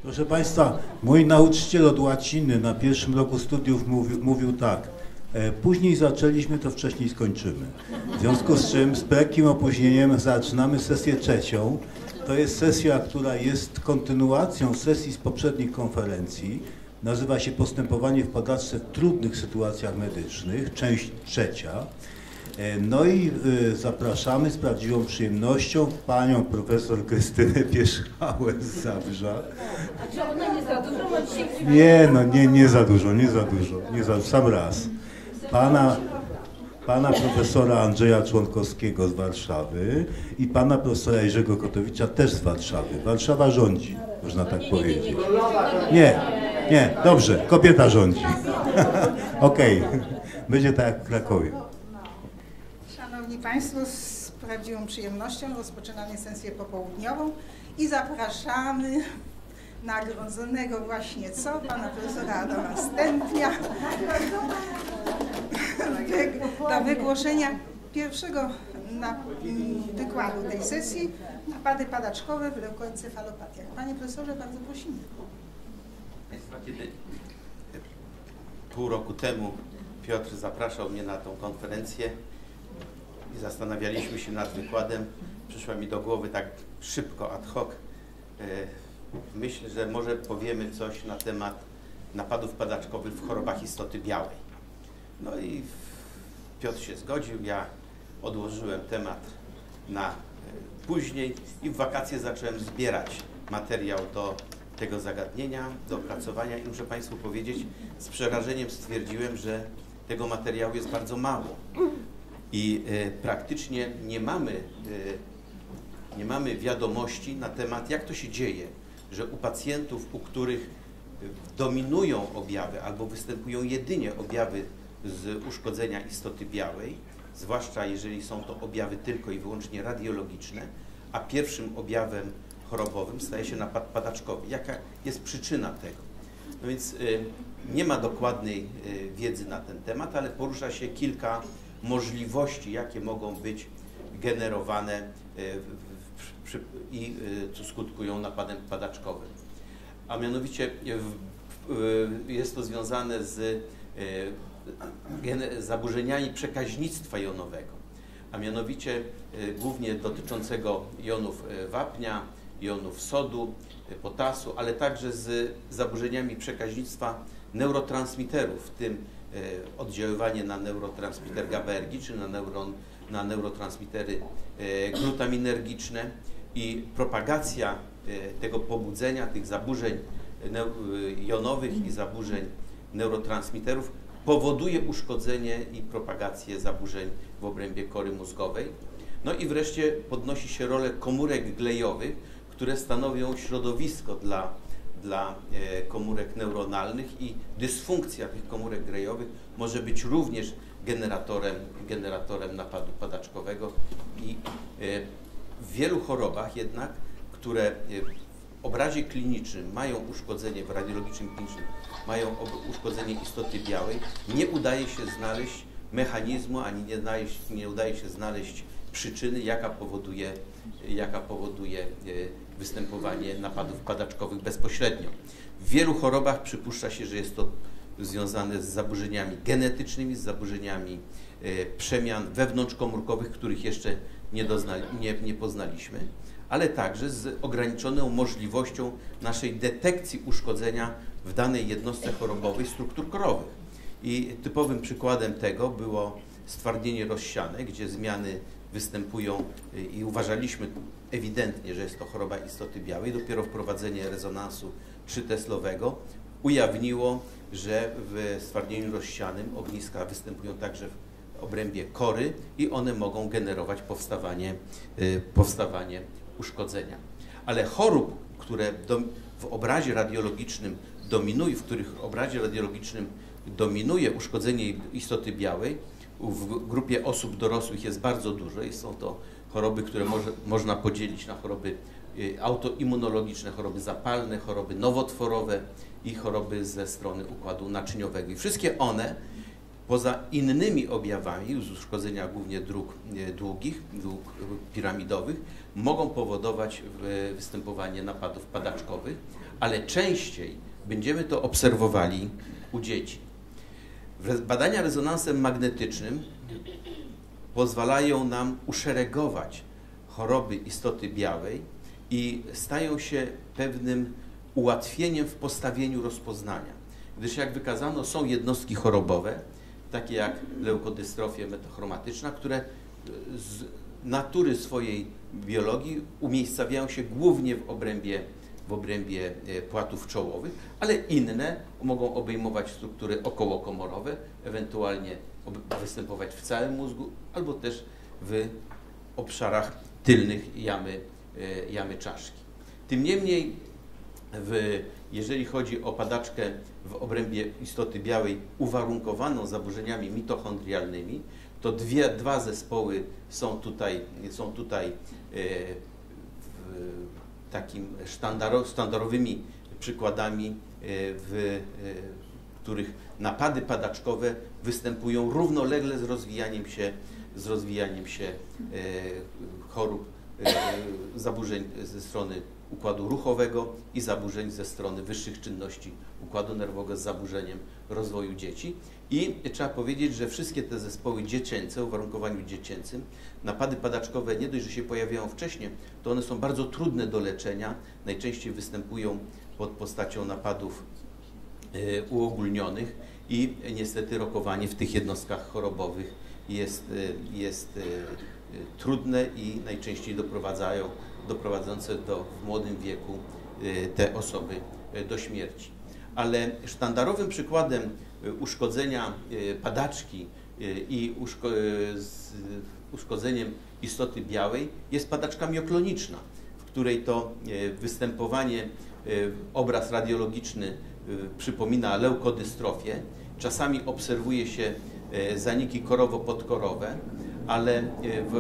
Proszę Państwa, mój nauczyciel od łaciny na pierwszym roku studiów mówił tak: później zaczęliśmy, to wcześniej skończymy. W związku z czym z lekkim opóźnieniem zaczynamy sesję trzecią. To jest sesja, która jest kontynuacją sesji z poprzednich konferencji. Nazywa się Postępowanie w padaczce w trudnych sytuacjach medycznych, część trzecia. No i zapraszamy z prawdziwą przyjemnością panią profesor Krystynę Pierzchałę z Zabrza. A czy ona nie za dużo ma dzisiaj? Nie, no nie za dużo, sam raz. Pana profesora Andrzeja Członkowskiego z Warszawy i pana profesora Jerzego Kotowicza też z Warszawy. Warszawa rządzi, można tak powiedzieć. Nie, dobrze, kobieta rządzi. Okej, będzie tak jak w Krakowie. Szanowni Państwo, z prawdziwą przyjemnością rozpoczynamy sesję popołudniową i zapraszamy nagrodzonego właśnie pana profesora Adama Stępnia do wygłoszenia pierwszego wykładu tej sesji: napady padaczkowe w leukoencefalopatiach. Panie profesorze, bardzo prosimy. Kiedy pół roku temu Piotr zapraszał mnie na tą konferencję i zastanawialiśmy się nad wykładem, przyszła mi do głowy tak szybko, ad hoc myśl, że może powiemy coś na temat napadów padaczkowych w chorobach istoty białej. No i Piotr się zgodził, ja odłożyłem temat na później i w wakacje zacząłem zbierać materiał do tego zagadnienia, do opracowania i muszę Państwu powiedzieć, z przerażeniem stwierdziłem, że tego materiału jest bardzo mało i praktycznie nie mamy wiadomości na temat, jak to się dzieje, że u pacjentów, u których dominują objawy albo występują jedynie objawy z uszkodzenia istoty białej, zwłaszcza jeżeli są to objawy tylko i wyłącznie radiologiczne, a pierwszym objawem chorobowym staje się napad padaczkowy. Jaka jest przyczyna tego? No więc nie ma dokładnej wiedzy na ten temat, ale porusza się kilka możliwości, jakie mogą być generowane i co skutkują napadem padaczkowym. A mianowicie jest to związane z zaburzeniami przekaźnictwa jonowego, a mianowicie głównie dotyczącego jonów wapnia, jonów sodu, potasu, ale także z zaburzeniami przekaźnictwa neurotransmiterów, w tym oddziaływanie na neurotransmiter GABAergiczny, na neurotransmitery glutaminergiczne i propagacja tego pobudzenia, tych zaburzeń jonowych i zaburzeń neurotransmiterów powoduje uszkodzenie i propagację zaburzeń w obrębie kory mózgowej. No i wreszcie podnosi się rolę komórek glejowych, które stanowią środowisko dla komórek neuronalnych i dysfunkcja tych komórek glejowych może być również generatorem napadu padaczkowego i w wielu chorobach jednak, które w obrazie klinicznym mają uszkodzenie, w radiologicznym klinicznym mają uszkodzenie istoty białej, nie udaje się znaleźć mechanizmu, ani nie udaje się znaleźć przyczyny, jaka powoduje występowanie napadów padaczkowych bezpośrednio. W wielu chorobach przypuszcza się, że jest to związane z zaburzeniami genetycznymi, z zaburzeniami przemian wewnątrzkomórkowych, których jeszcze nie poznaliśmy, ale także z ograniczoną możliwością naszej detekcji uszkodzenia w danej jednostce chorobowej struktur korowych. I typowym przykładem tego było stwardnienie rozsiane, gdzie zmiany występują i uważaliśmy ewidentnie, że jest to choroba istoty białej. Dopiero wprowadzenie rezonansu 3-teslowego ujawniło, że w stwardnieniu rozsianym ogniska występują także w obrębie kory i one mogą generować powstawanie uszkodzenia. Ale chorób, które w obrazie radiologicznym dominuje, w których w obrazie radiologicznym dominuje uszkodzenie istoty białej, w grupie osób dorosłych jest bardzo dużo i są to choroby, które można podzielić na choroby autoimmunologiczne, choroby zapalne, choroby nowotworowe i choroby ze strony układu naczyniowego. I wszystkie one, poza innymi objawami z uszkodzenia głównie dróg długich, dróg piramidowych, mogą powodować występowanie napadów padaczkowych, ale częściej będziemy to obserwowali u dzieci. Badania rezonansem magnetycznym pozwalają nam uszeregować choroby istoty białej i stają się pewnym ułatwieniem w postawieniu rozpoznania. Gdyż jak wykazano, są jednostki chorobowe, takie jak leukodystrofia metachromatyczna, które z natury swojej biologii umiejscawiają się głównie w obrębie płatów czołowych, ale inne mogą obejmować struktury okołokomorowe, ewentualnie występować w całym mózgu, albo też w obszarach tylnych jamy czaszki. Tym niemniej, jeżeli chodzi o padaczkę w obrębie istoty białej uwarunkowaną zaburzeniami mitochondrialnymi, to dwa zespoły są tutaj takim sztandarowymi przykładami, w których napady padaczkowe występują równolegle z rozwijaniem się chorób, zaburzeń ze strony układu ruchowego i zaburzeń ze strony wyższych czynności układu nerwowego z zaburzeniem rozwoju dzieci. I trzeba powiedzieć, że wszystkie te zespoły dziecięce, o uwarunkowaniu dziecięcym, napady padaczkowe nie dość, że się pojawiają wcześniej, to one są bardzo trudne do leczenia. Najczęściej występują pod postacią napadów uogólnionych i niestety rokowanie w tych jednostkach chorobowych jest trudne i najczęściej doprowadzające w młodym wieku te osoby do śmierci. Ale sztandarowym przykładem uszkodzenia padaczki i uszkodzeniem istoty białej jest padaczka miokloniczna, w której to występowanie, obraz radiologiczny przypomina leukodystrofię. Czasami obserwuje się zaniki korowo-podkorowe, ale w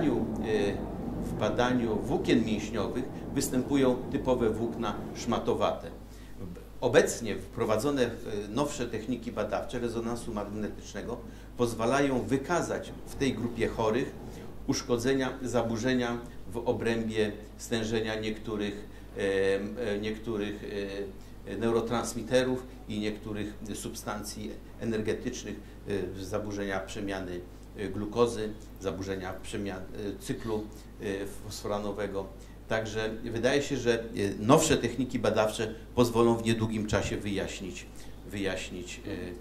badaniu włókien mięśniowych występują typowe włókna szmatowate. Obecnie wprowadzone nowsze techniki badawcze rezonansu magnetycznego pozwalają wykazać w tej grupie chorych uszkodzenia, zaburzenia w obrębie stężenia niektórych neurotransmiterów i niektórych substancji energetycznych, zaburzenia przemiany glukozy, zaburzenia cyklu fosforanowego. Także wydaje się, że nowsze techniki badawcze pozwolą w niedługim czasie wyjaśnić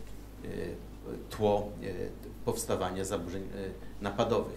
tło powstawania zaburzeń napadowych.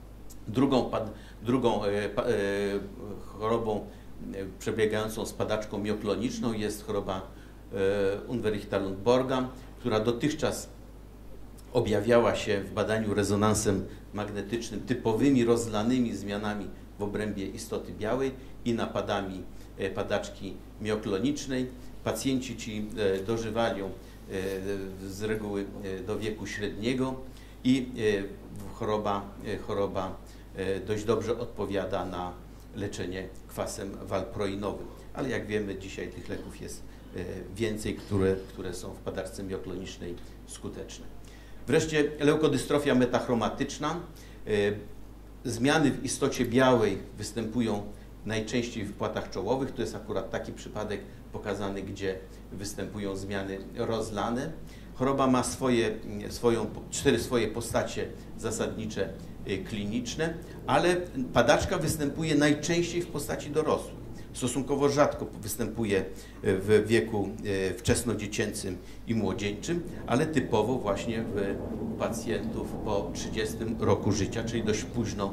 Drugą chorobą przebiegającą z padaczką miokloniczną jest choroba Unverrichta-Lundborga, która dotychczas objawiała się w badaniu rezonansem magnetycznym typowymi rozlanymi zmianami w obrębie istoty białej i napadami padaczki mioklonicznej. Pacjenci ci dożywają z reguły do wieku średniego i choroba dość dobrze odpowiada na leczenie kwasem walproinowym. Ale jak wiemy, dzisiaj tych leków jest więcej, które są w padaczce mioklonicznej skuteczne. Wreszcie leukodystrofia metachromatyczna. Zmiany w istocie białej występują najczęściej w płatach czołowych. To jest akurat taki przypadek pokazany, gdzie występują zmiany rozlane. Choroba ma cztery swoje postacie zasadnicze kliniczne, ale padaczka występuje najczęściej w postaci dorosłych. Stosunkowo rzadko występuje w wieku wczesnodziecięcym i młodzieńczym, ale typowo właśnie u pacjentów po 30 roku życia, czyli dość późno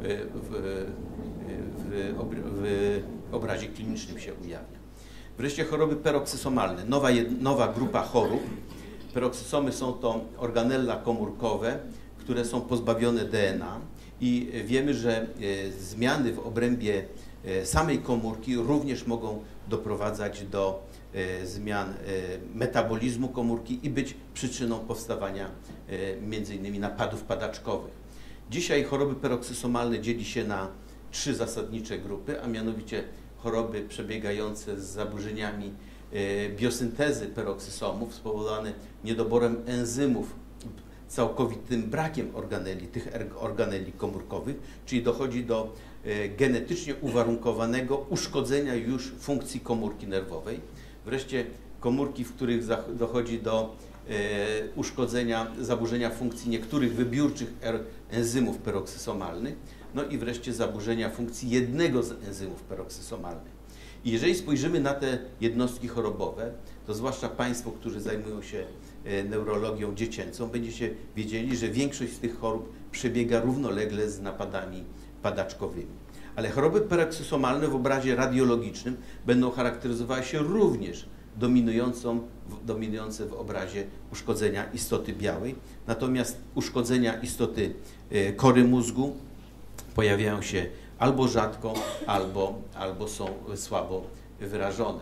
w obrazie klinicznym się ujawnia. Wreszcie choroby peroksysomalne, nowa grupa chorób. Peroksysomy są to organella komórkowe, które są pozbawione DNA i wiemy, że zmiany w obrębie samej komórki również mogą doprowadzać do zmian metabolizmu komórki i być przyczyną powstawania m.in. napadów padaczkowych. Dzisiaj choroby peroksysomalne dzieli się na 3 zasadnicze grupy, a mianowicie choroby przebiegające z zaburzeniami biosyntezy peroksysomów spowodowane niedoborem enzymów całkowitym brakiem tych organeli komórkowych, czyli dochodzi do genetycznie uwarunkowanego uszkodzenia już funkcji komórki nerwowej. Wreszcie komórki, w których dochodzi do uszkodzenia, zaburzenia funkcji niektórych wybiórczych enzymów peroksysomalnych, no i wreszcie zaburzenia funkcji jednego z enzymów peroksysomalnych. I jeżeli spojrzymy na te jednostki chorobowe, to zwłaszcza Państwo, którzy zajmują się neurologią dziecięcą, będziecie wiedzieli, że większość z tych chorób przebiega równolegle z napadami padaczkowymi. Ale choroby peroksysomalne w obrazie radiologicznym będą charakteryzowały się również dominujące w obrazie uszkodzenia istoty białej, natomiast uszkodzenia istoty kory mózgu pojawiają się albo rzadko, albo są słabo wyrażone.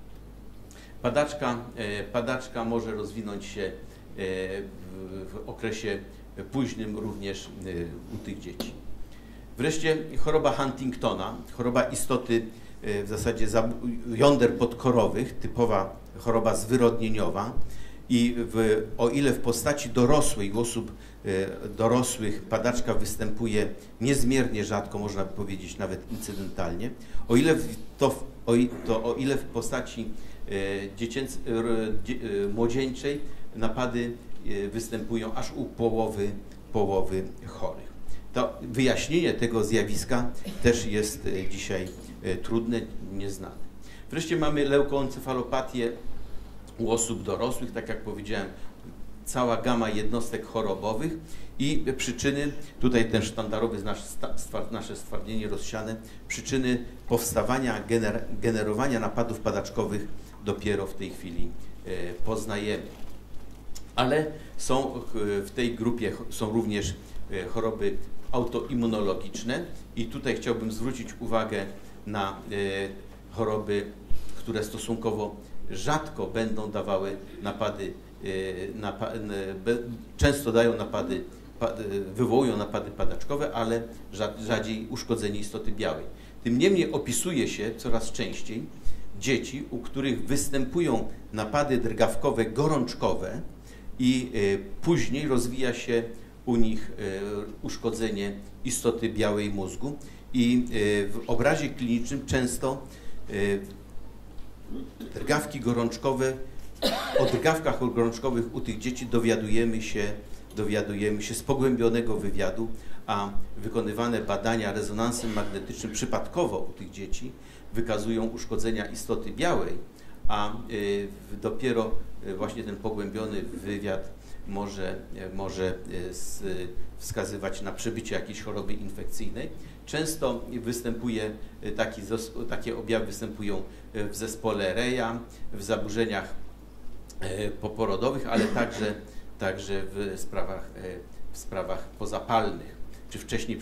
Padaczka może rozwinąć się w okresie późnym również u tych dzieci. Wreszcie choroba Huntingtona, choroba istoty w zasadzie jąder podkorowych, typowa choroba zwyrodnieniowa i o ile w postaci dorosłej, u osób dorosłych padaczka występuje niezmiernie rzadko, można by powiedzieć nawet incydentalnie, o ile w postaci młodzieńczej napady występują aż u połowy chorych. To wyjaśnienie tego zjawiska też jest dzisiaj trudne, nieznane. Wreszcie mamy leukoencefalopatię u osób dorosłych, tak jak powiedziałem, cała gama jednostek chorobowych i przyczyny, tutaj ten sztandarowy nasze stwardnienie rozsiane, przyczyny powstawania, generowania napadów padaczkowych dopiero w tej chwili poznajemy. Ale w tej grupie są również choroby autoimmunologiczne i tutaj chciałbym zwrócić uwagę na choroby, które stosunkowo rzadko będą dawały napady, często dają napady, wywołują napady padaczkowe, ale rzadziej uszkodzenie istoty białej. Tym niemniej opisuje się coraz częściej dzieci, u których występują napady drgawkowe, gorączkowe i później rozwija się u nich uszkodzenie istoty białej mózgu i w obrazie klinicznym często drgawki gorączkowe, o drgawkach gorączkowych u tych dzieci dowiadujemy się z pogłębionego wywiadu, a wykonywane badania rezonansem magnetycznym przypadkowo u tych dzieci wykazują uszkodzenia istoty białej, a dopiero właśnie ten pogłębiony wywiad może wskazywać na przebycie jakiejś choroby infekcyjnej. Często takie objawy występują w zespole Reya, w zaburzeniach poporodowych, ale także w sprawach pozapalnych, czy wcześniej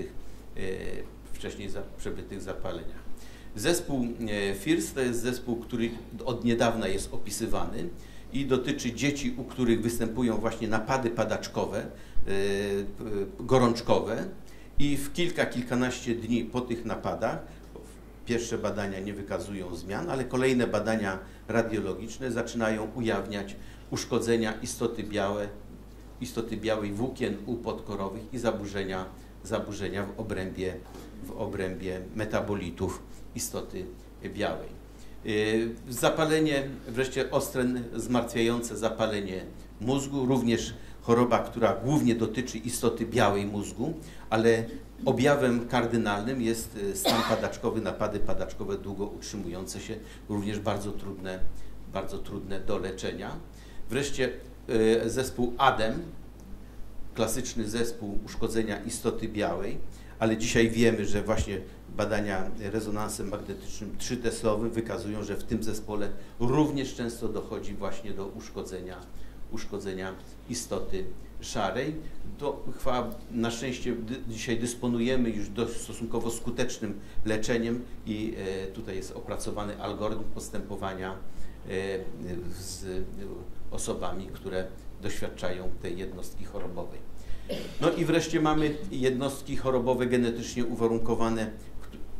przebytych zapaleniach. Zespół FIRS to jest zespół, który od niedawna jest opisywany i dotyczy dzieci, u których występują właśnie napady padaczkowe, gorączkowe i w kilkanaście dni po tych napadach, pierwsze badania nie wykazują zmian, ale kolejne badania radiologiczne zaczynają ujawniać uszkodzenia istoty białej włókien upodkorowych i zaburzenia w obrębie metabolitów istoty białej. Zapalenie, wreszcie ostre, zmartwiające zapalenie mózgu, również choroba, która głównie dotyczy istoty białej mózgu, ale objawem kardynalnym jest stan padaczkowy, napady padaczkowe długo utrzymujące się, również bardzo trudne do leczenia. Wreszcie zespół ADEM, klasyczny zespół uszkodzenia istoty białej, ale dzisiaj wiemy, że właśnie badania rezonansem magnetycznym 3-teslowym wykazują, że w tym zespole również często dochodzi właśnie do uszkodzenia istoty szarej. To na szczęście dzisiaj dysponujemy już dość stosunkowo skutecznym leczeniem i tutaj jest opracowany algorytm postępowania z osobami, które doświadczają tej jednostki chorobowej. No i wreszcie mamy jednostki chorobowe genetycznie uwarunkowane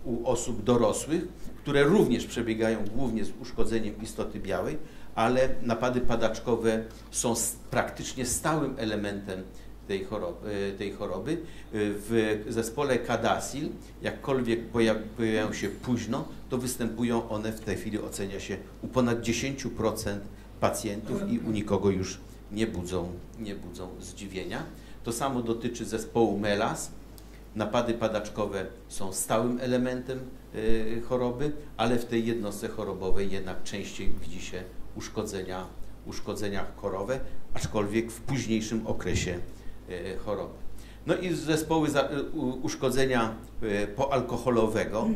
u osób dorosłych, które również przebiegają głównie z uszkodzeniem istoty białej, ale napady padaczkowe są praktycznie stałym elementem tej choroby. W zespole CADASIL, jakkolwiek pojawiają się późno, to występują one w tej chwili, ocenia się, u ponad 10% pacjentów i u nikogo już nie budzą zdziwienia. To samo dotyczy zespołu MELAS. Napady padaczkowe są stałym elementem choroby, ale w tej jednostce chorobowej jednak częściej widzi się uszkodzenia korowe, aczkolwiek w późniejszym okresie choroby. No i zespoły uszkodzenia poalkoholowego.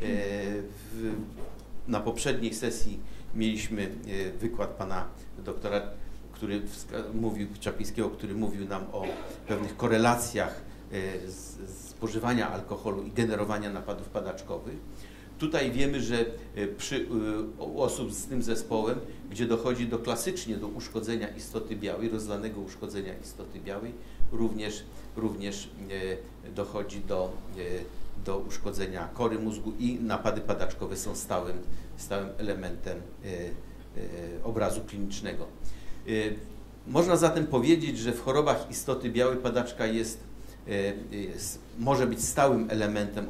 Na poprzedniej sesji mieliśmy wykład pana doktora Czaplińskiego, który mówił nam o pewnych korelacjach spożywania alkoholu i generowania napadów padaczkowych. Tutaj wiemy, że u osób z tym zespołem, gdzie dochodzi klasycznie do uszkodzenia istoty białej, rozlanego uszkodzenia istoty białej, również dochodzi do uszkodzenia kory mózgu i napady padaczkowe są stałym elementem obrazu klinicznego. Można zatem powiedzieć, że w chorobach istoty białej padaczka może być stałym elementem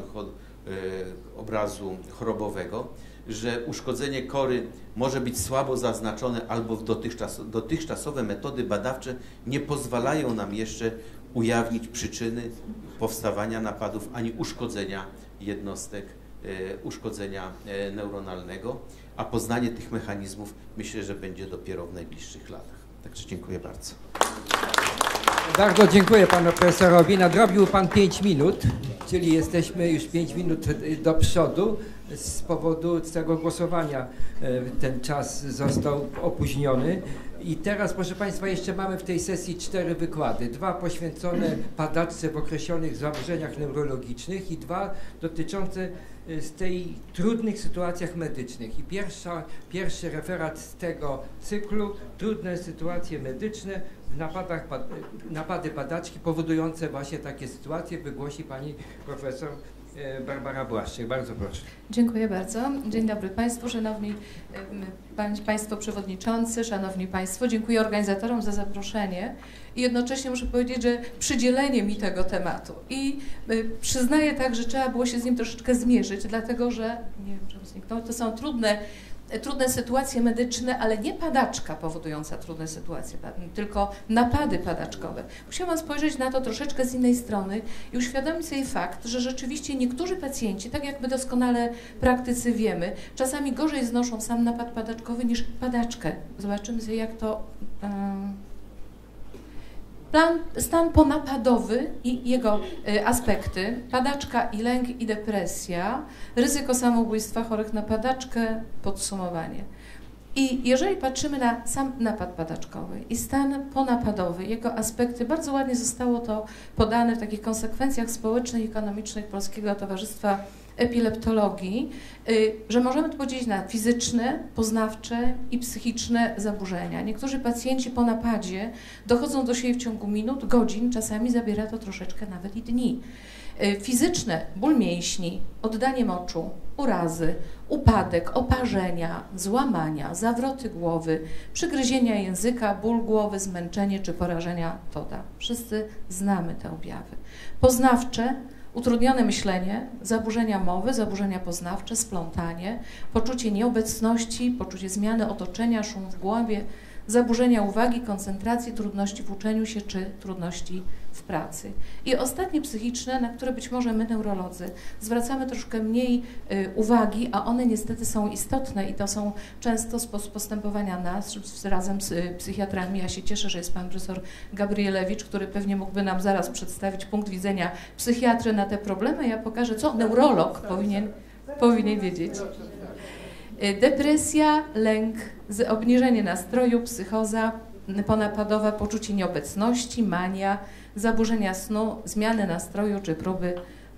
obrazu chorobowego, że uszkodzenie kory może być słabo zaznaczone albo dotychczasowe metody badawcze nie pozwalają nam jeszcze ujawnić przyczyny powstawania napadów ani uszkodzenia jednostek, uszkodzenia neuronalnego, a poznanie tych mechanizmów myślę, że będzie dopiero w najbliższych latach. Także dziękuję bardzo. Bardzo dziękuję panu profesorowi. Nadrobił pan 5 minut, czyli jesteśmy już 5 minut do przodu. Z powodu tego głosowania ten czas został opóźniony. I teraz, proszę państwa, jeszcze mamy w tej sesji 4 wykłady. 2 poświęcone padaczce w określonych zaburzeniach neurologicznych i 2 dotyczące z tej trudnych sytuacjach medycznych. I pierwszy referat z tego cyklu, trudne sytuacje medyczne w napady padaczki powodujące właśnie takie sytuacje, wygłosi pani profesor Barbara Błaszczyk. Bardzo proszę. Dziękuję bardzo. Dzień dobry Państwu, szanowni Państwo przewodniczący, szanowni Państwo. Dziękuję organizatorom za zaproszenie i jednocześnie muszę powiedzieć, że przydzielenie mi tego tematu. I przyznaję tak, że trzeba było się z nim troszeczkę zmierzyć, dlatego że, nie wiem, czemu zniknął, to są trudne sytuacje medyczne, ale nie padaczka powodująca trudne sytuacje, tylko napady padaczkowe. Musiałam spojrzeć na to troszeczkę z innej strony i uświadomić sobie fakt, że rzeczywiście niektórzy pacjenci, tak jak my doskonale praktycy wiemy, czasami gorzej znoszą sam napad padaczkowy niż padaczkę. Zobaczymy sobie, jak to... Stan ponapadowy i jego aspekty, padaczka i lęk i depresja, ryzyko samobójstwa chorych na padaczkę, podsumowanie. I jeżeli patrzymy na sam napad padaczkowy i stan ponapadowy, jego aspekty, bardzo ładnie zostało to podane w takich konsekwencjach społecznych i ekonomicznych Polskiego Towarzystwa Epileptologii, że możemy to podzielić na fizyczne, poznawcze i psychiczne zaburzenia. Niektórzy pacjenci po napadzie dochodzą do siebie w ciągu minut, godzin, czasami zabiera to troszeczkę nawet i dni. Fizyczne, ból mięśni, oddanie moczu, urazy, upadek, oparzenia, złamania, zawroty głowy, przygryzienia języka, ból głowy, zmęczenie czy porażenia toda. Wszyscy znamy te objawy. Poznawcze, utrudnione myślenie, zaburzenia mowy, zaburzenia poznawcze, splątanie, poczucie nieobecności, poczucie zmiany otoczenia, szum w głowie, zaburzenia uwagi, koncentracji, trudności w uczeniu się czy trudności w pracy. I ostatnie psychiczne, na które być może my, neurolodzy, zwracamy troszkę mniej uwagi, a one niestety są istotne i to są często sposób postępowania nas razem z psychiatrami. Ja się cieszę, że jest pan profesor Gabrielewicz, który pewnie mógłby nam zaraz przedstawić punkt widzenia psychiatry na te problemy. Ja pokażę, co neurolog powinien wiedzieć. Depresja, lęk, obniżenie nastroju, psychoza ponapadowa, poczucie nieobecności, mania, zaburzenia snu, zmiany nastroju czy próby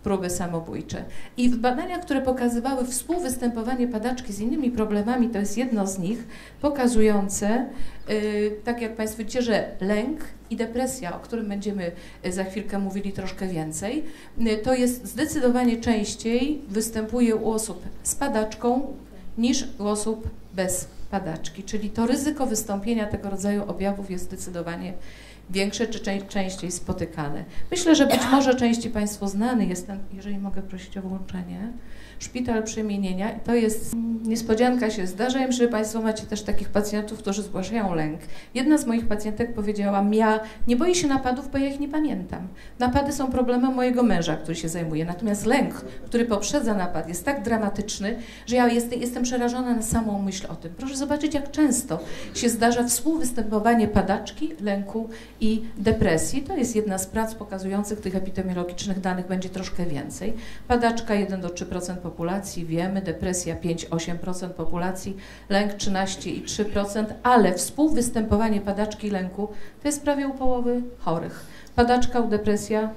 próby samobójcze. I w badaniach, które pokazywały współwystępowanie padaczki z innymi problemami, to jest jedno z nich, pokazujące, tak jak Państwo widzicie, że lęk i depresja, o którym będziemy za chwilkę mówili troszkę więcej, to jest zdecydowanie częściej występuje u osób z padaczką niż u osób bez padaczki. Czyli to ryzyko wystąpienia tego rodzaju objawów jest zdecydowanie większe czy częściej spotykane. Myślę, że być może części Państwu znany jest ten, jeżeli mogę prosić o włączenie, szpital przemienienia. I to jest, niespodzianka się zdarza. Ja myślę, że Państwo macie też takich pacjentów, którzy zgłaszają lęk. Jedna z moich pacjentek powiedziała, ja nie boję się napadów, bo ja ich nie pamiętam. Napady są problemem mojego męża, który się zajmuje. Natomiast lęk, który poprzedza napad, jest tak dramatyczny, że ja jestem przerażona na samą myśl o tym. Proszę zobaczyć, jak często się zdarza współwystępowanie padaczki, lęku i depresji. To jest jedna z prac pokazujących tych epidemiologicznych danych, będzie troszkę więcej. Padaczka 1–3% populacji, wiemy, depresja 5–8% populacji, lęk 13,3%, ale współwystępowanie padaczki i lęku to jest prawie u połowy chorych. Padaczka u depresja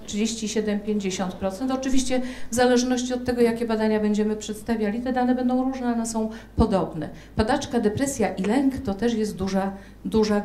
37–50%. Oczywiście w zależności od tego, jakie badania będziemy przedstawiali, te dane będą różne, one są podobne. Padaczka, depresja i lęk to też jest duża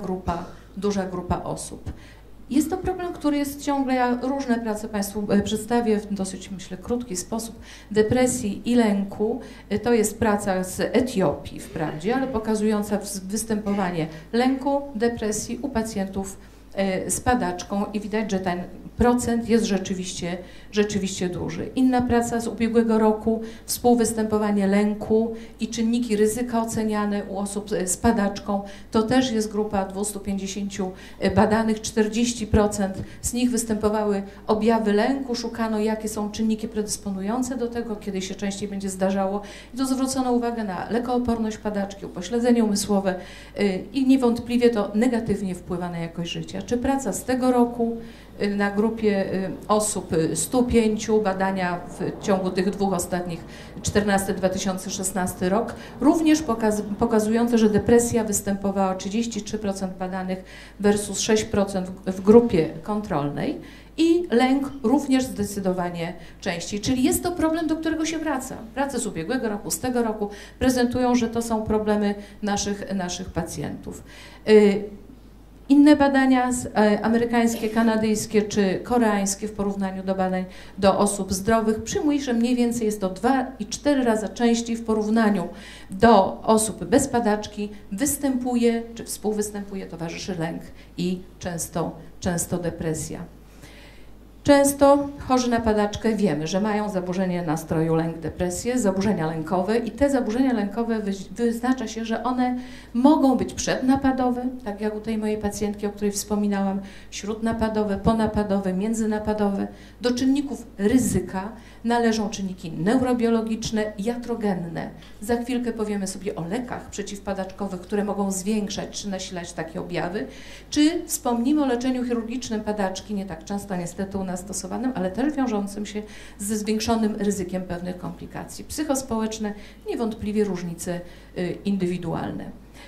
grupa osób. Jest to problem, który jest ciągle, ja różne prace Państwu przedstawię w dosyć, myślę, krótki sposób, depresji i lęku. To jest praca z Etiopii wprawdzie, ale pokazująca występowanie lęku, depresji u pacjentów z padaczką i widać, że ten procent jest rzeczywiście duży. Inna praca z ubiegłego roku, współwystępowanie lęku i czynniki ryzyka oceniane u osób z padaczką, to też jest grupa 250 badanych, 40% z nich występowały objawy lęku, szukano jakie są czynniki predysponujące do tego, kiedy się częściej będzie zdarzało i tu zwrócono uwagę na lekooporność padaczki, upośledzenie umysłowe i niewątpliwie to negatywnie wpływa na jakość życia. Czy praca z tego roku na grupie osób 105, badania w ciągu tych dwóch ostatnich, 2014–2016 rok, również pokazujące, że depresja występowała 33% badanych versus 6% w grupie kontrolnej i lęk również zdecydowanie częściej. Czyli jest to problem, do którego się wraca. Prace z ubiegłego roku, z tego roku prezentują, że to są problemy naszych pacjentów. Inne badania amerykańskie, kanadyjskie czy koreańskie w porównaniu do badań do osób zdrowych przyjmuje, że mniej więcej jest to 2–4 razy częściej w porównaniu do osób bez padaczki występuje czy współwystępuje, towarzyszy lęk i często depresja. Często chorzy na padaczkę wiemy, że mają zaburzenie nastroju, lęk, depresję, zaburzenia lękowe i te zaburzenia lękowe wyznacza się, że one mogą być przednapadowe, tak jak u tej mojej pacjentki, o której wspominałam, śródnapadowe, ponapadowe, międzynapadowe. Do czynników ryzyka należą czynniki neurobiologiczne, iatrogenne. Za chwilkę powiemy sobie o lekach przeciwpadaczkowych, które mogą zwiększać czy nasilać takie objawy, czy wspomnimy o leczeniu chirurgicznym padaczki, nie tak często niestety u nas stosowanym, ale też wiążącym się ze zwiększonym ryzykiem pewnych komplikacji. Psychospołeczne, niewątpliwie różnice indywidualne.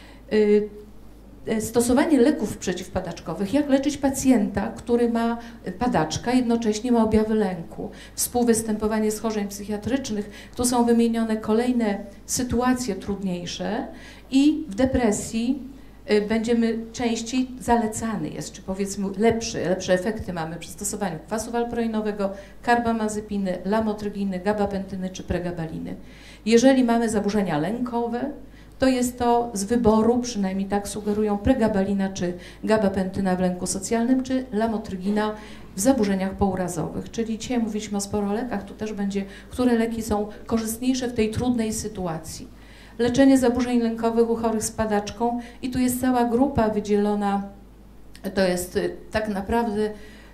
Stosowanie leków przeciwpadaczkowych, jak leczyć pacjenta, który ma padaczka, jednocześnie ma objawy lęku, współwystępowanie schorzeń psychiatrycznych, tu są wymienione kolejne sytuacje trudniejsze i w depresji będziemy częściej zalecany jest, czy powiedzmy lepsze efekty mamy przy stosowaniu kwasu valproinowego, karbamazepiny, lamotryginy, gabapentyny czy pregabaliny. Jeżeli mamy zaburzenia lękowe, to jest to z wyboru, przynajmniej tak sugerują, pregabalina czy gabapentyna w lęku socjalnym, czy lamotrygina w zaburzeniach pourazowych. Czyli dzisiaj mówiliśmy o sporo lekach, tu też będzie, które leki są korzystniejsze w tej trudnej sytuacji. Leczenie zaburzeń lękowych u chorych z padaczką i tu jest cała grupa wydzielona, to jest tak naprawdę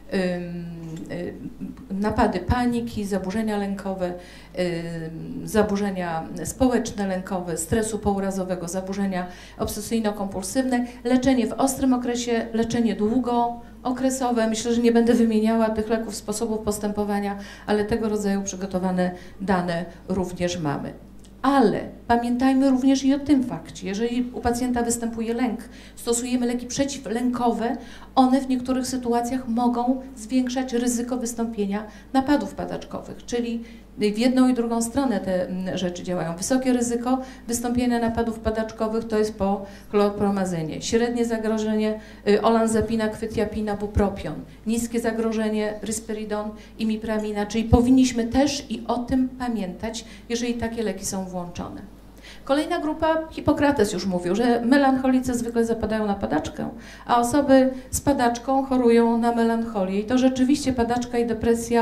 napady paniki, zaburzenia lękowe, zaburzenia społeczne lękowe, stresu pourazowego, zaburzenia obsesyjno-kompulsywne, leczenie w ostrym okresie, leczenie długookresowe. Myślę, że nie będę wymieniała tych leków, sposobów postępowania, ale tego rodzaju przygotowane dane również mamy. Ale pamiętajmy również i o tym fakcie, jeżeli u pacjenta występuje lęk, stosujemy leki przeciwlękowe, one w niektórych sytuacjach mogą zwiększać ryzyko wystąpienia napadów padaczkowych, czyli w jedną i drugą stronę te rzeczy działają. Wysokie ryzyko wystąpienia napadów padaczkowych to jest po chlorpromazynie. Średnie zagrożenie olanzapina, kwytiapina, bupropion. Niskie zagrożenie risperidon, imipramina, czyli powinniśmy też i o tym pamiętać, jeżeli takie leki są włączone. Kolejna grupa, Hipokrates już mówił, że melancholicy zwykle zapadają na padaczkę, a osoby z padaczką chorują na melancholię. I to rzeczywiście padaczka i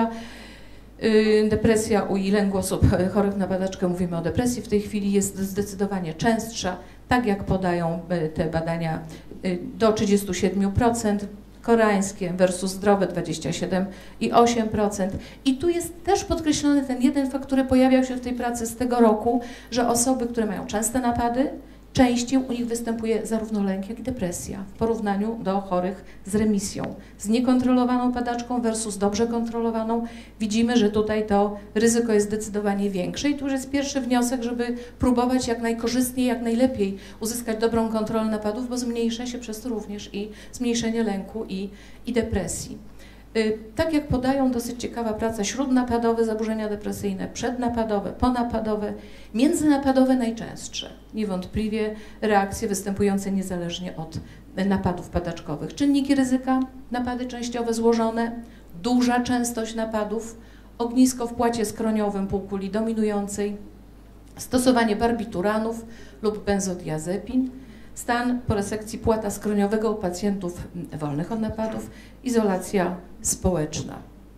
depresja u lęku osób chorych na padaczkę, mówimy o depresji, w tej chwili jest zdecydowanie częstsza, tak jak podają te badania, do 37%, koreańskie versus zdrowe 27,8%. I tu jest też podkreślony ten jeden fakt, który pojawiał się w tej pracy z tego roku, że osoby, które mają częste napady, częściej u nich występuje zarówno lęk, jak i depresja w porównaniu do chorych z remisją. Z niekontrolowaną padaczką versus dobrze kontrolowaną widzimy, że tutaj to ryzyko jest zdecydowanie większe i tu już jest pierwszy wniosek, żeby próbować jak najkorzystniej, jak najlepiej uzyskać dobrą kontrolę napadów, bo zmniejsza się przez to również i zmniejszenie lęku i depresji. Tak jak podają, dosyć ciekawa praca, śródnapadowe zaburzenia depresyjne, przednapadowe, ponapadowe, międzynapadowe najczęstsze. Niewątpliwie reakcje występujące niezależnie od napadów padaczkowych. Czynniki ryzyka, napady częściowe złożone, duża częstość napadów, ognisko w płacie skroniowym półkuli dominującej, stosowanie barbituranów lub benzodiazepin, stan po resekcji płata skroniowego u pacjentów wolnych od napadów, izolacja społeczna.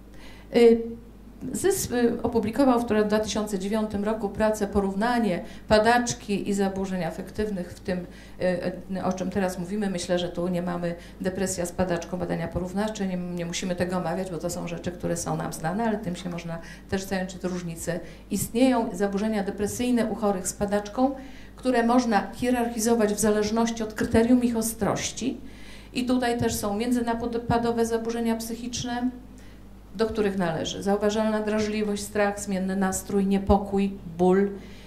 ZYS opublikował w 2009 roku pracę Porównanie padaczki i zaburzeń afektywnych, w tym o czym teraz mówimy. Myślę, że tu nie mamy depresja z padaczką, badania porównawcze, nie musimy tego omawiać, bo to są rzeczy, które są nam znane, ale tym się można też zająć, czy te różnice istnieją. Zaburzenia depresyjne u chorych z padaczką, które można hierarchizować w zależności od kryterium ich ostrości. I tutaj też są międzynapadowe zaburzenia psychiczne, do których należy zauważalna drażliwość, strach, zmienny nastrój, niepokój, ból,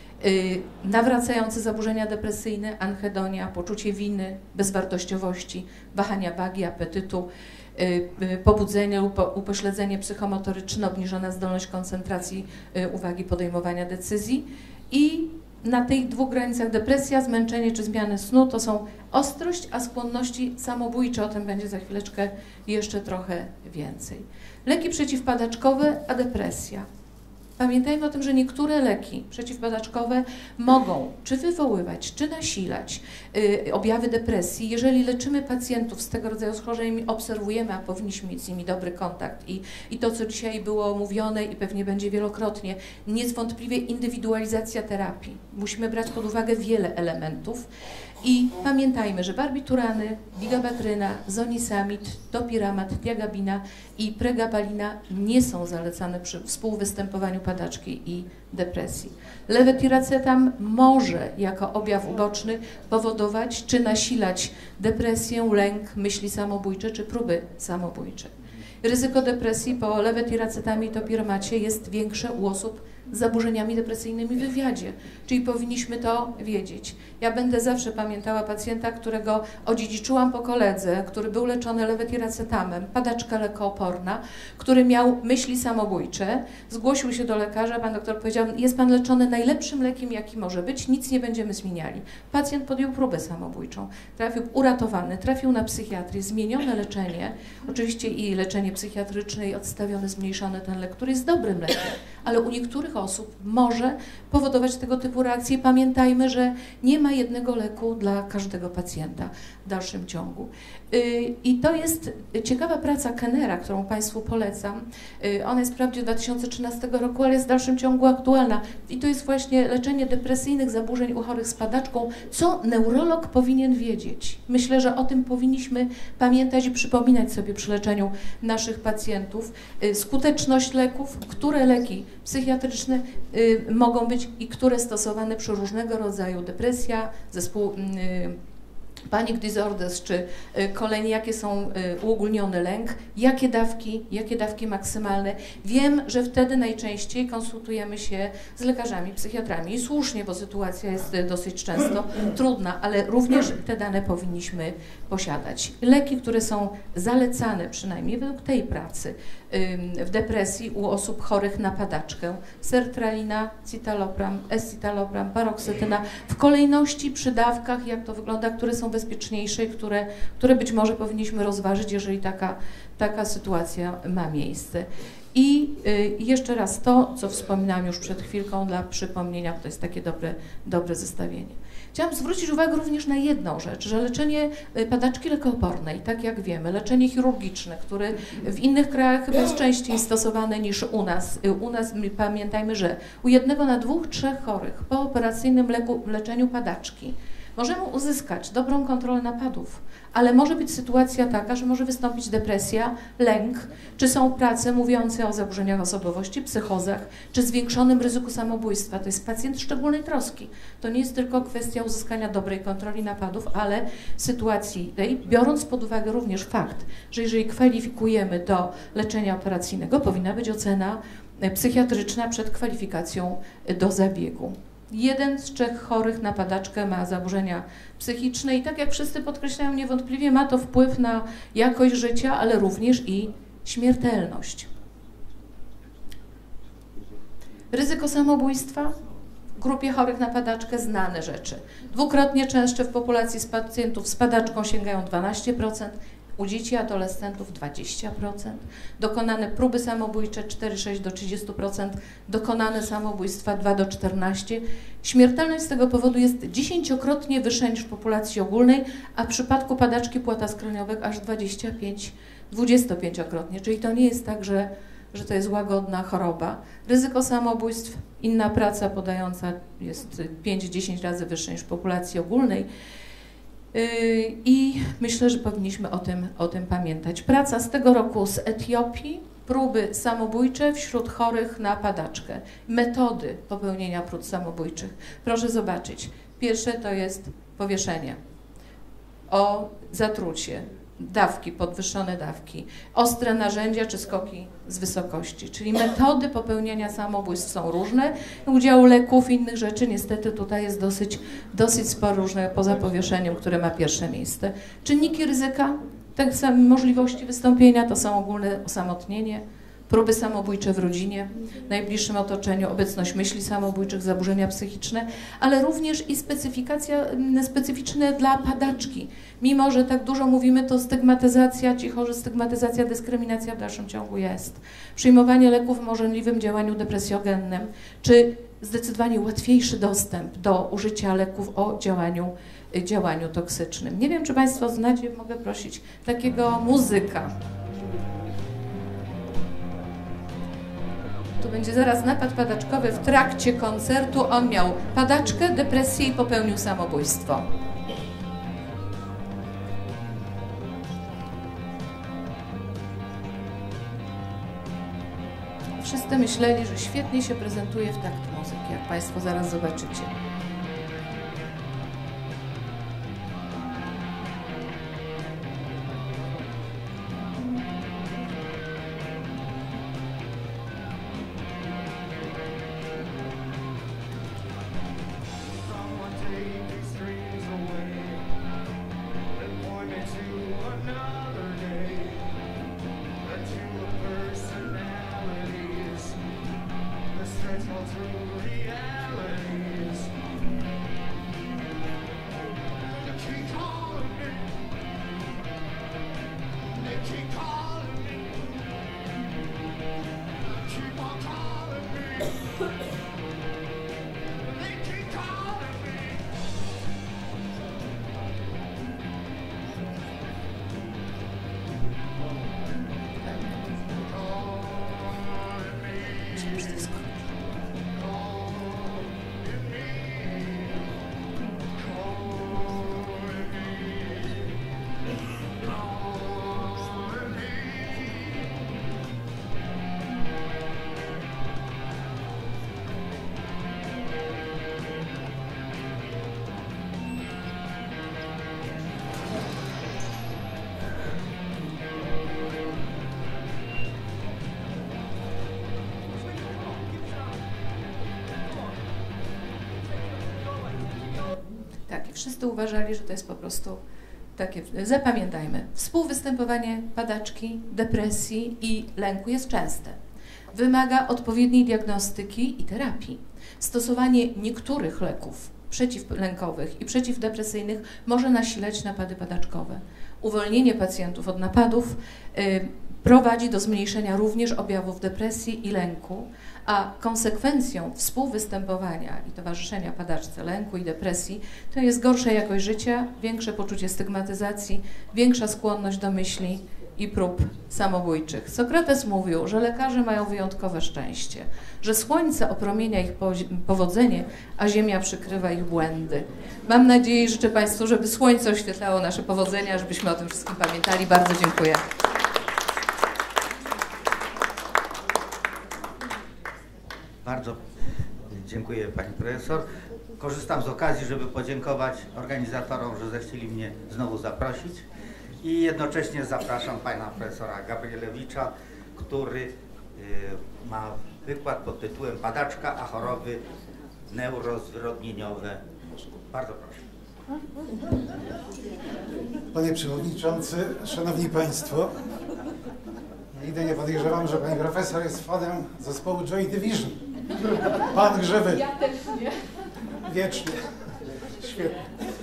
nawracające zaburzenia depresyjne, anhedonia, poczucie winy, bezwartościowości, wahania wagi, apetytu, pobudzenie lub upośledzenie psychomotoryczne, obniżona zdolność koncentracji uwagi, podejmowania decyzji. I na tych dwóch granicach depresja, zmęczenie czy zmiany snu to są ostrość, a skłonności samobójcze. O tym będzie za chwileczkę jeszcze trochę więcej. Leki przeciwpadaczkowe, a depresja. Pamiętajmy o tym, że niektóre leki przeciwpadaczkowe mogą czy wywoływać, czy nasilać objawy depresji. Jeżeli leczymy pacjentów z tego rodzaju schorzeniami, obserwujemy, a powinniśmy mieć z nimi dobry kontakt. I to, co dzisiaj było mówione i pewnie będzie wielokrotnie, niewątpliwie indywidualizacja terapii. Musimy brać pod uwagę wiele elementów. I pamiętajmy, że barbiturany, bigabatryna, zonisamid, topiramat, tiagabina i pregabalina nie są zalecane przy współwystępowaniu padaczki i depresji. Levetiracetam może jako objaw uboczny powodować czy nasilać depresję, lęk, myśli samobójcze czy próby samobójcze. Ryzyko depresji po levetiracetamie i topiramacie jest większe u osób z zaburzeniami depresyjnymi w wywiadzie, czyli powinniśmy to wiedzieć. Ja będę zawsze pamiętała pacjenta, którego odziedziczyłam po koledze, który był leczony lewetiracetamem, padaczka lekooporna, który miał myśli samobójcze, zgłosił się do lekarza, pan doktor powiedział, jest pan leczony najlepszym lekiem, jaki może być, nic nie będziemy zmieniali. Pacjent podjął próbę samobójczą, trafił uratowany, trafił na psychiatrię, zmienione leczenie, oczywiście i leczenie psychiatryczne i odstawiony, zmniejszony ten lek, który jest dobrym lekiem, ale u niektórych osób może powodować tego typu reakcje. Pamiętajmy, że nie ma jednego leku dla każdego pacjenta w dalszym ciągu. I to jest ciekawa praca Kennera, którą Państwu polecam. Ona jest wprawdzie z 2013 roku, ale jest w dalszym ciągu aktualna. I to jest właśnie leczenie depresyjnych zaburzeń u chorych z padaczką, co neurolog powinien wiedzieć. Myślę, że o tym powinniśmy pamiętać i przypominać sobie przy leczeniu naszych pacjentów. Skuteczność leków, które leki psychiatryczne mogą być i które stosowane przy różnego rodzaju depresja, zespół panic disorders, czy kolejnie, jakie są uogólniony lęk, jakie dawki maksymalne. Wiem, że wtedy najczęściej konsultujemy się z lekarzami, psychiatrami i słusznie, bo sytuacja jest dosyć często trudna, ale również te dane powinniśmy posiadać. Leki, które są zalecane, przynajmniej według tej pracy, w depresji u osób chorych na padaczkę, sertralina, citalopram, escitalopram, paroksytyna, w kolejności przy dawkach, jak to wygląda, które są bezpieczniejsze i które być może powinniśmy rozważyć, jeżeli taka sytuacja ma miejsce. I jeszcze raz to, co wspominałam już przed chwilką dla przypomnienia, to jest takie dobre zestawienie. Chciałam zwrócić uwagę również na jedną rzecz, że leczenie padaczki lekoopornej, tak jak wiemy, leczenie chirurgiczne, które w innych krajach chyba jest częściej stosowane niż u nas. U nas pamiętajmy, że u 1 na 2-3 chorych po operacyjnym leczeniu padaczki możemy uzyskać dobrą kontrolę napadów, ale może być sytuacja taka, że może wystąpić depresja, lęk, czy są prace mówiące o zaburzeniach osobowości, psychozach, czy zwiększonym ryzyku samobójstwa. To jest pacjent szczególnej troski. To nie jest tylko kwestia uzyskania dobrej kontroli napadów, ale w sytuacji tej, biorąc pod uwagę również fakt, że jeżeli kwalifikujemy do leczenia operacyjnego, powinna być ocena psychiatryczna przed kwalifikacją do zabiegu. 1 z 3 chorych na padaczkę ma zaburzenia psychiczne i tak jak wszyscy podkreślają, niewątpliwie ma to wpływ na jakość życia, ale również i śmiertelność. Ryzyko samobójstwa w grupie chorych na padaczkę znane rzeczy. 2-krotnie częstsze w populacji z pacjentów z padaczką sięgają 12%, u dzieci i adolescentów 20%, dokonane próby samobójcze 4,6 do 30%, dokonane samobójstwa 2 do 14%. Śmiertelność z tego powodu jest 10-krotnie wyższa niż w populacji ogólnej, a w przypadku padaczki płata skroniowek aż 25-krotnie, czyli to nie jest tak, że to jest łagodna choroba. Ryzyko samobójstw, inna praca podająca jest 5-10 razy wyższe niż w populacji ogólnej. I myślę, że powinniśmy o tym pamiętać. Praca z tego roku z Etiopii, próby samobójcze wśród chorych na padaczkę, metody popełnienia prób samobójczych. Proszę zobaczyć, pierwsze to jest powieszenie, zatrucie, dawki, podwyższone dawki, ostre narzędzia czy skoki z wysokości, czyli metody popełniania samobójstw są różne, udział leków i innych rzeczy niestety tutaj jest dosyć sporo różne poza powieszeniem, które ma pierwsze miejsce. Czynniki ryzyka, te same możliwości wystąpienia to są ogólne osamotnienie, próby samobójcze w rodzinie, najbliższym otoczeniu, obecność myśli samobójczych, zaburzenia psychiczne, ale również i specyficzne dla padaczki. Mimo że tak dużo mówimy, to stygmatyzacja, ci chorzy, stygmatyzacja, dyskryminacja w dalszym ciągu jest. Przyjmowanie leków o możliwym działaniu depresjogennym, czy zdecydowanie łatwiejszy dostęp do użycia leków o działaniu toksycznym. Nie wiem, czy Państwo znacie, mogę prosić, takiego muzyka. Tu będzie zaraz napad padaczkowy w trakcie koncertu. On miał padaczkę, depresję i popełnił samobójstwo. Wszyscy myśleli, że świetnie się prezentuje w takt muzyki, jak Państwo zaraz zobaczycie. Wszyscy uważali, że to jest po prostu takie, zapamiętajmy, współwystępowanie padaczki, depresji i lęku jest częste. Wymaga odpowiedniej diagnostyki i terapii. Stosowanie niektórych leków przeciwlękowych i przeciwdepresyjnych może nasilać napady padaczkowe. Uwolnienie pacjentów od napadów prowadzi do zmniejszenia również objawów depresji i lęku, a konsekwencją współwystępowania i towarzyszenia padaczce, lęku i depresji to jest gorsza jakość życia, większe poczucie stygmatyzacji, większa skłonność do myśli i prób samobójczych. Sokrates mówił, że lekarze mają wyjątkowe szczęście, że słońce opromienia ich powodzenie, a ziemia przykrywa ich błędy. Mam nadzieję i życzę Państwu, żeby słońce oświetlało nasze powodzenia, żebyśmy o tym wszystkim pamiętali. Bardzo dziękuję. Bardzo dziękuję Pani Profesor. Korzystam z okazji, żeby podziękować organizatorom, że zechcieli mnie znowu zaprosić i jednocześnie zapraszam Pana Profesora Gabrielewicza, który ma wykład pod tytułem Padaczka, a choroby neurozwyrodnieniowe. Bardzo proszę. Panie Przewodniczący, Szanowni Państwo, nigdy nie podejrzewam, że Pani Profesor jest fanem zespołu Joy Division. Pan Grzywy. Ja też nie. Wiecznie. Świetnie.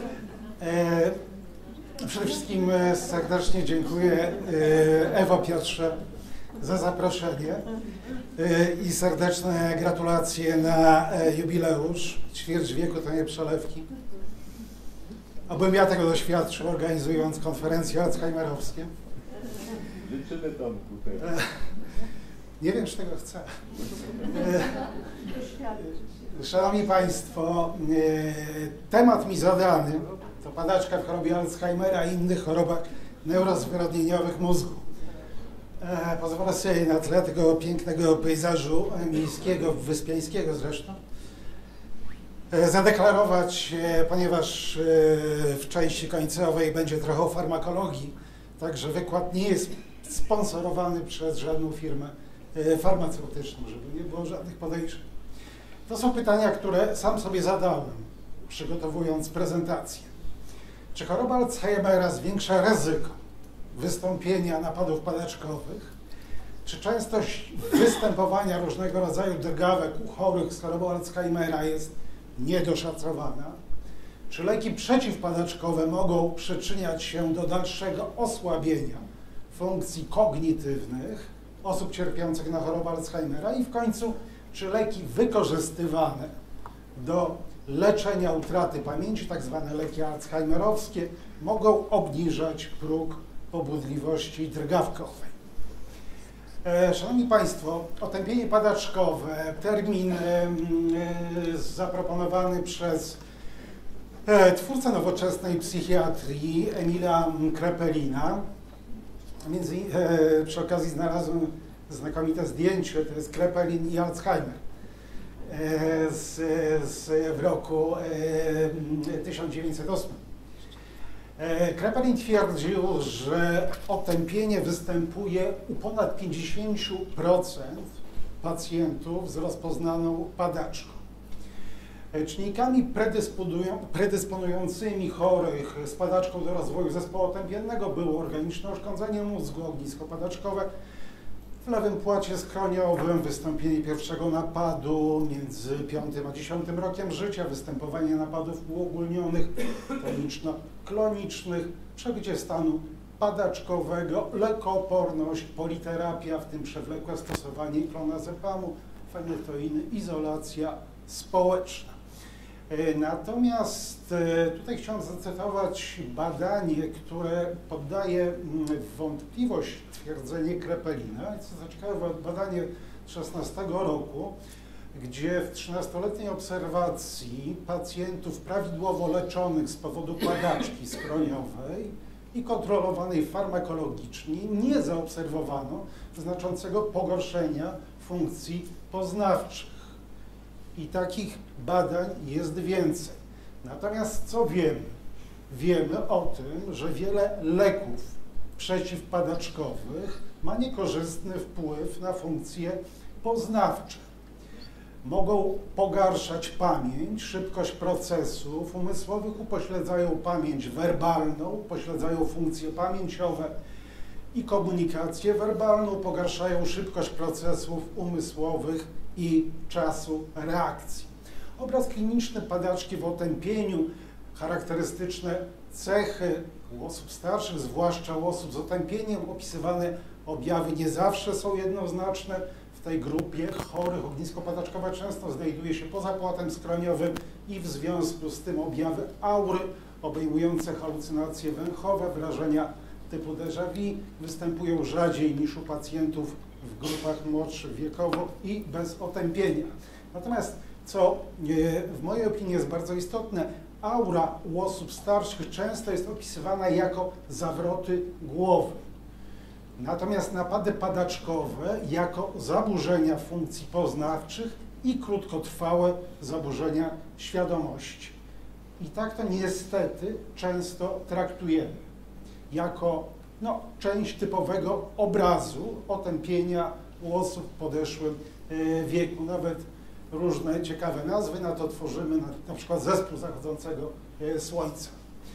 Przede wszystkim serdecznie dziękuję Ewo Piotrze za zaproszenie i serdeczne gratulacje na jubileusz. Ćwierć wieku to nie przelewki. Abym ja tego doświadczył, organizując konferencje alzheimerowskie. Życzymy Tomku teraz. Nie wiem, czy tego chcę. Szanowni Państwo, temat mi zadany to padaczka w chorobie Alzheimera i innych chorobach neurozwyrodnieniowych mózgu. Pozwolę sobie na tle tego pięknego pejzażu miejskiego, wyspiańskiego zresztą, zadeklarować, ponieważ w części końcowej będzie trochę o farmakologii, także wykład nie jest sponsorowany przez żadną firmę farmaceutyczną, żeby nie było żadnych podejrzeń. To są pytania, które sam sobie zadałem, przygotowując prezentację. Czy choroba Alzheimera zwiększa ryzyko wystąpienia napadów padaczkowych? Czy częstość występowania różnego rodzaju drgawek u chorych z chorobą Alzheimera jest niedoszacowana? Czy leki przeciwpadaczkowe mogą przyczyniać się do dalszego osłabienia funkcji kognitywnych osób cierpiących na chorobę Alzheimera? I w końcu, czy leki wykorzystywane do leczenia utraty pamięci, tak zwane leki alzheimerowskie, mogą obniżać próg pobudliwości drgawkowej? Szanowni Państwo, otępienie padaczkowe, termin zaproponowany przez twórcę nowoczesnej psychiatrii Emila Kraepelina. Przy okazji znalazłem znakomite zdjęcie, to jest Kraepelin i Alzheimer w roku 1908. Kraepelin twierdził, że otępienie występuje u ponad 50% pacjentów z rozpoznaną padaczką. Czynnikami predysponującymi chorych z padaczką do rozwoju zespołu otępiennego było organiczne uszkodzenie mózgu, ognisko padaczkowe w lewym płacie skroniowym, wystąpienie pierwszego napadu między 5 a 10 rokiem życia, występowanie napadów uogólnionych, klonicznych, przebycie stanu padaczkowego, lekooporność, politerapia, w tym przewlekłe stosowanie klonazepamu, fenytoiny, izolacja społeczna. Natomiast tutaj chciałem zacytować badanie, które poddaje w wątpliwość twierdzenie Kraepelina. Co ciekawe, badanie 2016 roku, gdzie w 13-letniej obserwacji pacjentów prawidłowo leczonych z powodu padaczki skroniowej i kontrolowanej farmakologicznie nie zaobserwowano znaczącego pogorszenia funkcji poznawczych. I takich badań jest więcej. Natomiast co wiemy? Wiemy o tym, że wiele leków przeciwpadaczkowych ma niekorzystny wpływ na funkcje poznawcze. mogą pogarszać pamięć, szybkość procesów umysłowych, upośledzają pamięć werbalną, upośledzają funkcje pamięciowe i komunikację werbalną, pogarszają szybkość procesów umysłowych i czasu reakcji. Obraz kliniczny padaczki w otępieniu, charakterystyczne cechy u osób starszych, zwłaszcza u osób z otępieniem, opisywane objawy nie zawsze są jednoznaczne. W tej grupie chorych ognisko-padaczkowe często znajduje się poza płatem skroniowym i w związku z tym objawy aury obejmujące halucynacje węchowe, wrażenia typu déjà vu występują rzadziej niż u pacjentów w grupach młodszych wiekowo i bez otępienia. Natomiast co w mojej opinii jest bardzo istotne, aura u osób starszych często jest opisywana jako zawroty głowy. Natomiast napady padaczkowe jako zaburzenia funkcji poznawczych i krótkotrwałe zaburzenia świadomości. I tak to niestety często traktujemy jako część typowego obrazu otępienia u osób w podeszłym wieku. Nawet różne ciekawe nazwy na to tworzymy, na przykład zespół zachodzącego słońca.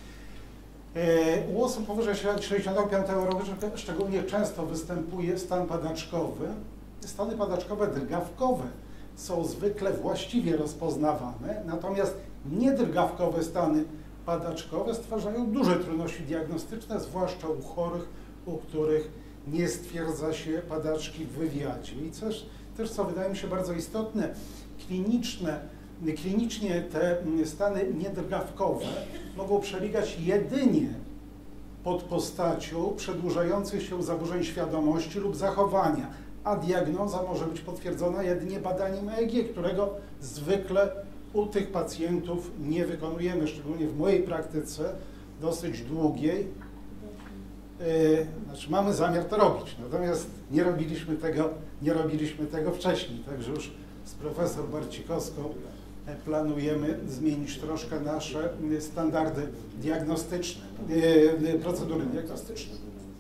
U osób powyżej 65 roku szczególnie często występuje stan padaczkowy. Stany padaczkowe drgawkowe są zwykle właściwie rozpoznawane, natomiast niedrgawkowe stany padaczkowe stwarzają duże trudności diagnostyczne, zwłaszcza u chorych, u których nie stwierdza się padaczki w wywiadzie. I też co wydaje mi się bardzo istotne, klinicznie te stany niedrgawkowe mogą przebiegać jedynie pod postacią przedłużających się zaburzeń świadomości lub zachowania, a diagnoza może być potwierdzona jedynie badaniem EEG, którego zwykle u tych pacjentów nie wykonujemy, szczególnie w mojej praktyce dosyć długiej. Znaczy mamy zamiar to robić, natomiast nie robiliśmy tego wcześniej, także już z profesor Barcikowską planujemy zmienić troszkę nasze standardy diagnostyczne, procedury diagnostyczne.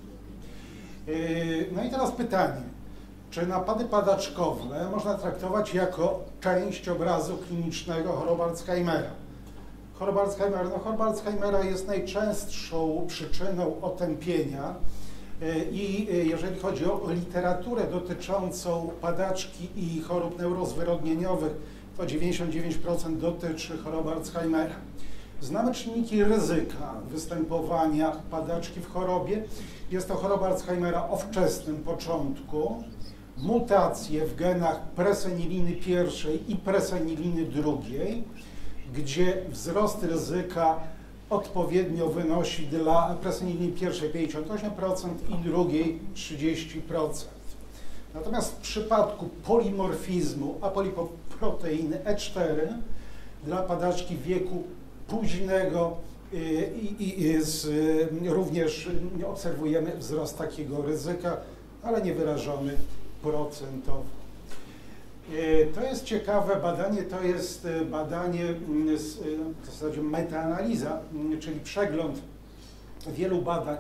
No i teraz pytanie, czy napady padaczkowe można traktować jako część obrazu klinicznego choroby Alzheimera? Choroba Alzheimera jest najczęstszą przyczyną otępienia i jeżeli chodzi o literaturę dotyczącą padaczki i chorób neurozwyrodnieniowych, to 99% dotyczy choroby Alzheimera. Znamy czynniki ryzyka występowania padaczki w chorobie. Jest to choroba Alzheimera o wczesnym początku, mutacje w genach preseniliny pierwszej i preseniliny drugiej, gdzie wzrost ryzyka odpowiednio wynosi dla preseniliny pierwszej 58% i drugiej 30%. Natomiast w przypadku polimorfizmu apolipoproteiny E4 dla padaczki wieku późnego również obserwujemy wzrost takiego ryzyka, ale niewyrażony procentowo. To jest ciekawe badanie, to jest badanie, w zasadzie metaanaliza, czyli przegląd wielu badań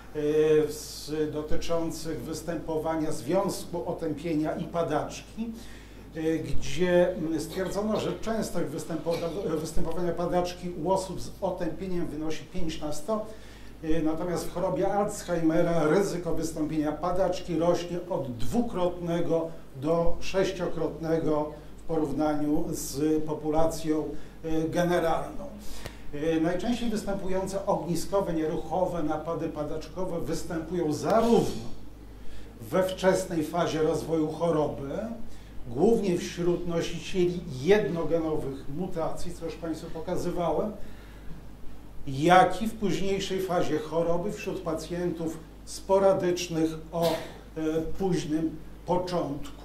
dotyczących występowania związku otępienia i padaczki, gdzie stwierdzono, że częstość występowania padaczki u osób z otępieniem wynosi 5 na 100, natomiast w chorobie Alzheimera ryzyko wystąpienia padaczki rośnie od 2-krotnego do 6-krotnego w porównaniu z populacją generalną. Najczęściej występujące ogniskowe, nieruchowe napady padaczkowe występują zarówno we wczesnej fazie rozwoju choroby, głównie wśród nosicieli jednogenowych mutacji, co już Państwu pokazywałem, jak i w późniejszej fazie choroby wśród pacjentów sporadycznych o późnym początku.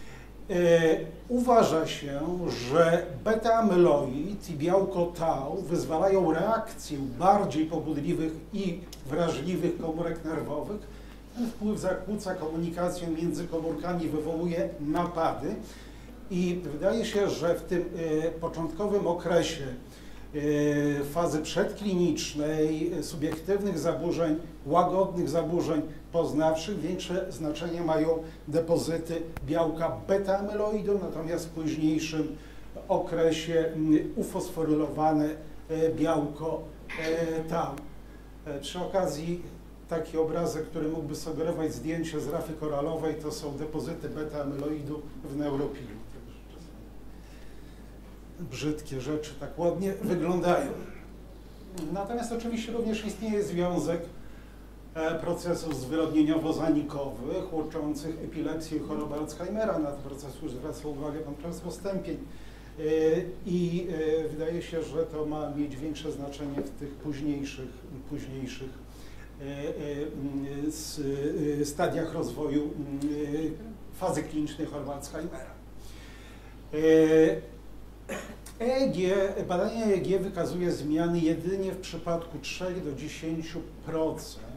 Uważa się, że beta-amyloid i białko tau wyzwalają reakcję bardziej pobudliwych i wrażliwych komórek nerwowych. Ten wpływ zakłóca komunikację między komórkami, wywołuje napady i wydaje się, że w tym początkowym okresie fazy przedklinicznej, subiektywnych zaburzeń, łagodnych zaburzeń poznawczych większe znaczenie mają depozyty białka beta-amyloidu, natomiast w późniejszym okresie ufosforylowane białko tau. Przy okazji taki obrazek, który mógłby sugerować zdjęcie z rafy koralowej, to są depozyty beta-amyloidu w neuropilu. Brzydkie rzeczy tak ładnie wyglądają. Natomiast oczywiście również istnieje związek procesów zwyrodnieniowo-zanikowych łączących epilepsję i chorobę Alzheimera. Na ten proces już zwracał uwagę pan profesor Stępień. I wydaje się, że to ma mieć większe znaczenie w tych późniejszych stadiach rozwoju fazy klinicznej choroby Alzheimera. Badanie EEG wykazuje zmiany jedynie w przypadku 3 do 10%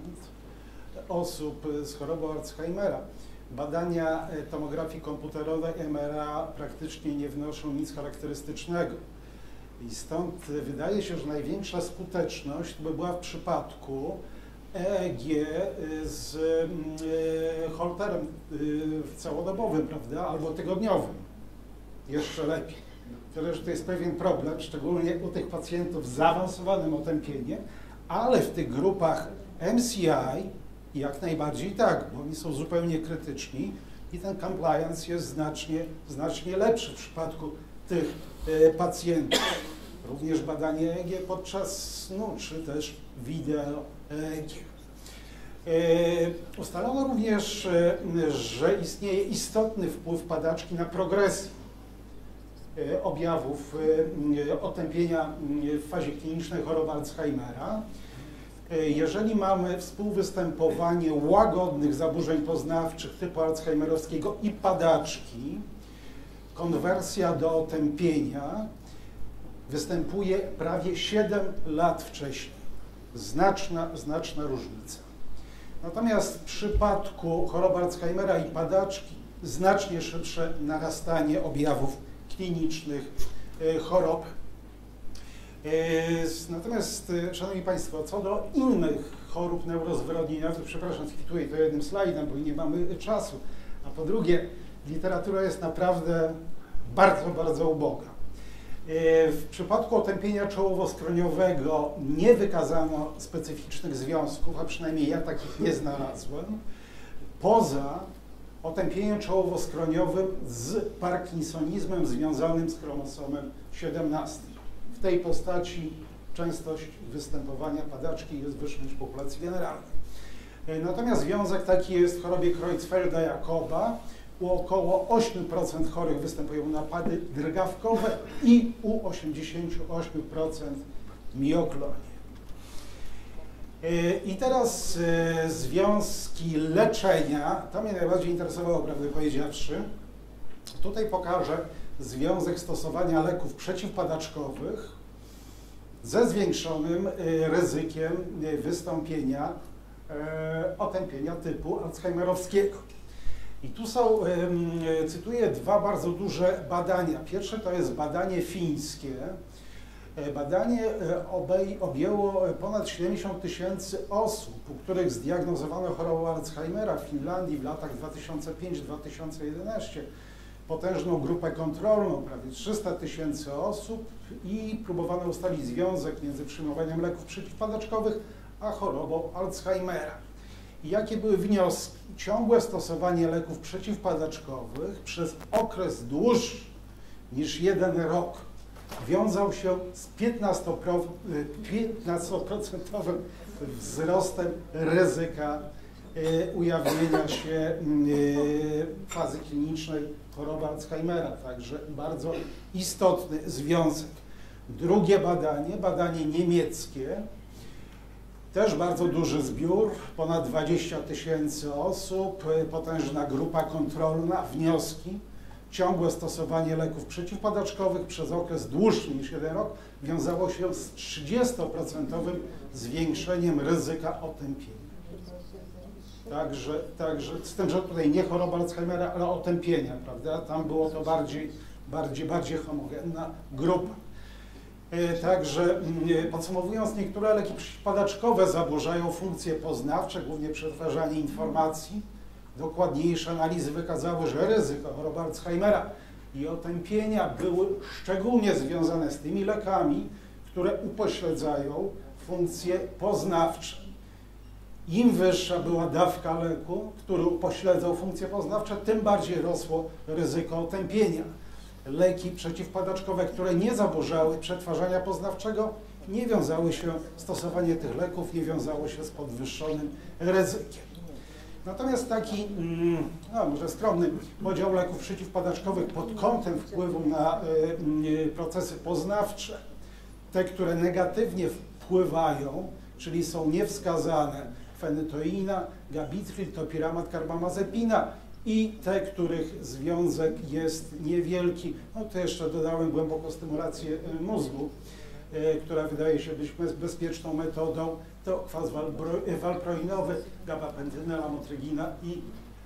osób z chorobą Alzheimera. Badania tomografii komputerowej MRA praktycznie nie wnoszą nic charakterystycznego. I stąd wydaje się, że największa skuteczność by była w przypadku EEG z holterem całodobowym, prawda, albo tygodniowym. Jeszcze lepiej. Tyle, że to jest pewien problem, szczególnie u tych pacjentów z zaawansowanym otępieniem, ale w tych grupach MCI jak najbardziej tak, bo oni są zupełnie krytyczni i ten compliance jest znacznie lepszy w przypadku tych pacjentów. Również badanie EEG podczas snu, czy też wideo EEG. Ustalono również, że istnieje istotny wpływ padaczki na progresję objawów otępienia w fazie klinicznej choroby Alzheimera. Jeżeli mamy współwystępowanie łagodnych zaburzeń poznawczych typu alzheimerowskiego i padaczki, konwersja do otępienia występuje prawie 7 lat wcześniej. Znaczna różnica. Natomiast w przypadku choroby Alzheimera i padaczki znacznie szybsze narastanie objawów klinicznych choroby. Natomiast, Szanowni Państwo, co do innych chorób neurozwyrodnieniowych, przepraszam, skwituję to jednym slajdem, bo nie mamy czasu, a po drugie, literatura jest naprawdę bardzo uboga. W przypadku otępienia czołowo-skroniowego nie wykazano specyficznych związków, a przynajmniej ja takich nie znalazłem, poza otępieniem czołowo-skroniowym z parkinsonizmem związanym z chromosomem 17. W tej postaci częstość występowania padaczki jest wyższa niż w populacji generalnej. Natomiast związek taki jest w chorobie Creutzfeldta-Jakoba. U około 8% chorych występują napady drgawkowe i u 88% mioklonie. I teraz związki leczenia, to mnie najbardziej interesowało, prawdę powiedziawszy. Tutaj pokażę związek stosowania leków przeciwpadaczkowych ze zwiększonym ryzykiem wystąpienia otępienia typu alzheimerowskiego. I tu są, cytuję, 2 bardzo duże badania. Pierwsze to jest badanie fińskie. Badanie objęło ponad 70 000 osób, u których zdiagnozowano chorobę Alzheimera w Finlandii w latach 2005-2011. Potężną grupę kontrolną, prawie 300 000 osób i próbowano ustalić związek między przyjmowaniem leków przeciwpadaczkowych a chorobą Alzheimera. I jakie były wnioski? Ciągłe stosowanie leków przeciwpadaczkowych przez okres dłuższy niż 1 rok wiązał się z 15% wzrostem ryzyka ujawnienia się fazy klinicznej choroby Alzheimera. Także bardzo istotny związek. Drugie badanie, badanie niemieckie, też bardzo duży zbiór, ponad 20 000 osób, potężna grupa kontrolna, wnioski. Ciągłe stosowanie leków przeciwpadaczkowych przez okres dłuższy niż 1 rok wiązało się z 30% zwiększeniem ryzyka otępienia. Także z tym, że tutaj nie choroba Alzheimera, ale otępienia, prawda? Tam było to bardziej homogenna grupa. Także podsumowując, niektóre leki przeciwpadaczkowe zaburzają funkcje poznawcze, głównie przetwarzanie informacji. Dokładniejsze analizy wykazały, że ryzyko choroby Alzheimera i otępienia były szczególnie związane z tymi lekami, które upośledzają funkcje poznawcze. Im wyższa była dawka leku, który upośledzał funkcje poznawcze, tym bardziej rosło ryzyko otępienia. Leki przeciwpadaczkowe, które nie zaburzały przetwarzania poznawczego, nie wiązały się, stosowanie tych leków nie wiązało się z podwyższonym ryzykiem. Natomiast taki, no może skromny podział leków przeciwpadaczkowych pod kątem wpływu na procesy poznawcze, te, które negatywnie wpływają, czyli są niewskazane, fenytoina, gabitril, topiramat, karbamazepina, i te, których związek jest niewielki. No to jeszcze dodałem głęboką stymulację mózgu, która wydaje się być bezpieczną metodą. To kwas walproinowy, gabapentyna, lamotrygina i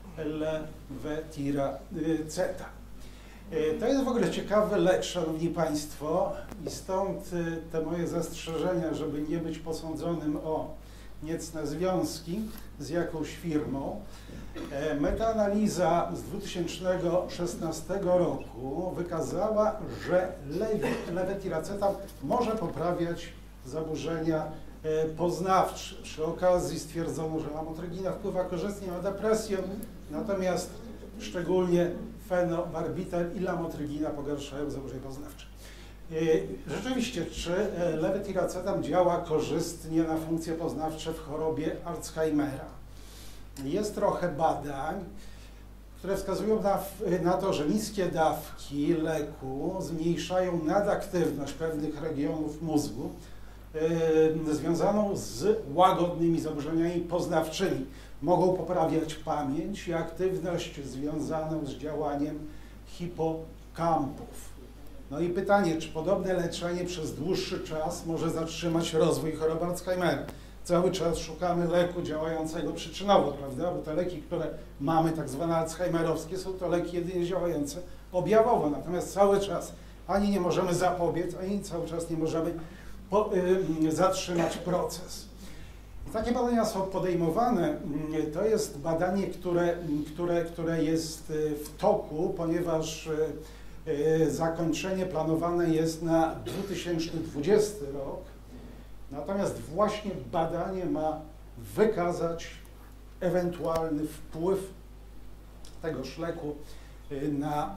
lewetiraceta. To jest w ogóle ciekawy lek, Szanowni Państwo, i stąd te moje zastrzeżenia, żeby nie być posądzonym o niecne związki z jakąś firmą. Metaanaliza z 2016 roku wykazała, że lewetiraceta może poprawiać zaburzenia poznawcze. Przy okazji stwierdzono, że lamotrygina wpływa korzystnie na depresję, natomiast szczególnie fenobarbital i lamotrygina pogarszają zaburzenia poznawcze. Rzeczywiście, czy lewetiraceta działa korzystnie na funkcje poznawcze w chorobie Alzheimera? Jest trochę badań, które wskazują na to, że niskie dawki leku zmniejszają nadaktywność pewnych regionów mózgu związaną z łagodnymi zaburzeniami poznawczymi. Mogą poprawiać pamięć i aktywność związaną z działaniem hipokampów. No i pytanie, czy podobne leczenie przez dłuższy czas może zatrzymać rozwój choroby Alzheimera? Cały czas szukamy leku działającego przyczynowo, prawda? Bo te leki, które mamy, tak zwane alzheimerowskie, są to leki jedynie działające objawowo. Natomiast cały czas ani nie możemy zapobiec, ani cały czas nie możemy zatrzymać proces. I takie badania są podejmowane. To jest badanie, które jest w toku, ponieważ zakończenie planowane jest na 2020 rok. Natomiast właśnie badanie ma wykazać ewentualny wpływ tego leku na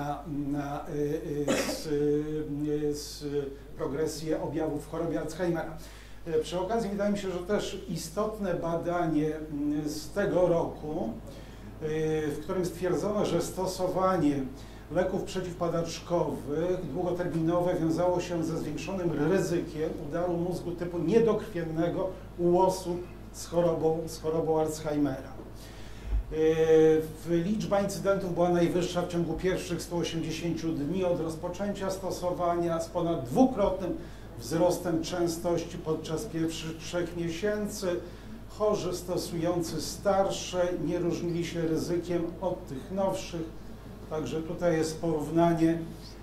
progresję objawów choroby Alzheimera. Przy okazji wydaje mi się, że też istotne badanie z tego roku, w którym stwierdzono, że stosowanie leków przeciwpadaczkowych długoterminowe wiązało się ze zwiększonym ryzykiem udaru mózgu typu niedokrwiennego u osób z chorobą Alzheimera. Liczba incydentów była najwyższa w ciągu pierwszych 180 dni od rozpoczęcia stosowania, z ponad dwukrotnym wzrostem częstości podczas pierwszych 3 miesięcy. Chorzy stosujący starsze nie różnili się ryzykiem od tych nowszych. Także tutaj jest porównanie,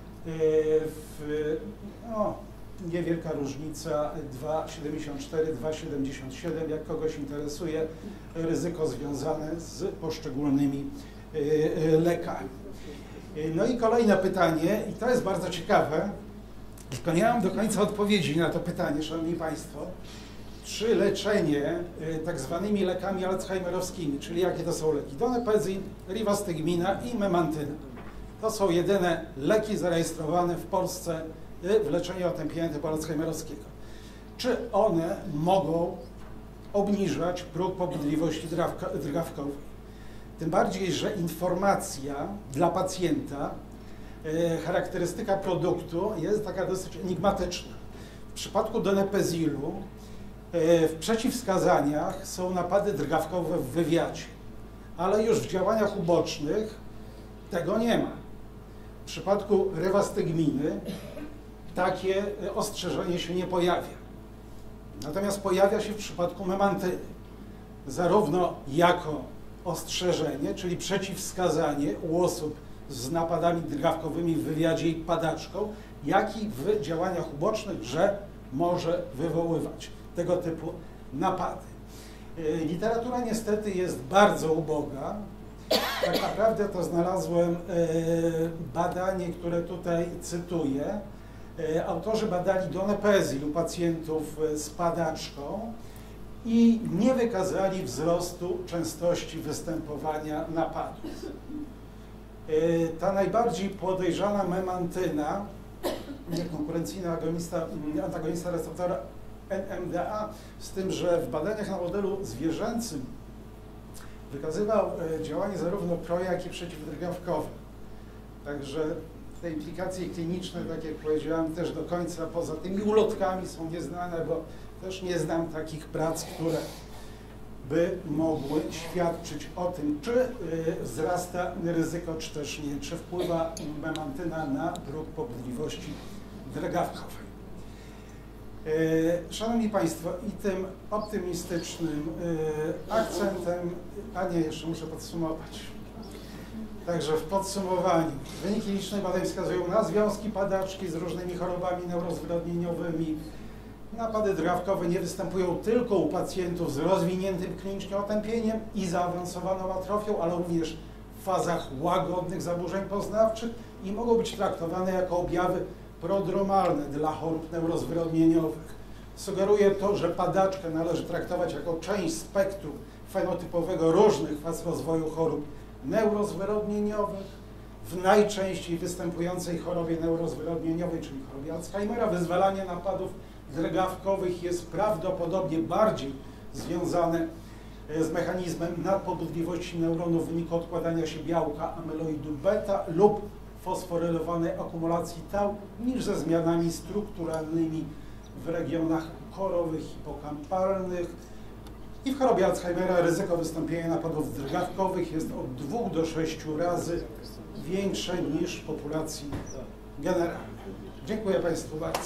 niewielka różnica, 2,74, 2,77, jak kogoś interesuje ryzyko związane z poszczególnymi lekami. No i kolejne pytanie, i to jest bardzo ciekawe, tylko nie mam do końca odpowiedzi na to pytanie, Szanowni Państwo. Czy leczenie tak zwanymi lekami alzheimerowskimi, czyli jakie to są leki? Donepezil, rivastigmina i memantyna. To są jedyne leki zarejestrowane w Polsce w leczeniu otępienia typu alzheimerowskiego. Czy one mogą obniżać próg pobudliwości drgawkowej? Tym bardziej, że informacja dla pacjenta, charakterystyka produktu jest taka dosyć enigmatyczna. W przypadku donepezilu w przeciwwskazaniach są napady drgawkowe w wywiadzie, ale już w działaniach ubocznych tego nie ma. W przypadku rivastigminy takie ostrzeżenie się nie pojawia. Natomiast pojawia się w przypadku memantyny, zarówno jako ostrzeżenie, czyli przeciwwskazanie u osób z napadami drgawkowymi w wywiadzie i padaczką, jak i w działaniach ubocznych, że może wywoływać tego typu napady. Literatura niestety jest bardzo uboga. Tak naprawdę to znalazłem badanie, które tutaj cytuję. Autorzy badali donepezil u pacjentów z padaczką i nie wykazali wzrostu częstości występowania napadów. Ta najbardziej podejrzana memantyna, konkurencyjny antagonista receptora NMDA, z tym, że w badaniach na modelu zwierzęcym wykazywał działanie zarówno pro, jak i przeciwdrgawkowe. Także te implikacje kliniczne, tak jak powiedziałem, też do końca poza tymi ulotkami są nieznane, bo też nie znam takich prac, które by mogły świadczyć o tym, czy wzrasta ryzyko, czy też nie, czy wpływa memantyna na próg pobudliwości drgawkowej. Szanowni Państwo, i tym optymistycznym akcentem, a nie, jeszcze muszę podsumować. Także w podsumowaniu, wyniki licznych badań wskazują na związki padaczki z różnymi chorobami neurozwyrodnieniowymi. Napady drgawkowe nie występują tylko u pacjentów z rozwiniętym klinicznie otępieniem i zaawansowaną atrofią, ale również w fazach łagodnych zaburzeń poznawczych i mogą być traktowane jako objawy prodromalne dla chorób neurozwyrodnieniowych. Sugeruje to, że padaczkę należy traktować jako część spektrum fenotypowego różnych faz rozwoju chorób neurozwyrodnieniowych. W najczęściej występującej chorobie neurozwyrodnieniowej, czyli chorobie Alzheimera, wyzwalanie napadów drgawkowych jest prawdopodobnie bardziej związane z mechanizmem nadpobudliwości neuronów w wyniku odkładania się białka amyloidu beta lub fosforylowanej akumulacji tau niż ze zmianami strukturalnymi w regionach korowych hipokampalnych. I w chorobie Alzheimera ryzyko wystąpienia napadów drgawkowych jest od 2 do 6 razy większe niż w populacji generalnej. Dziękuję Państwu bardzo.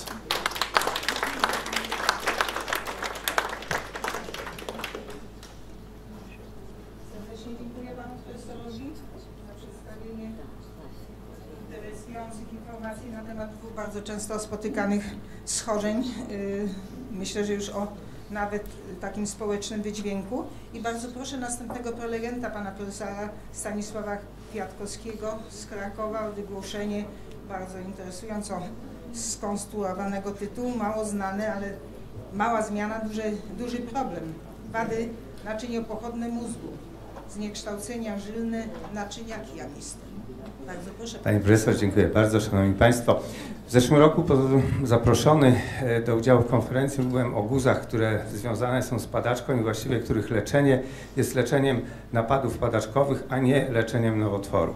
Serdecznie dziękuję Panu Profesorowi za przedstawienie interesujących informacji na temat dwóch bardzo często spotykanych schorzeń. Myślę, że już o nawet takim społecznym wydźwięku. I bardzo proszę następnego prelegenta, pana profesora Stanisława Kwiatkowskiego z Krakowa o wygłoszenie bardzo interesująco skonstruowanego tytułu, mało znany, ale mała zmiana, duży problem. Wady naczyniopochodne mózgu, zniekształcenia żylne naczynia kijamiste. Bardzo proszę. Pani profesor, dziękuję bardzo. Szanowni Państwo, w zeszłym roku zaproszony do udziału w konferencji byłem o guzach, które związane są z padaczką i właściwie których leczenie jest leczeniem napadów padaczkowych, a nie leczeniem nowotworu.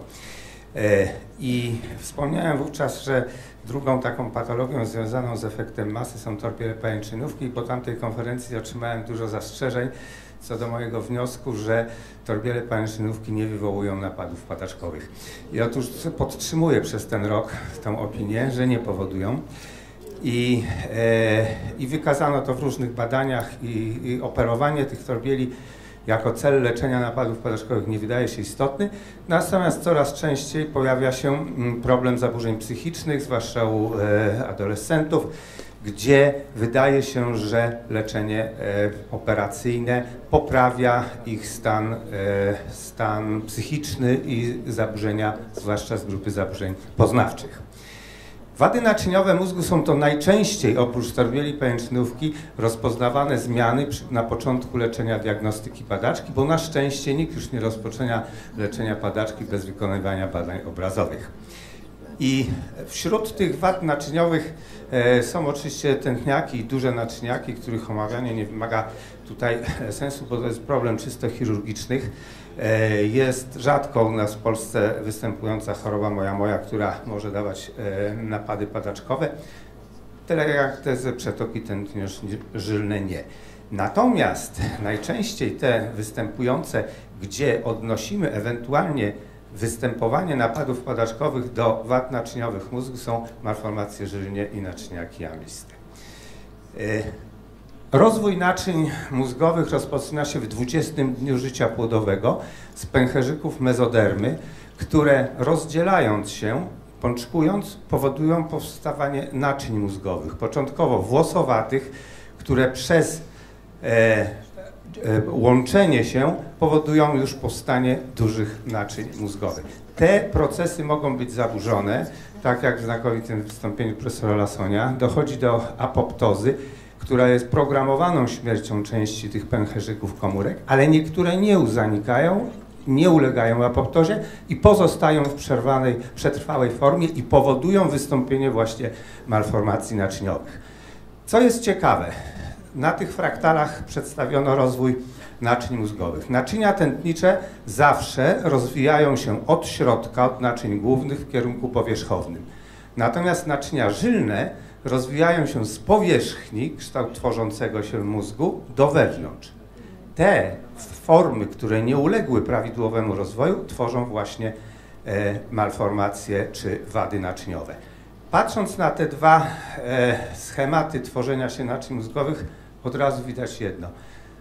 I wspomniałem wówczas, że drugą taką patologią związaną z efektem masy są torbiele pajęczynówki i po tamtej konferencji otrzymałem dużo zastrzeżeń co do mojego wniosku, że torbiele pajęczynówki nie wywołują napadów padaczkowych. I otóż podtrzymuję przez ten rok tę opinię, że nie powodują. I wykazano to w różnych badaniach i operowanie tych torbieli jako cel leczenia napadów padaczkowych nie wydaje się istotny, natomiast coraz częściej pojawia się problem zaburzeń psychicznych, zwłaszcza u adolescentów, gdzie wydaje się, że leczenie operacyjne poprawia ich stan psychiczny i zaburzenia, zwłaszcza z grupy zaburzeń poznawczych. Wady naczyniowe mózgu są to najczęściej, oprócz torbieli pajęczynówki, rozpoznawane zmiany na początku leczenia diagnostyki padaczki, bo na szczęście nikt już nie rozpoczyna leczenia padaczki bez wykonywania badań obrazowych. I wśród tych wad naczyniowych są oczywiście tętniaki i duże naczyniaki, których omawianie nie wymaga tutaj sensu, bo to jest problem czysto chirurgicznych. Jest rzadko u nas w Polsce występująca choroba moja, która może dawać napady padaczkowe, tyle jak te przetoki tętniożylne nie. Natomiast najczęściej te występujące, gdzie odnosimy ewentualnie występowanie napadów padaczkowych do wad naczyniowych mózgu, są malformacje żylnie i naczyniaki jamiste. Rozwój naczyń mózgowych rozpoczyna się w 20 dniu życia płodowego z pęcherzyków mezodermy, które rozdzielając się pączkując, powodują powstawanie naczyń mózgowych, początkowo włosowatych, które przez łączenie się powodują już powstanie dużych naczyń mózgowych. Te procesy mogą być zaburzone, tak jak w znakomitym wystąpieniu profesora Lassonia, dochodzi do apoptozy, która jest programowaną śmiercią części tych pęcherzyków komórek, ale niektóre nie zanikają, nie ulegają apoptozie i pozostają w przetrwałej formie i powodują wystąpienie właśnie malformacji naczyniowych. Co jest ciekawe, na tych fraktalach przedstawiono rozwój naczyń mózgowych. Naczynia tętnicze zawsze rozwijają się od środka, od naczyń głównych w kierunku powierzchownym. Natomiast naczynia żylne rozwijają się z powierzchni kształt tworzącego się mózgu do wewnątrz. Te formy, które nie uległy prawidłowemu rozwoju, tworzą właśnie malformacje czy wady naczyniowe. Patrząc na te dwa schematy tworzenia się naczyń mózgowych, od razu widać jedno.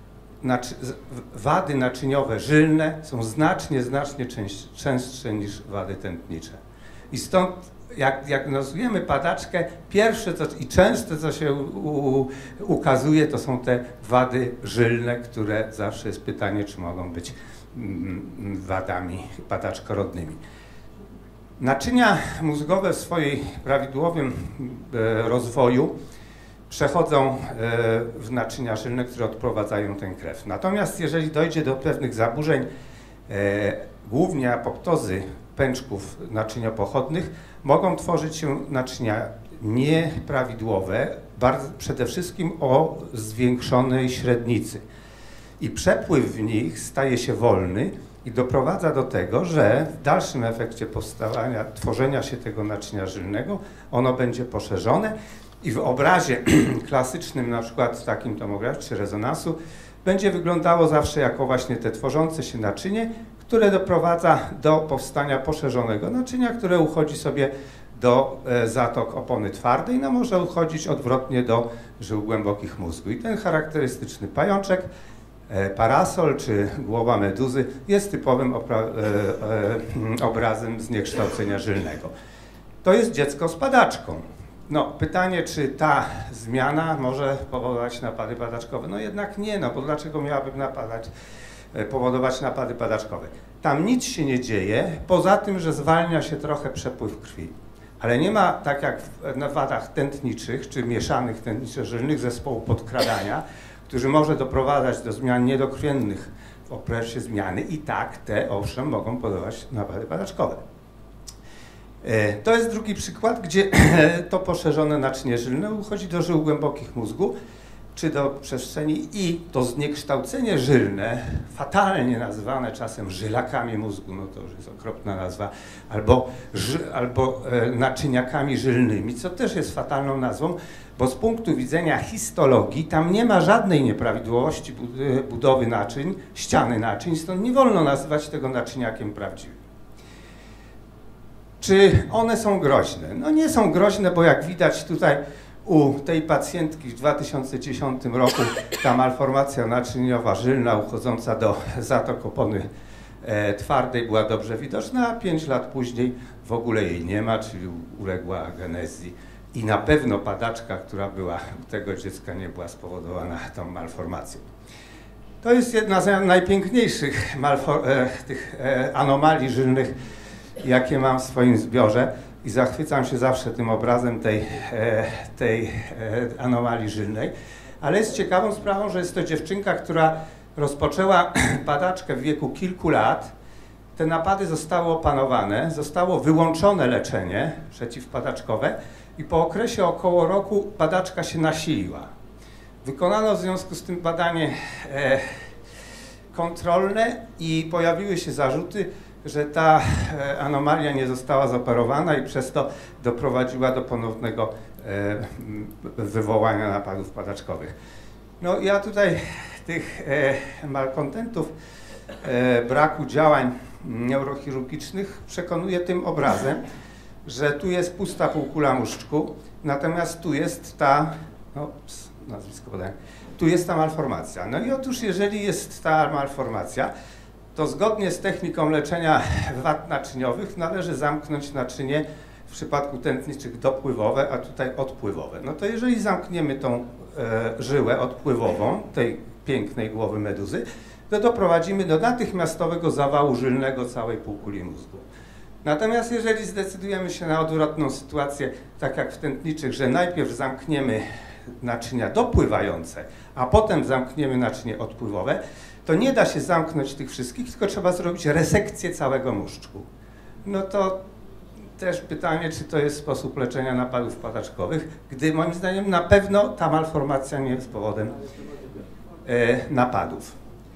Wady naczyniowe żylne są znacznie częstsze niż wady tętnicze. I stąd jak diagnozujemy padaczkę, pierwsze i częste, co się ukazuje, to są te wady żylne, które zawsze jest pytanie, czy mogą być wadami padaczkorodnymi. Naczynia mózgowe w swoim prawidłowym rozwoju przechodzą w naczynia żylne, które odprowadzają tę krew. Natomiast jeżeli dojdzie do pewnych zaburzeń, głównie apoptozy pęczków naczyniopochodnych, mogą tworzyć się naczynia nieprawidłowe, przede wszystkim o zwiększonej średnicy. I przepływ w nich staje się wolny i doprowadza do tego, że w dalszym efekcie tworzenia się tego naczynia żylnego ono będzie poszerzone i w obrazie klasycznym, na przykład takim tomografii czy rezonansu, będzie wyglądało zawsze jako właśnie te tworzące się naczynie, które doprowadza do powstania poszerzonego naczynia, które uchodzi sobie do zatok opony twardej, no może uchodzić odwrotnie do żył głębokich mózgu. I ten charakterystyczny pajączek, parasol czy głowa meduzy jest typowym obrazem zniekształcenia żylnego. To jest dziecko z padaczką. No, pytanie, czy ta zmiana może powodować napady padaczkowe? No jednak nie, no bo dlaczego miałaby powodować napady padaczkowe? Tam nic się nie dzieje, poza tym, że zwalnia się trochę przepływ krwi. Ale nie ma, tak jak w wadach tętniczych, czy mieszanych tętnicze-żylnych zespołu podkradania, który może doprowadzać do zmian niedokrwiennych w okresie zmiany i tak te, owszem, mogą powodować napady padaczkowe. To jest drugi przykład, gdzie to poszerzone naczynie żylne uchodzi do żył głębokich mózgu, czy do przestrzeni i to zniekształcenie żylne, fatalnie nazywane czasem żylakami mózgu, no to już jest okropna nazwa, albo naczyniakami żylnymi, co też jest fatalną nazwą, bo z punktu widzenia histologii tam nie ma żadnej nieprawidłowości budowy naczyń, ściany naczyń, stąd nie wolno nazywać tego naczyniakiem prawdziwym. Czy one są groźne? No nie są groźne, bo jak widać tutaj u tej pacjentki w 2010 roku ta malformacja naczyniowa żylna uchodząca do zatok opony twardej była dobrze widoczna, a 5 lat później w ogóle jej nie ma, czyli uległa agenezji. I na pewno padaczka, która była u tego dziecka, nie była spowodowana tą malformacją. To jest jedna z najpiękniejszych anomalii żylnych, jakie mam w swoim zbiorze i zachwycam się zawsze tym obrazem tej anomalii żylnej. Ale jest ciekawą sprawą, że jest to dziewczynka, która rozpoczęła padaczkę w wieku kilku lat. Te napady zostały opanowane, zostało wyłączone leczenie przeciwpadaczkowe i po okresie około roku padaczka się nasiliła. Wykonano w związku z tym badanie kontrolne i pojawiły się zarzuty, że ta anomalia nie została zoperowana i przez to doprowadziła do ponownego wywołania napadów padaczkowych. No ja tutaj tych malkontentów braku działań neurochirurgicznych przekonuję tym obrazem, że tu jest pusta półkula mózgu, natomiast tu jest ta, nazwisko podaję, tu jest ta malformacja. No i otóż jeżeli jest ta malformacja, to zgodnie z techniką leczenia wad naczyniowych należy zamknąć naczynie w przypadku tętniczych dopływowe, a tutaj odpływowe. No to jeżeli zamkniemy tą żyłę odpływową tej pięknej głowy meduzy, to doprowadzimy do natychmiastowego zawału żylnego całej półkuli mózgu. Natomiast jeżeli zdecydujemy się na odwrotną sytuację, tak jak w tętniczych, że najpierw zamkniemy naczynia dopływające, a potem zamkniemy naczynie odpływowe, to nie da się zamknąć tych wszystkich, tylko trzeba zrobić resekcję całego mózgu. No to też pytanie, czy to jest sposób leczenia napadów padaczkowych, gdy moim zdaniem na pewno ta malformacja nie jest powodem napadów.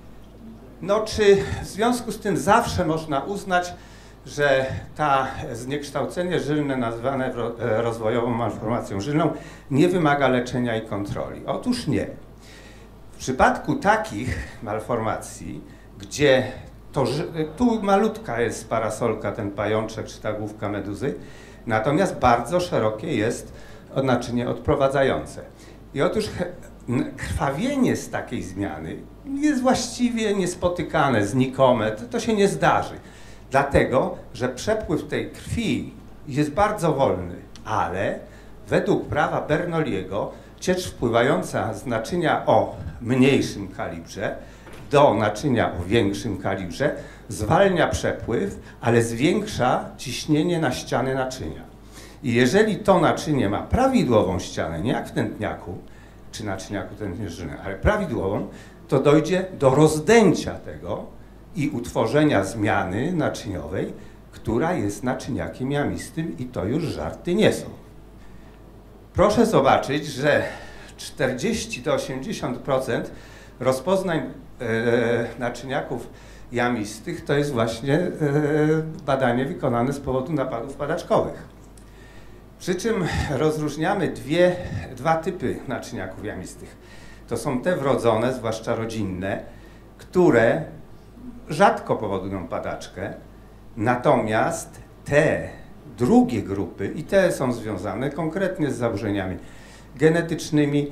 No czy w związku z tym zawsze można uznać, że ta zniekształcenie żylne nazwane rozwojową malformacją żylną nie wymaga leczenia i kontroli? Otóż nie. W przypadku takich malformacji, gdzie tu malutka jest parasolka, ten pajączek czy ta główka meduzy, natomiast bardzo szerokie jest naczynie odprowadzające. I otóż krwawienie z takiej zmiany jest właściwie niespotykane, znikome, to się nie zdarzy. Dlatego, że przepływ tej krwi jest bardzo wolny, ale według prawa Bernoulliego ciecz wpływająca z naczynia o mniejszym kalibrze do naczynia o większym kalibrze zwalnia przepływ, ale zwiększa ciśnienie na ściany naczynia. I jeżeli to naczynie ma prawidłową ścianę, nie jak w tętniaku, czy naczyniaku tętniczym, ale prawidłową, to dojdzie do rozdęcia tego i utworzenia zmiany naczyniowej, która jest naczyniakiem jamistym i to już żarty nie są. Proszę zobaczyć, że 40 do 80% rozpoznań naczyniaków jamistych to jest właśnie badanie wykonane z powodu napadów padaczkowych. Przy czym rozróżniamy dwa typy naczyniaków jamistych. To są te wrodzone, zwłaszcza rodzinne, które rzadko powodują padaczkę, natomiast te drugie grupy, i te są związane konkretnie z zaburzeniami genetycznymi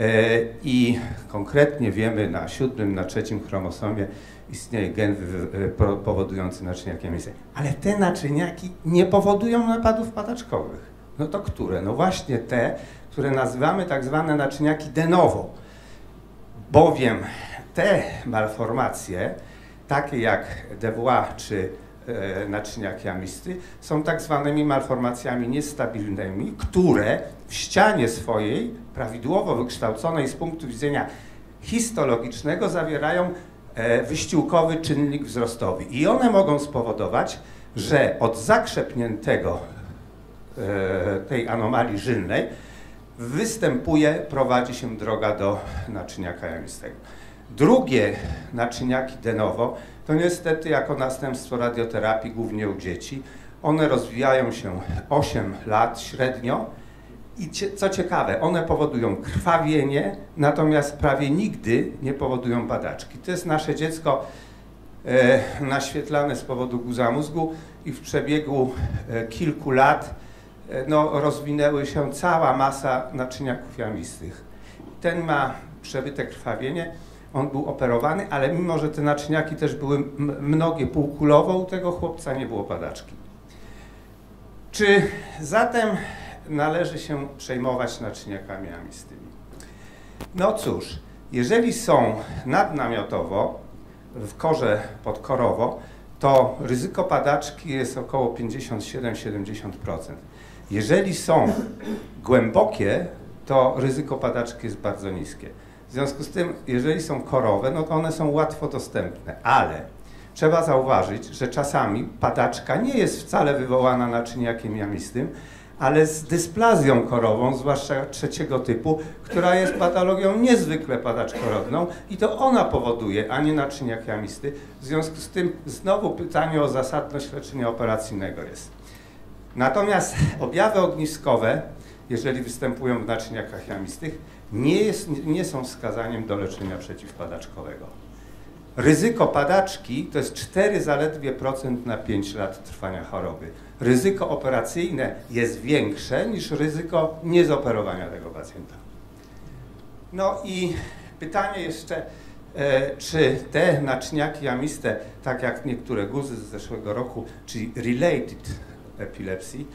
i konkretnie wiemy, na 7., na 3. chromosomie istnieje gen powodujący naczyniaki jamiste. Ale te naczyniaki nie powodują napadów padaczkowych. No to które? No właśnie te, które nazywamy tak zwane naczyniaki de novo, bowiem te malformacje, takie jak Devois czy naczyniak jamisty, są tak zwanymi malformacjami niestabilnymi, które w ścianie swojej, prawidłowo wykształconej z punktu widzenia histologicznego, zawierają wyściółkowy czynnik wzrostowy. I one mogą spowodować, że od zakrzepniętego tej anomalii żylnej prowadzi się droga do naczyniaka jamistego. Drugie naczyniaki de novo to niestety jako następstwo radioterapii, głównie u dzieci. One rozwijają się 8 lat średnio i co ciekawe, one powodują krwawienie, natomiast prawie nigdy nie powodują padaczki. To jest nasze dziecko naświetlane z powodu guza mózgu i w przebiegu kilku lat rozwinęły się cała masa naczyniaków jamistych. Ten ma przebyte krwawienie, on był operowany, ale mimo, że te naczyniaki też były mnogie półkulowo, u tego chłopca nie było padaczki. Czy zatem należy się przejmować naczyniakami jamistymi? No cóż, jeżeli są nadnamiotowo, w korze podkorowo, to ryzyko padaczki jest około 57-70%. Jeżeli są głębokie, to ryzyko padaczki jest bardzo niskie. W związku z tym, jeżeli są korowe, no to one są łatwo dostępne, ale trzeba zauważyć, że czasami padaczka nie jest wcale wywołana naczyniakiem jamistym, ale z dysplazją korową, zwłaszcza 3. typu, która jest patologią niezwykle padaczkorodną i to ona powoduje, a nie naczyniak jamisty. W związku z tym znowu pytanie o zasadność leczenia operacyjnego jest. Natomiast objawy ogniskowe, jeżeli występują w naczyniakach jamistych, nie są wskazaniem do leczenia przeciwpadaczkowego. Ryzyko padaczki to jest 4 zaledwie % na 5 lat trwania choroby. Ryzyko operacyjne jest większe niż ryzyko niezoperowania tego pacjenta. No i pytanie jeszcze, czy te naczyniaki jamiste, tak jak niektóre guzy z zeszłego roku, czyli related epilepsy,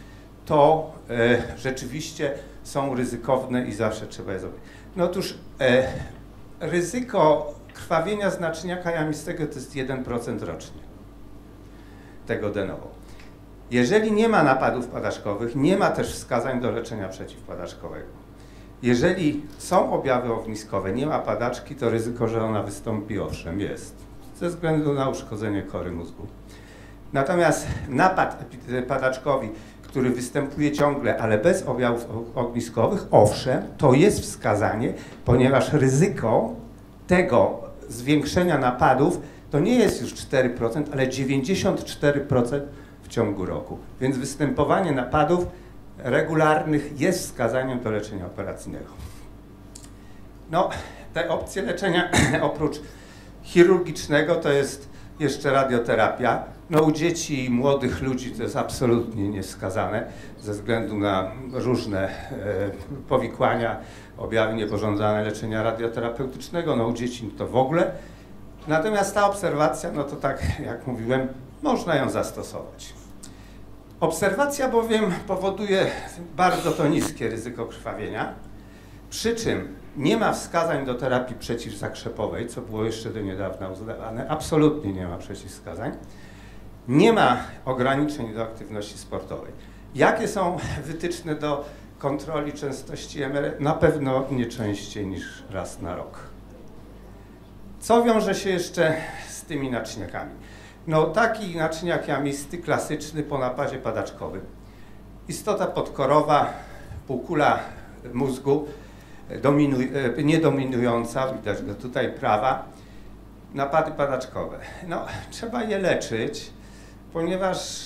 to rzeczywiście są ryzykowne i zawsze trzeba je zrobić. No otóż ryzyko krwawienia z naczyniaka jamistego to jest 1% rocznie tego de novo. Jeżeli nie ma napadów padaczkowych, nie ma też wskazań do leczenia przeciwpadaczkowego. Jeżeli są objawy ogniskowe, nie ma padaczki, to ryzyko, że ona wystąpi, owszem, jest, ze względu na uszkodzenie kory mózgu. Natomiast napad padaczkowy, który występuje ciągle, ale bez objawów ogniskowych, owszem, to jest wskazanie, ponieważ ryzyko tego zwiększenia napadów to nie jest już 4%, ale 94% w ciągu roku. Więc występowanie napadów regularnych jest wskazaniem do leczenia operacyjnego. No, te opcje leczenia oprócz chirurgicznego to jest jeszcze radioterapia. No, u dzieci i młodych ludzi to jest absolutnie niewskazane ze względu na różne powikłania, objawy niepożądane leczenia radioterapeutycznego. No, u dzieci to w ogóle. Natomiast ta obserwacja, no to tak jak mówiłem, można ją zastosować. Obserwacja bowiem powoduje bardzo to niskie ryzyko krwawienia, przy czym nie ma wskazań do terapii przeciwzakrzepowej, co było jeszcze do niedawna uznawane, absolutnie nie ma przeciwwskazań. Nie ma ograniczeń do aktywności sportowej. Jakie są wytyczne do kontroli częstości MR? Na pewno nie częściej niż raz na rok. Co wiąże się jeszcze z tymi naczyniakami? No, taki naczyniak jamisty klasyczny po napadzie padaczkowym. Istota podkorowa, półkula mózgu niedominująca, widać go tutaj, prawa, napady padaczkowe. No, trzeba je leczyć, ponieważ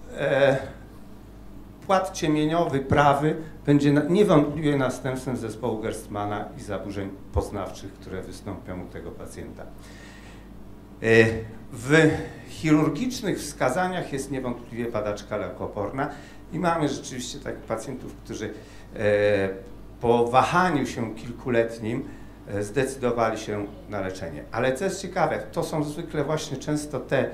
płat ciemieniowy prawy będzie niewątpliwie następstwem zespołu Gerstmana i zaburzeń poznawczych, które wystąpią u tego pacjenta. W chirurgicznych wskazaniach jest niewątpliwie padaczka lekoporna i mamy rzeczywiście takich pacjentów, którzy po wahaniu się kilkuletnim zdecydowali się na leczenie. Ale co jest ciekawe, to są zwykle właśnie często te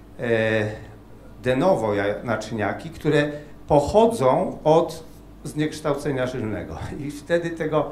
de novo naczyniaki, które pochodzą od zniekształcenia żylnego i wtedy tego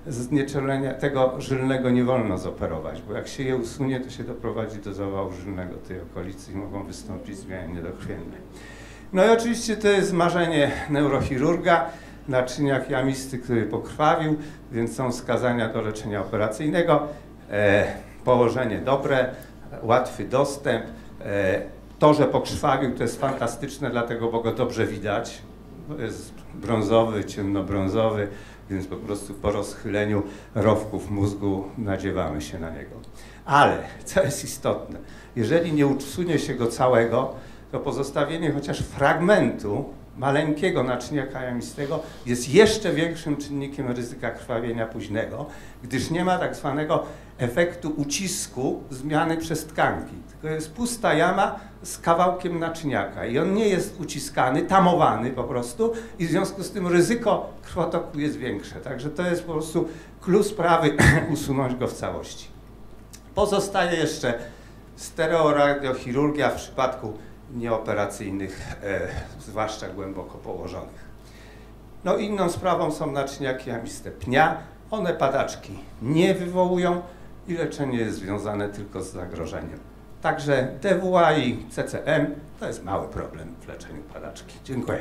żylnego nie wolno zoperować, bo jak się je usunie, to się doprowadzi do zawału żylnego tej okolicy i mogą wystąpić zmiany niedokrwienne. No i oczywiście to jest marzenie neurochirurga, naczyniak jamisty, który pokrwawił, więc są wskazania do leczenia operacyjnego, położenie dobre, łatwy dostęp. To, że pokrwawił, to jest fantastyczne, dlatego, bo go dobrze widać. Jest brązowy, ciemnobrązowy, więc po prostu po rozchyleniu rowków mózgu nadziewamy się na niego. Ale, co jest istotne, jeżeli nie usunie się go całego, to pozostawienie chociaż fragmentu maleńkiego naczyniaka jamistego jest jeszcze większym czynnikiem ryzyka krwawienia późnego, gdyż nie ma tak zwanego efektu ucisku zmiany przez tkanki. Tylko jest pusta jama z kawałkiem naczyniaka i on nie jest uciskany, tamowany po prostu i w związku z tym ryzyko krwotoku jest większe. Także to jest po prostu klucz sprawy usunąć go w całości. Pozostaje jeszcze stereoradiochirurgia w przypadku nieoperacyjnych, zwłaszcza głęboko położonych. No, inną sprawą są naczyniaki jamiste pnia. One padaczki nie wywołują i leczenie jest związane tylko z zagrożeniem. Także DWA i CCM to jest mały problem w leczeniu padaczki. Dziękuję.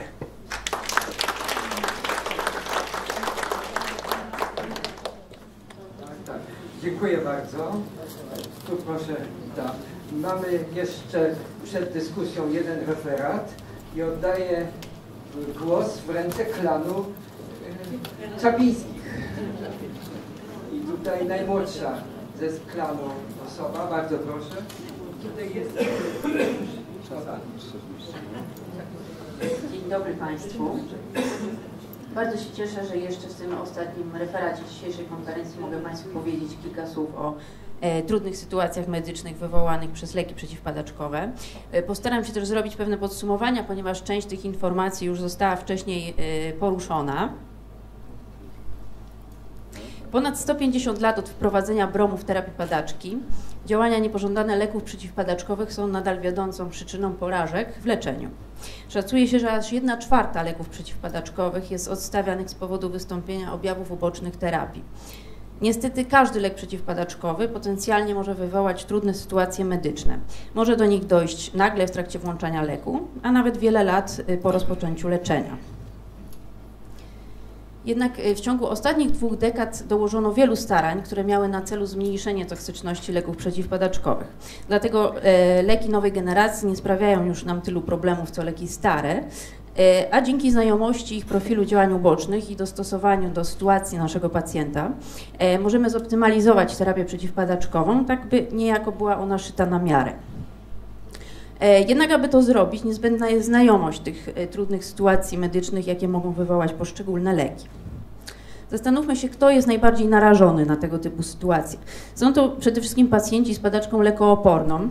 Dziękuję bardzo. Tu proszę, da. Mamy jeszcze przed dyskusją jeden referat i oddaję głos w ręce klanu Czaplińskich. I tutaj najmłodsza ze klanu osoba, bardzo proszę. Tutaj jest. Dzień dobry Państwu. Bardzo się cieszę, że jeszcze w tym ostatnim referacie dzisiejszej konferencji mogę Państwu powiedzieć kilka słów o trudnych sytuacjach medycznych wywołanych przez leki przeciwpadaczkowe. Postaram się też zrobić pewne podsumowania, ponieważ część tych informacji już została wcześniej poruszona. Ponad 150 lat od wprowadzenia bromu w terapii padaczki. Działania niepożądane leków przeciwpadaczkowych są nadal wiodącą przyczyną porażek w leczeniu. Szacuje się, że aż 1/4 leków przeciwpadaczkowych jest odstawianych z powodu wystąpienia objawów ubocznych terapii. Niestety każdy lek przeciwpadaczkowy potencjalnie może wywołać trudne sytuacje medyczne. Może do nich dojść nagle w trakcie włączania leku, a nawet wiele lat po rozpoczęciu leczenia. Jednak w ciągu ostatnich 2 dekad dołożono wielu starań, które miały na celu zmniejszenie toksyczności leków przeciwpadaczkowych. Dlatego leki nowej generacji nie sprawiają już nam tylu problemów, co leki stare, a dzięki znajomości ich profilu działań ubocznych i dostosowaniu do sytuacji naszego pacjenta możemy zoptymalizować terapię przeciwpadaczkową, tak by niejako była ona szyta na miarę. Jednak aby to zrobić, niezbędna jest znajomość tych trudnych sytuacji medycznych, jakie mogą wywołać poszczególne leki. Zastanówmy się, kto jest najbardziej narażony na tego typu sytuacje. Są to przede wszystkim pacjenci z padaczką lekooporną,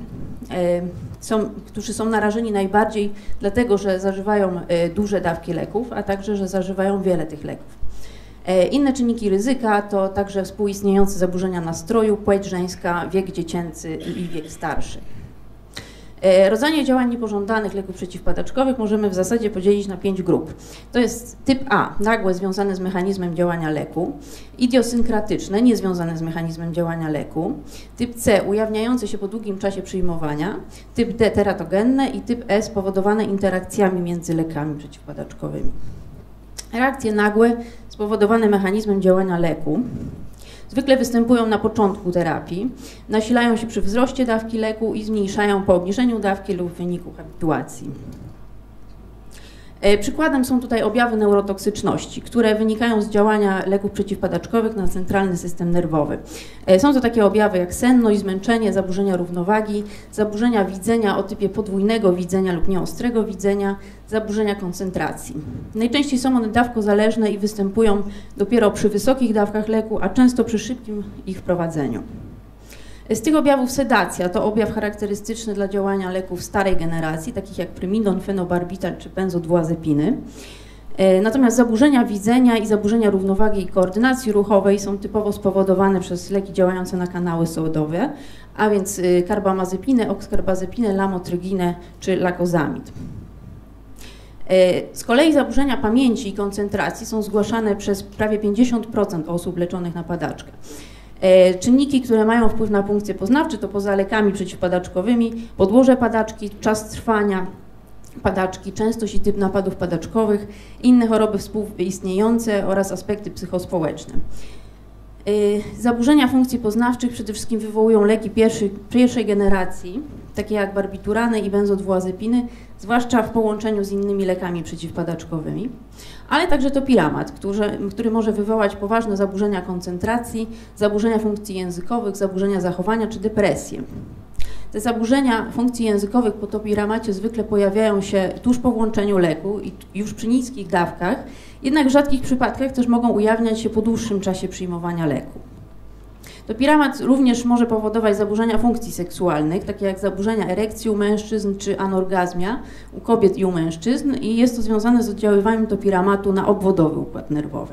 którzy są narażeni najbardziej dlatego, że zażywają duże dawki leków, a także, że zażywają wiele tych leków. Inne czynniki ryzyka to także współistniejące zaburzenia nastroju, płeć żeńska, wiek dziecięcy i wiek starszy. Rodzenie działań niepożądanych leków przeciwpadaczkowych możemy w zasadzie podzielić na 5 grup. To jest typ A, nagłe, związane z mechanizmem działania leku, idiosynkratyczne, niezwiązane z mechanizmem działania leku, typ C, ujawniające się po długim czasie przyjmowania, typ D, teratogenne i typ E, spowodowane interakcjami między lekami przeciwpadaczkowymi. Reakcje nagłe, spowodowane mechanizmem działania leku, zwykle występują na początku terapii, nasilają się przy wzroście dawki leku i zmniejszają po obniżeniu dawki lub w wyniku habituacji. Przykładem są tutaj objawy neurotoksyczności, które wynikają z działania leków przeciwpadaczkowych na centralny system nerwowy. Są to takie objawy jak senność, zmęczenie, zaburzenia równowagi, zaburzenia widzenia o typie podwójnego widzenia lub nieostrego widzenia, zaburzenia koncentracji. Najczęściej są one dawkozależne i występują dopiero przy wysokich dawkach leku, a często przy szybkim ich wprowadzeniu. Z tych objawów sedacja to objaw charakterystyczny dla działania leków starej generacji, takich jak primidon, fenobarbital czy benzodiazepiny. Natomiast zaburzenia widzenia i zaburzenia równowagi i koordynacji ruchowej są typowo spowodowane przez leki działające na kanały sodowe, a więc karbamazepinę, oxkarbazepinę, lamotryginę czy lakozamid. Z kolei zaburzenia pamięci i koncentracji są zgłaszane przez prawie 50% osób leczonych na padaczkę. Czynniki, które mają wpływ na funkcje poznawcze, to poza lekami przeciwpadaczkowymi podłoże padaczki, czas trwania padaczki, częstość i typ napadów padaczkowych, inne choroby współistniejące oraz aspekty psychospołeczne. Zaburzenia funkcji poznawczych przede wszystkim wywołują leki pierwszej generacji, takie jak barbiturany i benzodiazepiny, zwłaszcza w połączeniu z innymi lekami przeciwpadaczkowymi, ale także topiramat, który może wywołać poważne zaburzenia koncentracji, zaburzenia funkcji językowych, zaburzenia zachowania czy depresję. Te zaburzenia funkcji językowych po topiramacie zwykle pojawiają się tuż po włączeniu leku i już przy niskich dawkach, jednak w rzadkich przypadkach też mogą ujawniać się po dłuższym czasie przyjmowania leku. Topiramat również może powodować zaburzenia funkcji seksualnych, takie jak zaburzenia erekcji u mężczyzn czy anorgazmia u kobiet i u mężczyzn i jest to związane z oddziaływaniem topiramatu na obwodowy układ nerwowy.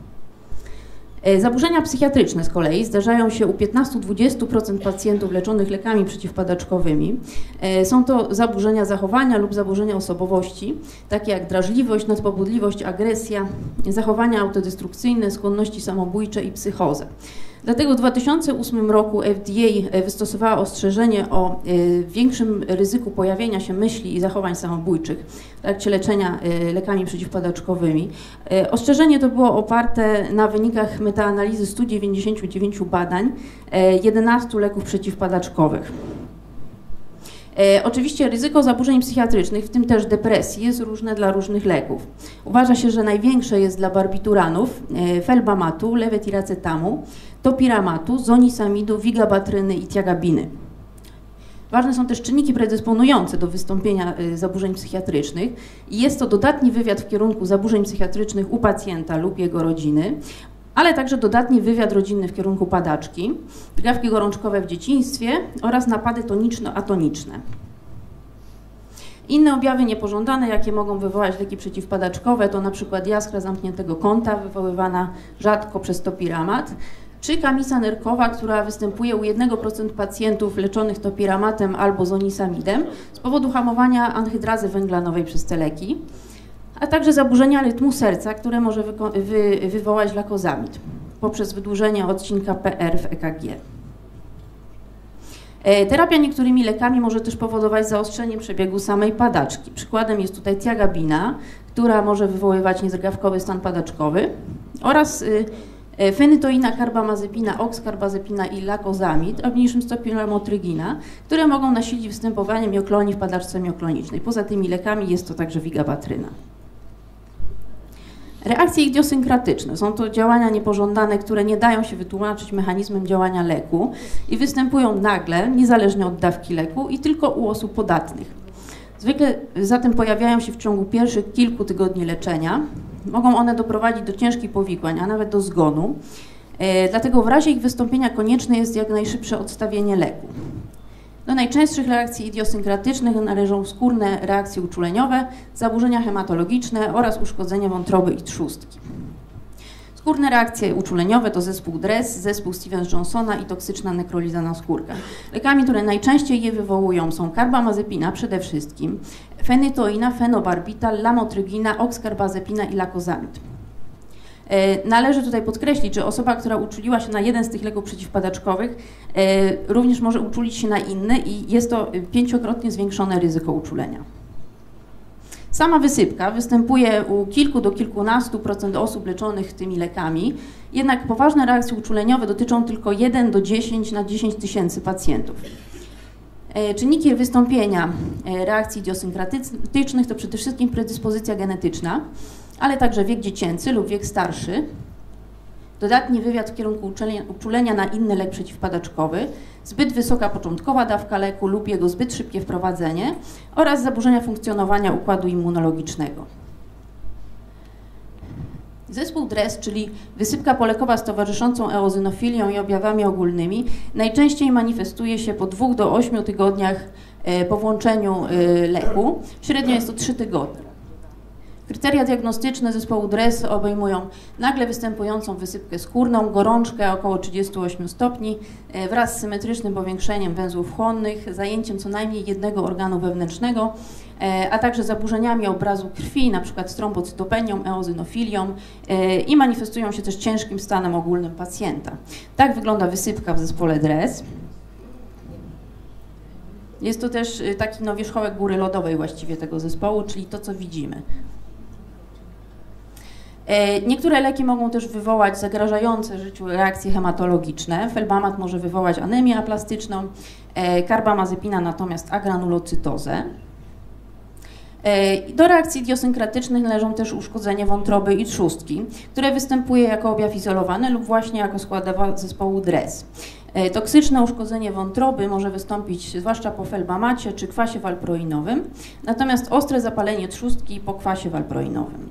Zaburzenia psychiatryczne z kolei zdarzają się u 15–20% pacjentów leczonych lekami przeciwpadaczkowymi. Są to zaburzenia zachowania lub zaburzenia osobowości, takie jak drażliwość, nadpobudliwość, agresja, zachowania autodestrukcyjne, skłonności samobójcze i psychozę. Dlatego w 2008 roku FDA wystosowała ostrzeżenie o większym ryzyku pojawienia się myśli i zachowań samobójczych w trakcie leczenia lekami przeciwpadaczkowymi. Ostrzeżenie to było oparte na wynikach metaanalizy 199 badań 11 leków przeciwpadaczkowych. Oczywiście ryzyko zaburzeń psychiatrycznych, w tym też depresji, jest różne dla różnych leków. Uważa się, że największe jest dla barbituranów, felbamatu, lewetiracetamu, topiramatu, zonisamidu, vigabatryny i tiagabiny. Ważne są też czynniki predysponujące do wystąpienia zaburzeń psychiatrycznych i jest to dodatni wywiad w kierunku zaburzeń psychiatrycznych u pacjenta lub jego rodziny, ale także dodatni wywiad rodzinny w kierunku padaczki, drgawki gorączkowe w dzieciństwie oraz napady toniczno-atoniczne. Inne objawy niepożądane, jakie mogą wywołać leki przeciwpadaczkowe, to na przykład jaskra zamkniętego kąta wywoływana rzadko przez topiramat, czy kamisa nerkowa, która występuje u 1% pacjentów leczonych topiramatem albo zonisamidem z powodu hamowania anhydrazy węglanowej przez te leki, a także zaburzenia rytmu serca, które może wywołać lakozamid poprzez wydłużenie odcinka PR w EKG. Terapia niektórymi lekami może też powodować zaostrzenie przebiegu samej padaczki. Przykładem jest tutaj tiagabina, która może wywoływać niezagawkowy stan padaczkowy, oraz fenytoina, karbamazepina, oxkarbazepina i lakozamid, a w mniejszym stopniu lamotrygina, które mogą nasilić występowanie mioklonii w padaczce mioklonicznej. Poza tymi lekami jest to także vigabatryna. Reakcje idiosynkratyczne są to działania niepożądane, które nie dają się wytłumaczyć mechanizmem działania leku i występują nagle, niezależnie od dawki leku i tylko u osób podatnych. Zwykle zatem pojawiają się w ciągu pierwszych kilku tygodni leczenia. Mogą one doprowadzić do ciężkich powikłań, a nawet do zgonu. Dlatego w razie ich wystąpienia konieczne jest jak najszybsze odstawienie leku. Do najczęstszych reakcji idiosynkratycznych należą skórne reakcje uczuleniowe, zaburzenia hematologiczne oraz uszkodzenie wątroby i trzustki. Skórne reakcje uczuleniowe to zespół DRESS, zespół Stevens-Johnsona i toksyczna nekroliza naskórka. Lekami, które najczęściej je wywołują, są karbamazepina przede wszystkim, fenytoina, fenobarbital, lamotrygina, oxkarbazepina i lakozamid. Należy tutaj podkreślić, że osoba, która uczuliła się na jeden z tych leków przeciwpadaczkowych, również może uczulić się na inny i jest to 5-krotnie zwiększone ryzyko uczulenia. Sama wysypka występuje u kilku do kilkunastu procent osób leczonych tymi lekami, jednak poważne reakcje uczuleniowe dotyczą tylko 1 do 10 na 10 tysięcy pacjentów. Czynniki wystąpienia reakcji idiosynkratycznych to przede wszystkim predyspozycja genetyczna, ale także wiek dziecięcy lub wiek starszy, dodatni wywiad w kierunku uczulenia na inny lek przeciwpadaczkowy, zbyt wysoka początkowa dawka leku lub jego zbyt szybkie wprowadzenie oraz zaburzenia funkcjonowania układu immunologicznego. Zespół DRESS, czyli wysypka polekowa z towarzyszącą eozinofilią i objawami ogólnymi, najczęściej manifestuje się po 2 do 8 tygodniach po włączeniu leku. Średnio jest to 3 tygodnie. Kryteria diagnostyczne zespołu DRESS obejmują nagle występującą wysypkę skórną, gorączkę około 38 stopni wraz z symetrycznym powiększeniem węzłów chłonnych, zajęciem co najmniej jednego organu wewnętrznego, a także zaburzeniami obrazu krwi, np. trombocytopenią, eozinofilią i manifestują się też ciężkim stanem ogólnym pacjenta. Tak wygląda wysypka w zespole DRESS. Jest to też taki wierzchołek góry lodowej właściwie tego zespołu, czyli to, co widzimy. Niektóre leki mogą też wywołać zagrażające życiu reakcje hematologiczne. Felbamat może wywołać anemię aplastyczną, karbamazepina natomiast agranulocytozę. Do reakcji idiosynkratycznych należą też uszkodzenie wątroby i trzustki, które występuje jako objaw izolowany lub właśnie jako składowa zespołu DRESS. Toksyczne uszkodzenie wątroby może wystąpić zwłaszcza po felbamacie czy kwasie walproinowym, natomiast ostre zapalenie trzustki po kwasie walproinowym.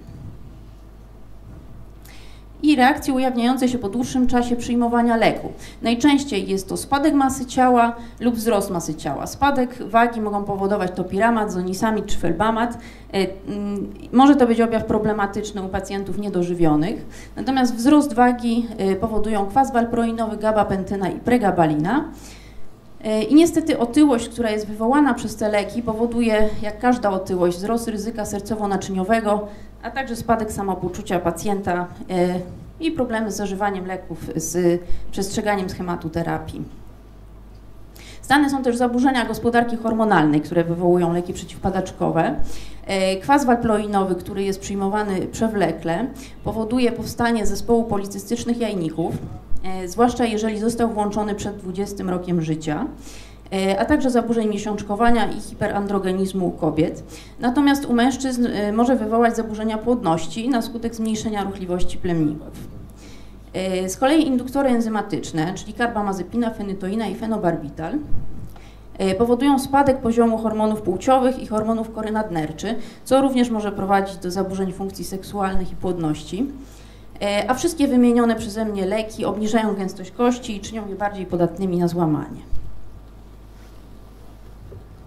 I reakcje ujawniające się po dłuższym czasie przyjmowania leku. Najczęściej jest to spadek masy ciała lub wzrost masy ciała. Spadek wagi mogą powodować topiramat, zonisamid czy felbamat. Może to być objaw problematyczny u pacjentów niedożywionych. Natomiast wzrost wagi powodują kwas walproinowy, gabapentyna i pregabalina. I niestety otyłość, która jest wywołana przez te leki, powoduje, jak każda otyłość, wzrost ryzyka sercowo-naczyniowego, a także spadek samopoczucia pacjenta i problemy z zażywaniem leków, z przestrzeganiem schematu terapii. Znane są też zaburzenia gospodarki hormonalnej, które wywołują leki przeciwpadaczkowe. Kwas walproinowy, który jest przyjmowany przewlekle, powoduje powstanie zespołu policystycznych jajników, zwłaszcza jeżeli został włączony przed 20 rokiem życia, a także zaburzeń miesiączkowania i hiperandrogenizmu u kobiet. Natomiast u mężczyzn może wywołać zaburzenia płodności na skutek zmniejszenia ruchliwości plemników. Z kolei induktory enzymatyczne, czyli karbamazepina, fenytoina i fenobarbital, powodują spadek poziomu hormonów płciowych i hormonów kory nadnerczy, co również może prowadzić do zaburzeń funkcji seksualnych i płodności. A wszystkie wymienione przeze mnie leki obniżają gęstość kości i czynią je bardziej podatnymi na złamanie.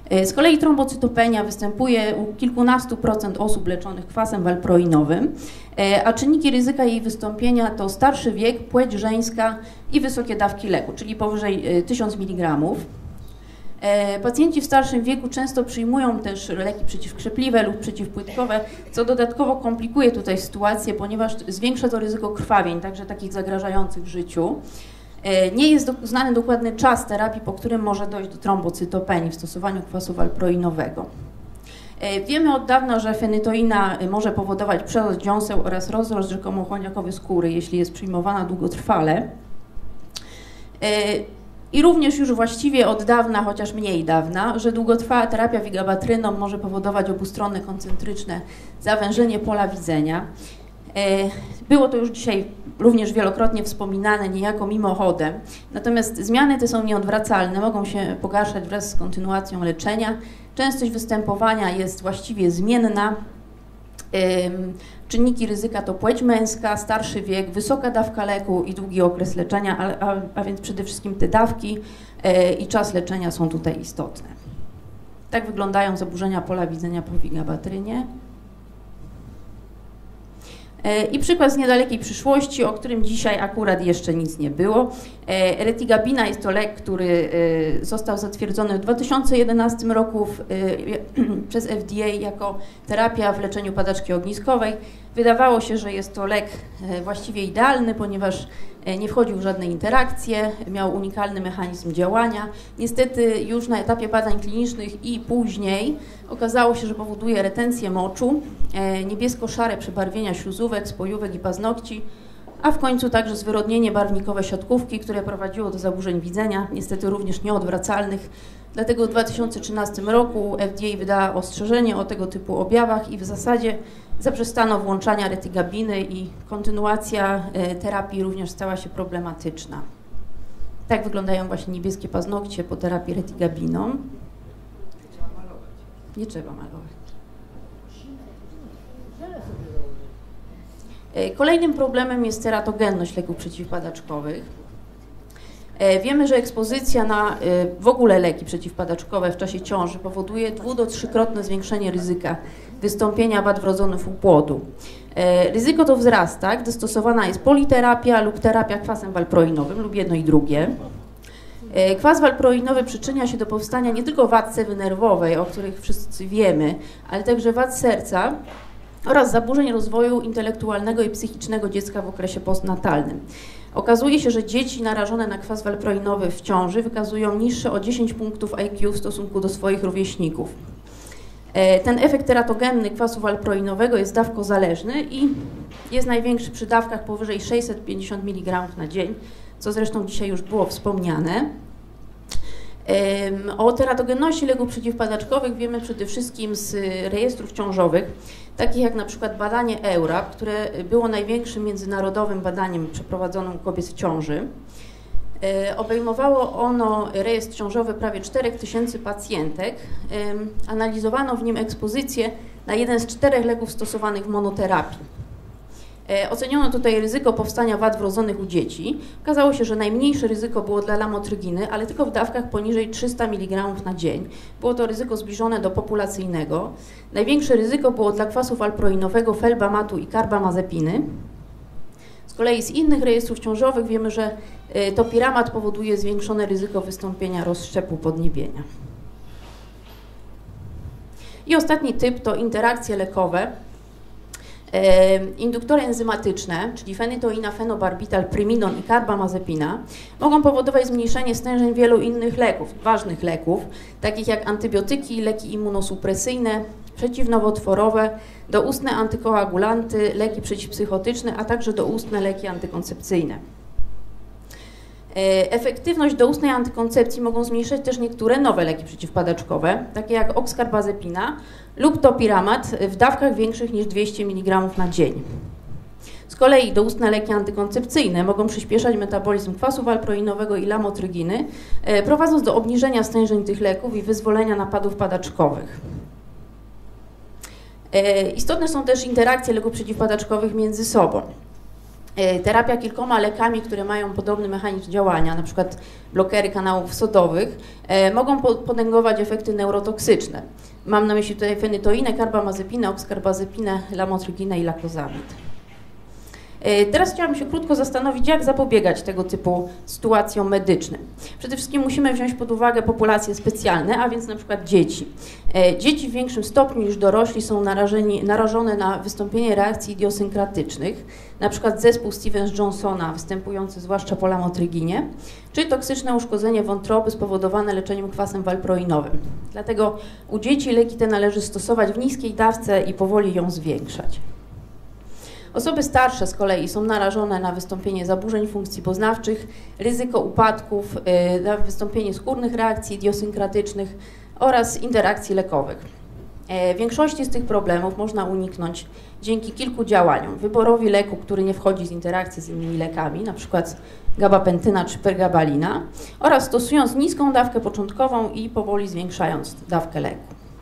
Z kolei trombocytopenia występuje u kilkunastu procent osób leczonych kwasem walproinowym, a czynniki ryzyka jej wystąpienia to starszy wiek, płeć żeńska i wysokie dawki leku, czyli powyżej 1000 mg. Pacjenci w starszym wieku często przyjmują też leki przeciwkrzepliwe lub przeciwpłytkowe, co dodatkowo komplikuje tutaj sytuację, ponieważ zwiększa to ryzyko krwawień, także takich zagrażających życiu. Nie jest znany dokładny czas terapii, po którym może dojść do trombocytopenii w stosowaniu kwasu walproinowego. Wiemy od dawna, że fenytoina może powodować przerost dziąseł oraz rozrost rzekomo-chłoniakowy skóry, jeśli jest przyjmowana długotrwale. I również już właściwie od dawna, chociaż mniej dawna, że długotrwała terapia wigabatryną może powodować obustronne koncentryczne zawężenie pola widzenia. Było to już dzisiaj również wielokrotnie wspominane, niejako mimochodem. Natomiast zmiany te są nieodwracalne, mogą się pogarszać wraz z kontynuacją leczenia. Częstość występowania jest właściwie zmienna. Czynniki ryzyka to płeć męska, starszy wiek, wysoka dawka leku i długi okres leczenia, a więc przede wszystkim te dawki i czas leczenia są tutaj istotne. Tak wyglądają zaburzenia pola widzenia po wigabatrynie. I przykład z niedalekiej przyszłości, o którym dzisiaj akurat jeszcze nic nie było. Retigabina jest to lek, który został zatwierdzony w 2011 roku przez FDA jako terapia w leczeniu padaczki ogniskowej. Wydawało się, że jest to lek właściwie idealny, ponieważ nie wchodził w żadne interakcje, miał unikalny mechanizm działania. Niestety już na etapie badań klinicznych i później okazało się, że powoduje retencję moczu, niebiesko-szare przebarwienia śluzówek, spojówek i paznokci, a w końcu także zwyrodnienie barwnikowe siatkówki, które prowadziło do zaburzeń widzenia, niestety również nieodwracalnych. Dlatego w 2013 roku FDA wydała ostrzeżenie o tego typu objawach i w zasadzie zaprzestano włączania retigabiny i kontynuacja terapii również stała się problematyczna. Tak wyglądają właśnie niebieskie paznokcie po terapii retigabiną. Nie trzeba malować. Kolejnym problemem jest teratogenność leków przeciwpadaczkowych. Wiemy, że ekspozycja na w ogóle leki przeciwpadaczkowe w czasie ciąży powoduje 2- do 3-krotne zwiększenie ryzyka wystąpienia wad wrodzonych u płodu. Ryzyko to wzrasta, gdy stosowana jest politerapia lub terapia kwasem walproinowym lub jedno i drugie. Kwas walproinowy przyczynia się do powstania nie tylko wad cewy nerwowej, o których wszyscy wiemy, ale także wad serca oraz zaburzeń rozwoju intelektualnego i psychicznego dziecka w okresie postnatalnym. Okazuje się, że dzieci narażone na kwas walproinowy w ciąży wykazują niższe o 10 punktów IQ w stosunku do swoich rówieśników. Ten efekt teratogenny kwasu walproinowego jest dawkozależny i jest największy przy dawkach powyżej 650 mg na dzień, co zresztą dzisiaj już było wspomniane. O teratogenności leków przeciwpadaczkowych wiemy przede wszystkim z rejestrów ciążowych, takich jak na przykład badanie EURAP, które było największym międzynarodowym badaniem przeprowadzonym u kobiet w ciąży. Obejmowało ono rejestr ciążowy prawie 4000 pacjentek. Analizowano w nim ekspozycję na jeden z 4 leków stosowanych w monoterapii. Oceniono tutaj ryzyko powstania wad wrodzonych u dzieci. Okazało się, że najmniejsze ryzyko było dla lamotryginy, ale tylko w dawkach poniżej 300 mg na dzień. Było to ryzyko zbliżone do populacyjnego. Największe ryzyko było dla kwasu walproinowego, felbamatu i karbamazepiny. Z kolei z innych rejestrów ciążowych wiemy, że topiramat powoduje zwiększone ryzyko wystąpienia rozszczepu podniebienia. I ostatni typ to interakcje lekowe. Induktory enzymatyczne, czyli fenytoina, fenobarbital, prymidon i karbamazepina, mogą powodować zmniejszenie stężeń wielu innych leków, ważnych leków, takich jak antybiotyki, leki immunosupresyjne, przeciwnowotworowe, doustne antykoagulanty, leki przeciwpsychotyczne, a także doustne leki antykoncepcyjne. Efektywność doustnej antykoncepcji mogą zmniejszać też niektóre nowe leki przeciwpadaczkowe, takie jak oxcarbazepina lub topiramat w dawkach większych niż 200 mg na dzień. Z kolei doustne leki antykoncepcyjne mogą przyspieszać metabolizm kwasu walproinowego i lamotryginy, prowadząc do obniżenia stężeń tych leków i wyzwolenia napadów padaczkowych. Istotne są też interakcje leków przeciwpadaczkowych między sobą. Terapia kilkoma lekami, które mają podobny mechanizm działania, na przykład blokery kanałów sodowych, mogą potęgować efekty neurotoksyczne. Mam na myśli tutaj fenytoinę, karbamazepinę, oxkarbazepinę, lamotryginę i lakozamid. Teraz chciałam się krótko zastanowić, jak zapobiegać tego typu sytuacjom medycznym. Przede wszystkim musimy wziąć pod uwagę populacje specjalne, a więc na przykład dzieci. Dzieci w większym stopniu niż dorośli są narażone na wystąpienie reakcji idiosynkratycznych, na przykład zespół Stevens-Johnsona występujący zwłaszcza po lamotryginie, czy toksyczne uszkodzenie wątroby spowodowane leczeniem kwasem walproinowym. Dlatego u dzieci leki te należy stosować w niskiej dawce i powoli ją zwiększać. Osoby starsze z kolei są narażone na wystąpienie zaburzeń funkcji poznawczych, ryzyko upadków, na wystąpienie skórnych reakcji idiosynkratycznych oraz interakcji lekowych. Większości z tych problemów można uniknąć dzięki kilku działaniom. Wyborowi leku, który nie wchodzi z interakcji z innymi lekami, np. gabapentyna czy pregabalina, oraz stosując niską dawkę początkową i powoli zwiększając dawkę leku.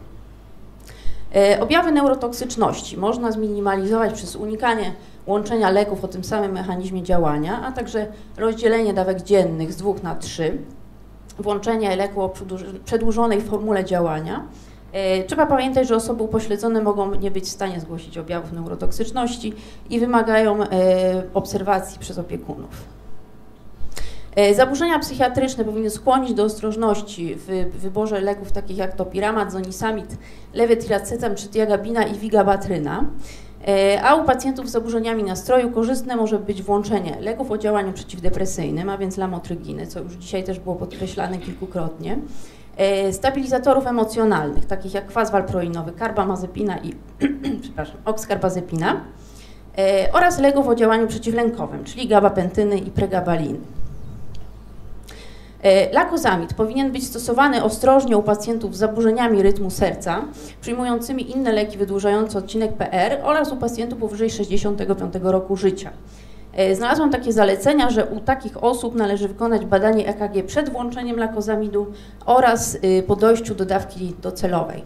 Objawy neurotoksyczności można zminimalizować przez unikanie łączenia leków o tym samym mechanizmie działania, a także rozdzielenie dawek dziennych z 2 na 3, włączenie leku o przedłużonej formule działania. Trzeba pamiętać, że osoby upośledzone mogą nie być w stanie zgłosić objawów neurotoksyczności i wymagają obserwacji przez opiekunów. Zaburzenia psychiatryczne powinny skłonić do ostrożności w wyborze leków takich jak topiramat, zonisamid, levetiracetam czy tiagabina i vigabatryna. A u pacjentów z zaburzeniami nastroju korzystne może być włączenie leków o działaniu przeciwdepresyjnym, a więc lamotryginy, co już dzisiaj też było podkreślane kilkukrotnie, stabilizatorów emocjonalnych, takich jak kwas walproinowy, karbamazepina i oxkarbazepina, oraz leków o działaniu przeciwlękowym, czyli gabapentyny i pregabaliny. Lakozamid powinien być stosowany ostrożnie u pacjentów z zaburzeniami rytmu serca, przyjmującymi inne leki wydłużające odcinek PR oraz u pacjentów powyżej 65 roku życia. Znalazłam takie zalecenia, że u takich osób należy wykonać badanie EKG przed włączeniem lakozamidu oraz po dojściu do dawki docelowej.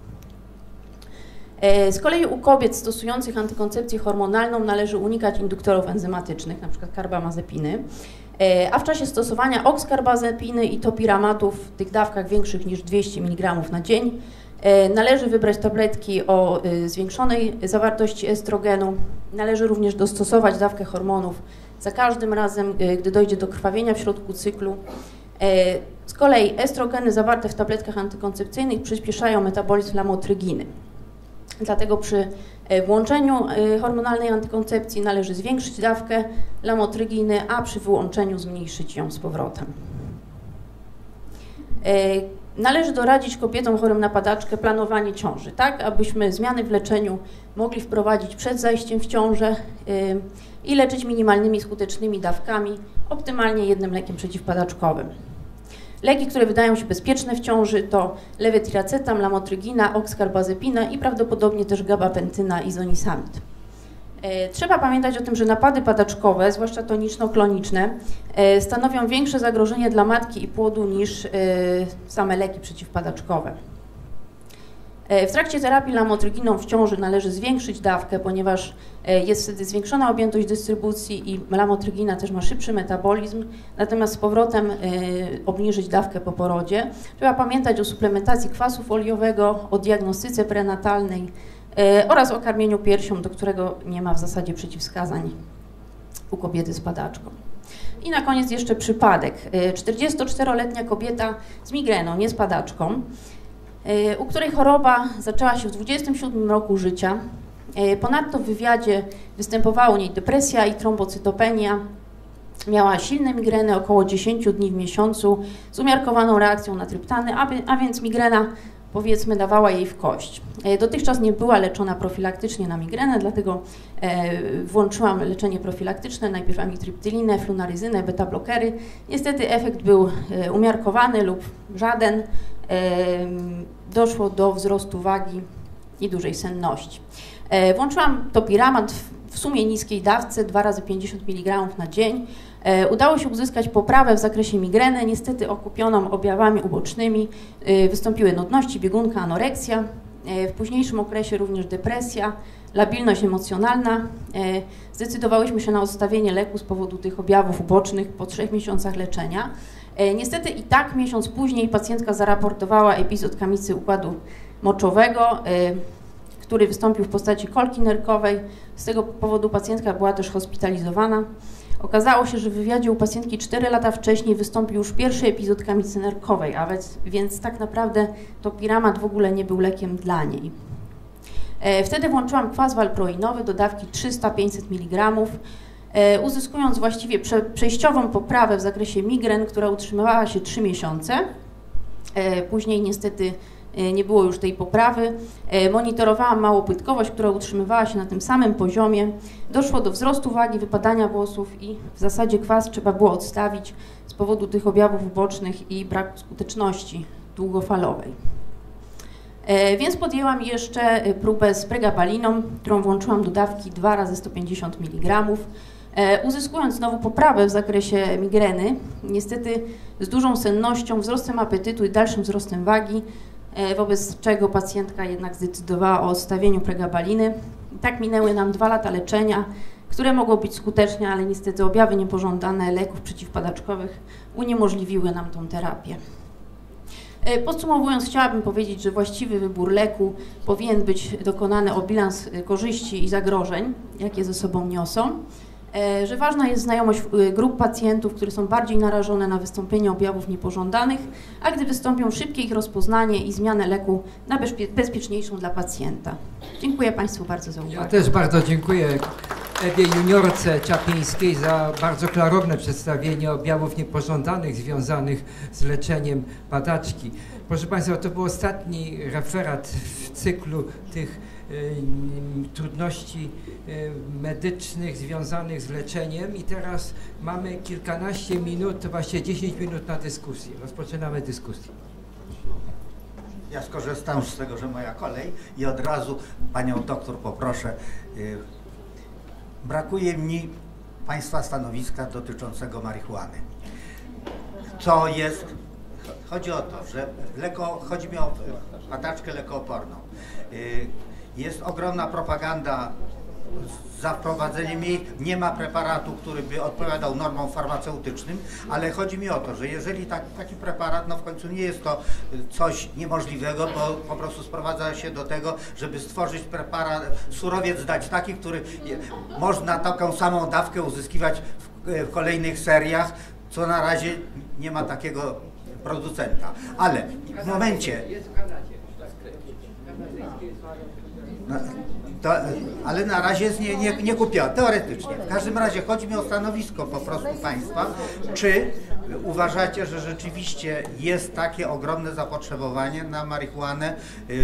Z kolei u kobiet stosujących antykoncepcję hormonalną należy unikać induktorów enzymatycznych, np. karbamazepiny, a w czasie stosowania oxkarbazepiny i topiramatów w tych dawkach większych niż 200 mg na dzień należy wybrać tabletki o zwiększonej zawartości estrogenu. Należy również dostosować dawkę hormonów za każdym razem, gdy dojdzie do krwawienia w środku cyklu. Z kolei estrogeny zawarte w tabletkach antykoncepcyjnych przyspieszają metabolizm lamotryginy. Dlatego przy włączeniu hormonalnej antykoncepcji należy zwiększyć dawkę lamotryginy, a przy wyłączeniu zmniejszyć ją z powrotem. Należy doradzić kobietom chorym na padaczkę planowanie ciąży, tak abyśmy zmiany w leczeniu mogli wprowadzić przed zajściem w ciążę i leczyć minimalnymi skutecznymi dawkami, optymalnie jednym lekiem przeciwpadaczkowym. Leki, które wydają się bezpieczne w ciąży, to levetiracetam, lamotrygina, oxkarbazepina i prawdopodobnie też gabapentyna i zonisamid. Trzeba pamiętać o tym, że napady padaczkowe, zwłaszcza toniczno-kloniczne, stanowią większe zagrożenie dla matki i płodu niż same leki przeciwpadaczkowe. W trakcie terapii lamotryginą w ciąży należy zwiększyć dawkę, ponieważ jest wtedy zwiększona objętość dystrybucji i lamotrygina też ma szybszy metabolizm, natomiast z powrotem obniżyć dawkę po porodzie. Trzeba pamiętać o suplementacji kwasu foliowego, o diagnostyce prenatalnej oraz o karmieniu piersią, do którego nie ma w zasadzie przeciwwskazań u kobiety z padaczką. I na koniec jeszcze przypadek. 44-letnia kobieta z migreną, nie z padaczką, u której choroba zaczęła się w 27 roku życia. Ponadto w wywiadzie występowała u niej depresja i trombocytopenia. Miała silne migreny około 10 dni w miesiącu z umiarkowaną reakcją na tryptany, a więc migrena, powiedzmy, dawała jej w kość. Dotychczas nie była leczona profilaktycznie na migrenę, dlatego włączyłam leczenie profilaktyczne, najpierw amitriptylinę, flunaryzynę, beta-blokery. Niestety efekt był umiarkowany lub żaden. Doszło do wzrostu wagi i dużej senności. Włączyłam topiramat w sumie niskiej dawce, 2 razy 50 mg na dzień. Udało się uzyskać poprawę w zakresie migreny, niestety okupioną objawami ubocznymi. Wystąpiły nudności, biegunka, anoreksja. W późniejszym okresie również depresja, labilność emocjonalna. Zdecydowałyśmy się na odstawienie leku z powodu tych objawów ubocznych po 3 miesiącach leczenia. Niestety i tak miesiąc później pacjentka zaraportowała epizod kamicy układu moczowego, który wystąpił w postaci kolki nerkowej. Z tego powodu pacjentka była też hospitalizowana. Okazało się, że w wywiadzie u pacjentki 4 lata wcześniej wystąpił już pierwszy epizod kamicy nerkowej, więc tak naprawdę topiramat w ogóle nie był lekiem dla niej. Wtedy włączyłam kwas walproinowy do dawki 300-500 mg, uzyskując właściwie przejściową poprawę w zakresie migren, która utrzymywała się 3 miesiące. Później niestety nie było już tej poprawy. Monitorowałam małopłytkowość, która utrzymywała się na tym samym poziomie. Doszło do wzrostu wagi, wypadania włosów i w zasadzie kwas trzeba było odstawić z powodu tych objawów ubocznych i braku skuteczności długofalowej. Więc podjęłam jeszcze próbę z pregabaliną, którą włączyłam do dawki 2 razy 150 mg, uzyskując znowu poprawę w zakresie migreny, niestety z dużą sennością, wzrostem apetytu i dalszym wzrostem wagi, wobec czego pacjentka jednak zdecydowała o odstawieniu pregabaliny. I tak minęły nam 2 lata leczenia, które mogło być skuteczne, ale niestety objawy niepożądane leków przeciwpadaczkowych uniemożliwiły nam tą terapię. Podsumowując, chciałabym powiedzieć, że właściwy wybór leku powinien być dokonany o bilans korzyści i zagrożeń, jakie ze sobą niosą, że ważna jest znajomość grup pacjentów, które są bardziej narażone na wystąpienie objawów niepożądanych, a gdy wystąpią, szybkie ich rozpoznanie i zmianę leku na bezpieczniejszą dla pacjenta. Dziękuję Państwu bardzo za uwagę. Ja też bardzo dziękuję Ewie juniorce Czapińskiej za bardzo klarowne przedstawienie objawów niepożądanych związanych z leczeniem padaczki. Proszę Państwa, to był ostatni referat w cyklu tych trudności medycznych związanych z leczeniem i teraz mamy kilkanaście minut, to właściwie 10 minut na dyskusję. Rozpoczynamy dyskusję. Ja skorzystam z tego, że moja kolej i od razu panią doktor poproszę. Brakuje mi Państwa stanowiska dotyczącego marihuany. Co jest? Chodzi o to, że chodzi mi o padaczkę lekooporną. Jest ogromna propaganda za wprowadzeniem jej. Nie ma preparatu, który by odpowiadał normom farmaceutycznym, ale chodzi mi o to, że jeżeli taki preparat, no w końcu nie jest to coś niemożliwego, bo po prostu sprowadza się do tego, żeby stworzyć preparat, surowiec dać taki, który można taką samą dawkę uzyskiwać w kolejnych seriach, co na razie nie ma takiego producenta. Ale w momencie... ale na razie jest nie kupione, teoretycznie. W każdym razie chodzi mi o stanowisko po prostu Państwa. Czy uważacie, że rzeczywiście jest takie ogromne zapotrzebowanie na marihuanę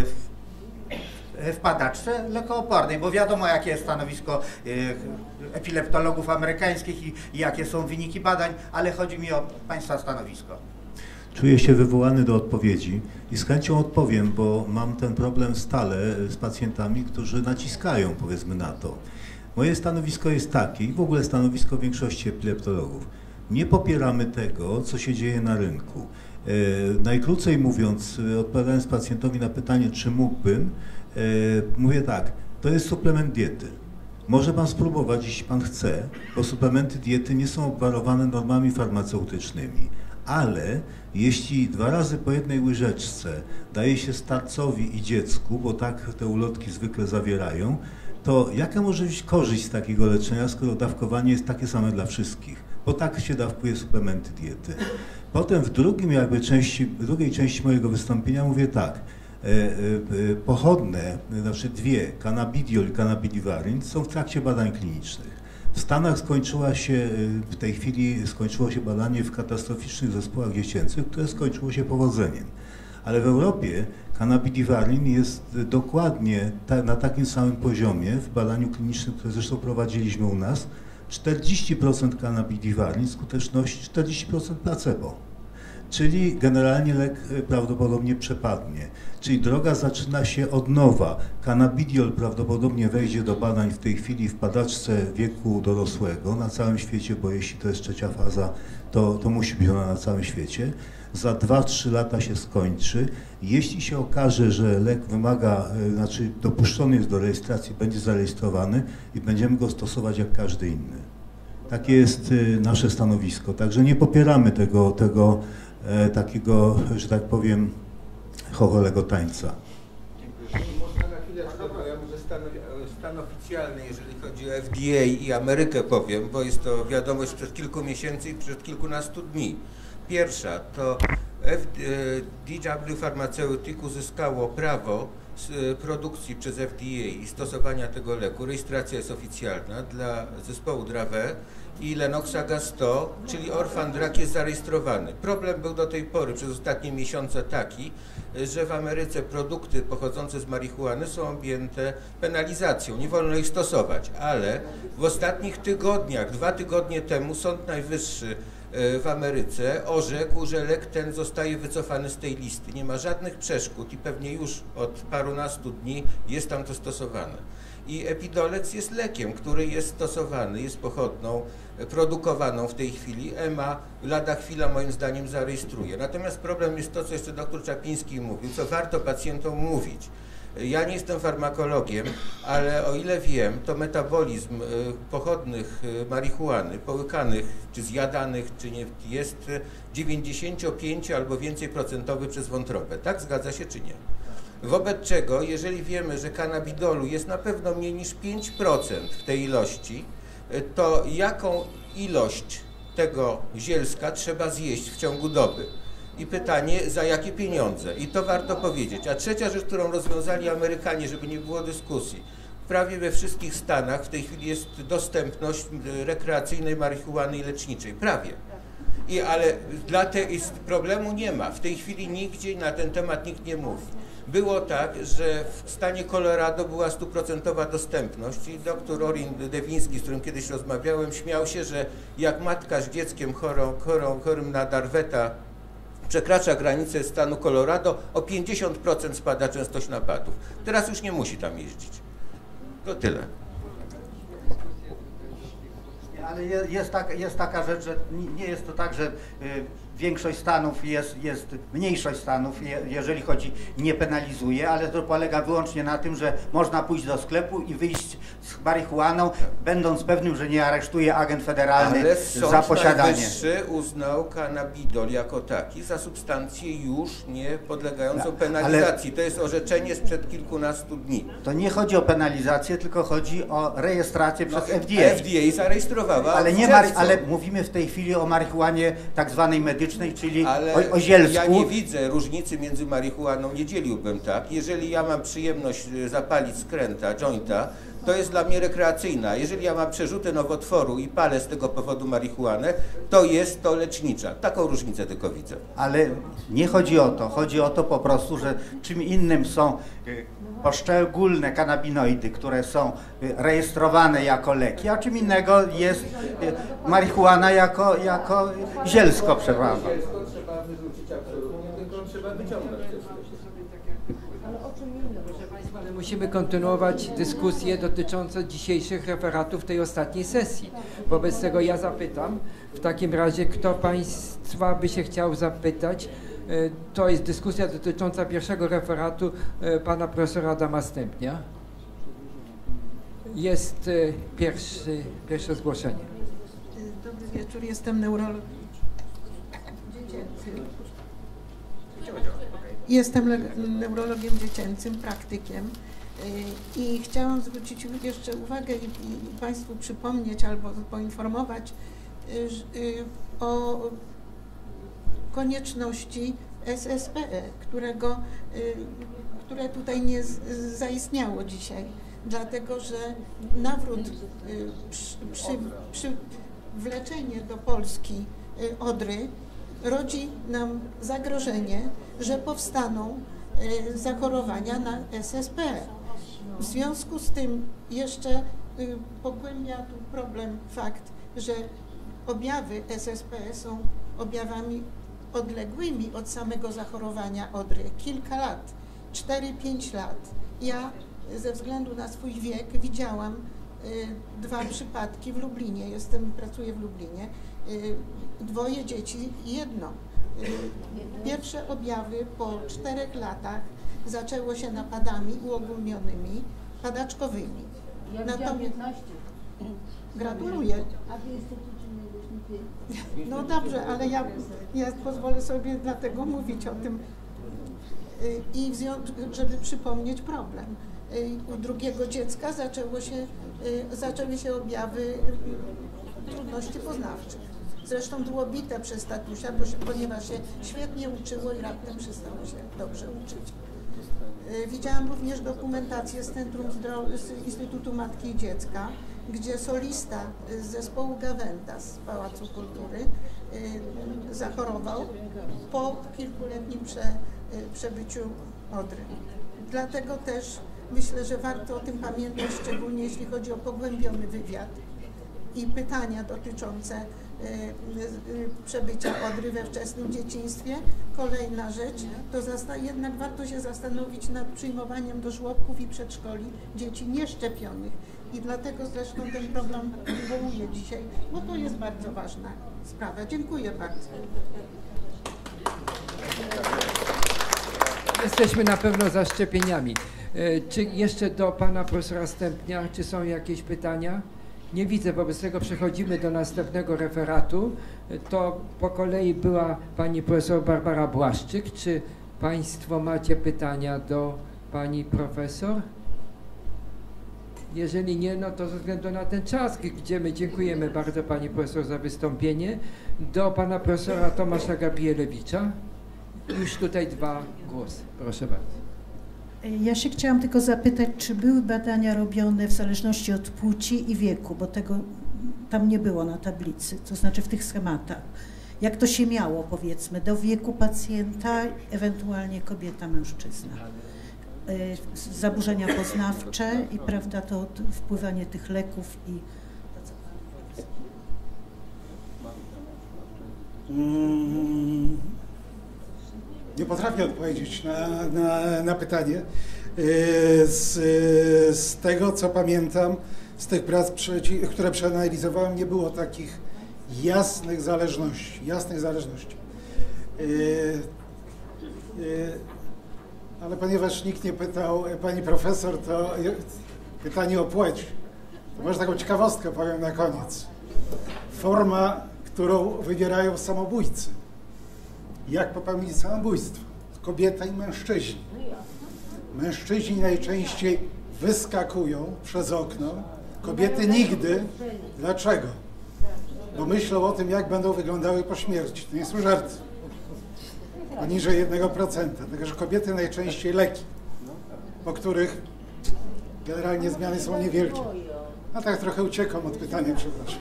w padaczce lekoopornej? Bo wiadomo, jakie jest stanowisko epileptologów amerykańskich i jakie są wyniki badań, ale chodzi mi o Państwa stanowisko. Czuję się wywołany do odpowiedzi i z chęcią odpowiem, bo mam ten problem stale z pacjentami, którzy naciskają, powiedzmy, na to. Moje stanowisko jest takie i w ogóle stanowisko większości epileptologów. Nie popieramy tego, co się dzieje na rynku. Najkrócej mówiąc, odpowiadając pacjentowi na pytanie, czy mógłbym, mówię tak, to jest suplement diety. Może Pan spróbować, jeśli Pan chce, bo suplementy diety nie są obwarowane normami farmaceutycznymi. Ale jeśli 2 razy po jednej łyżeczce daje się starcowi i dziecku, bo tak te ulotki zwykle zawierają, to jaka może być korzyść z takiego leczenia, skoro dawkowanie jest takie same dla wszystkich? Bo tak się dawkuje suplementy diety. Potem w drugiej części mojego wystąpienia mówię tak. Pochodne, znaczy 2, cannabidiol i cannabidivarin, są w trakcie badań klinicznych. W Stanach w tej chwili skończyło się badanie w katastroficznych zespołach dziecięcych, które skończyło się powodzeniem. Ale w Europie cannabidivarin jest dokładnie na takim samym poziomie w badaniu klinicznym, które zresztą prowadziliśmy u nas. 40% cannabidivarin, skuteczności 40% placebo. Czyli generalnie lek prawdopodobnie przepadnie. Czyli droga zaczyna się od nowa. Cannabidiol prawdopodobnie wejdzie do badań w tej chwili w padaczce wieku dorosłego na całym świecie, bo jeśli to jest 3. faza, to musi być ona na całym świecie. za 2-3 lata się skończy. Jeśli się okaże, że lek wymaga, znaczy dopuszczony jest do rejestracji, będzie zarejestrowany i będziemy go stosować jak każdy inny. Takie jest nasze stanowisko. Także nie popieramy tego takiego, że tak powiem, chocholego tańca. Można na chwilę, ja może stan oficjalny, jeżeli chodzi o FDA i Amerykę powiem, bo jest to wiadomość sprzed kilku miesięcy i sprzed kilkunastu dni. Pierwsza to DW Pharmaceutics uzyskało prawo produkcji przez FDA i stosowania tego leku. Rejestracja jest oficjalna dla zespołu Dravet i Lenoxa 100, czyli Orphan Drug jest zarejestrowany. Problem był do tej pory, przez ostatnie miesiące taki, że w Ameryce produkty pochodzące z marihuany są objęte penalizacją, nie wolno ich stosować, ale w ostatnich tygodniach, 2 tygodnie temu Sąd Najwyższy w Ameryce orzekł, że lek ten zostaje wycofany z tej listy. Nie ma żadnych przeszkód i pewnie już od parunastu dni jest tam to stosowane. I Epidiolex jest lekiem, który jest stosowany, jest pochodną produkowaną w tej chwili. EMA lada chwila moim zdaniem zarejestruje. Natomiast problem jest to, co jeszcze dr Czapliński mówił, co warto pacjentom mówić. Ja nie jestem farmakologiem, ale o ile wiem, to metabolizm pochodnych marihuany, połykanych czy zjadanych, czy nie, jest 95 albo więcej procentowy przez wątrobę. Tak, zgadza się czy nie? Wobec czego, jeżeli wiemy, że kanabidolu jest na pewno mniej niż 5% w tej ilości, to jaką ilość tego zielska trzeba zjeść w ciągu doby? I pytanie, za jakie pieniądze? I to warto powiedzieć. A trzecia rzecz, którą rozwiązali Amerykanie, żeby nie było dyskusji. Prawie we wszystkich stanach w tej chwili jest dostępność rekreacyjnej marihuany i leczniczej. Prawie. Ale problemu nie ma. W tej chwili nigdzie na ten temat nikt nie mówi. Było tak, że w stanie Colorado była 100% dostępność i dr Orin Dewiński, z którym kiedyś rozmawiałem, śmiał się, że jak matka z dzieckiem chorym na Darveta przekracza granicę stanu Colorado, o 50% spada częstość napadów. Teraz już nie musi tam jeździć. To tyle. Ale jest taka rzecz, że nie jest to tak, że większość stanów mniejszość stanów, jeżeli chodzi, nie penalizuje, ale to polega wyłącznie na tym, że można pójść do sklepu i wyjść z marihuaną, będąc pewnym, że nie aresztuje agent federalny za posiadanie. Ale Sąd Najwyższy uznał kanabidol jako taki za substancję już nie podlegającą penalizacji. To jest orzeczenie sprzed kilkunastu dni. To nie chodzi o penalizację, tylko chodzi o rejestrację przez FDA. FDA zarejestrowała. Ale mówimy w tej chwili o marihuanie tak zwanej medycznej, czyli o zielsku. Ja nie widzę różnicy między marihuaną, nie dzieliłbym tak. Jeżeli ja mam przyjemność zapalić skręta, jointa, to jest dla mnie rekreacyjna. Jeżeli ja mam przerzuty nowotworu i palę z tego powodu marihuanę, to jest to lecznicza. Taką różnicę tylko widzę. Ale nie chodzi o to. Chodzi o to po prostu, że czym innym są poszczególne kanabinoidy, które są rejestrowane jako leki, a czym innego jest marihuana jako zielsko, przepraszam. Trzeba wyrzucić absolutnie, tylko trzeba wyciągnąć. Ale musimy kontynuować dyskusję dotyczącą dzisiejszych referatów tej ostatniej sesji. Wobec tego ja zapytam, w takim razie, kto Państwa by się chciał zapytać. To jest dyskusja dotycząca pierwszego referatu pana profesora Adama Stępnia. Jest pierwsze zgłoszenie. Dobry wieczór, jestem neurologiem dziecięcym. Jestem neurologiem dziecięcym, praktykiem i chciałam zwrócić jeszcze uwagę i Państwu przypomnieć albo poinformować o konieczności SSPE, które tutaj nie zaistniało dzisiaj, dlatego że nawrót, wleczenie do Polski odry rodzi nam zagrożenie, że powstaną zachorowania na SSPE. W związku z tym jeszcze pogłębia tu problem fakt, że objawy SSPE są objawami odległymi od samego zachorowania odry. Kilka lat, 4-5 lat. Ja ze względu na swój wiek widziałam 2 przypadki w Lublinie. Pracuję w Lublinie. 2 dzieci i 1. Pierwsze objawy po 4 latach zaczęło się napadami uogólnionymi, padaczkowymi. Gratuluję. No dobrze, ale ja pozwolę sobie dlatego mówić o tym i żeby przypomnieć problem. U drugiego dziecka zaczęły się objawy trudności poznawczych. Zresztą było bite przez tatusia, ponieważ się świetnie uczyło i raptem przestało się dobrze uczyć. Widziałam również dokumentację z Instytutu Matki i Dziecka, gdzie solista z zespołu Gawenda z Pałacu Kultury zachorował po kilkuletnim przebyciu Odry. Dlatego też myślę, że warto o tym pamiętać, szczególnie jeśli chodzi o pogłębiony wywiad i pytania dotyczące przebycia Odry we wczesnym dzieciństwie. Kolejna rzecz, to jednak warto się zastanowić nad przyjmowaniem do żłobków i przedszkoli dzieci nieszczepionych. I dlatego zresztą ten program wywołuję dzisiaj, bo to jest bardzo ważna sprawa. Dziękuję bardzo. Jesteśmy na pewno za szczepieniami. Czy jeszcze do pana profesora Stępnia, czy są jakieś pytania? Nie widzę, wobec tego przechodzimy do następnego referatu. To po kolei była pani profesor Barbara Błaszczyk. Czy państwo macie pytania do pani profesor? Jeżeli nie, no to ze względu na ten czas, gdzie my dziękujemy bardzo pani profesor za wystąpienie, do pana profesora Tomasza Gabrielewicza. Już tutaj 2 głosy. Proszę bardzo. Ja się chciałam tylko zapytać, czy były badania robione w zależności od płci i wieku, bo tego tam nie było na tablicy, to znaczy w tych schematach. Jak to się miało, powiedzmy, do wieku pacjenta, ewentualnie kobieta, mężczyzna. Zaburzenia poznawcze i prawda, to wpływanie tych leków i Nie potrafię odpowiedzieć na pytanie. Z tego, co pamiętam, z tych prac, które przeanalizowałem, nie było takich jasnych zależności. Ale ponieważ nikt nie pytał pani profesor, to pytanie o płeć. To może taką ciekawostkę powiem na koniec. Forma, którą wybierają samobójcy. Jak popełnić samobójstwo? Kobieta i mężczyźni. Mężczyźni najczęściej wyskakują przez okno, kobiety nigdy. Dlaczego? Bo myślą o tym, jak będą wyglądały po śmierci. To nie są żarty. Poniżej 1%. Także kobiety najczęściej leki, po których generalnie zmiany są niewielkie. A tak trochę uciekam od pytania, przepraszam.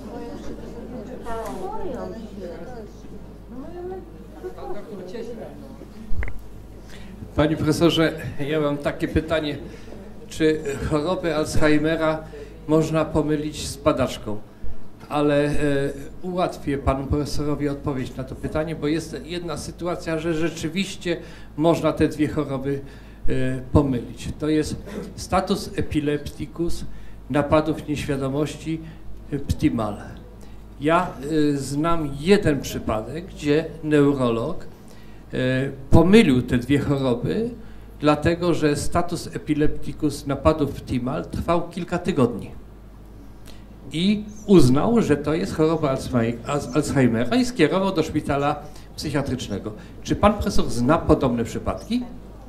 Panie profesorze, ja mam takie pytanie, czy chorobę Alzheimera można pomylić z padaczką? Ale ułatwię panu profesorowi odpowiedź na to pytanie, bo jest jedna sytuacja, że rzeczywiście można te 2 choroby pomylić. To jest status epilepticus napadów nieświadomości PTIMAL. Ja znam jeden przypadek, gdzie neurolog pomylił te 2 choroby, dlatego że status epilepticus napadów PTIMAL trwał kilka tygodni. I uznał, że to jest choroba Alzheimera i skierował do szpitala psychiatrycznego. Czy pan profesor zna podobne przypadki?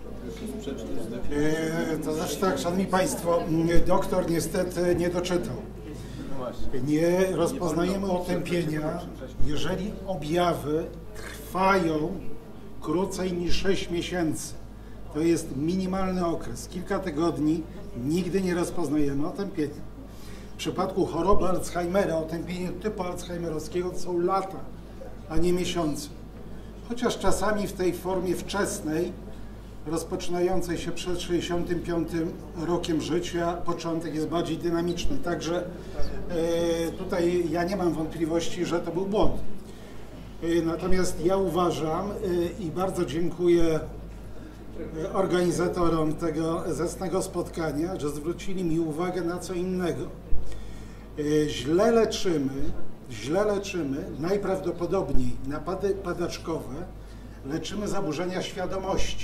To znaczy tak, szanowni państwo, doktor niestety nie doczytał. Nie rozpoznajemy otępienia, jeżeli objawy trwają krócej niż 6 miesięcy. To jest minimalny okres, kilka tygodni, nigdy nie rozpoznajemy otępienia. W przypadku choroby Alzheimera, otępienie typu alzheimerowskiego to są lata, a nie miesiące. Chociaż czasami w tej formie wczesnej, rozpoczynającej się przed 65 rokiem życia, początek jest bardziej dynamiczny. Także tutaj ja nie mam wątpliwości, że to był błąd. Natomiast ja uważam i bardzo dziękuję organizatorom tego zacnego spotkania, że zwrócili mi uwagę na co innego. Źle leczymy źle leczymy, najprawdopodobniej napady padaczkowe, leczymy zaburzenia świadomości.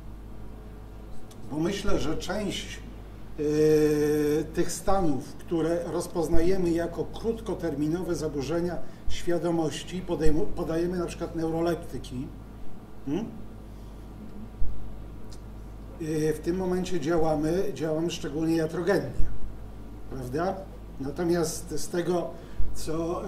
Bo myślę, że część tych stanów, które rozpoznajemy jako krótkoterminowe zaburzenia świadomości, podajemy na przykład neuroleptyki. W tym momencie działamy szczególnie iatrogennie, prawda? Natomiast z tego, co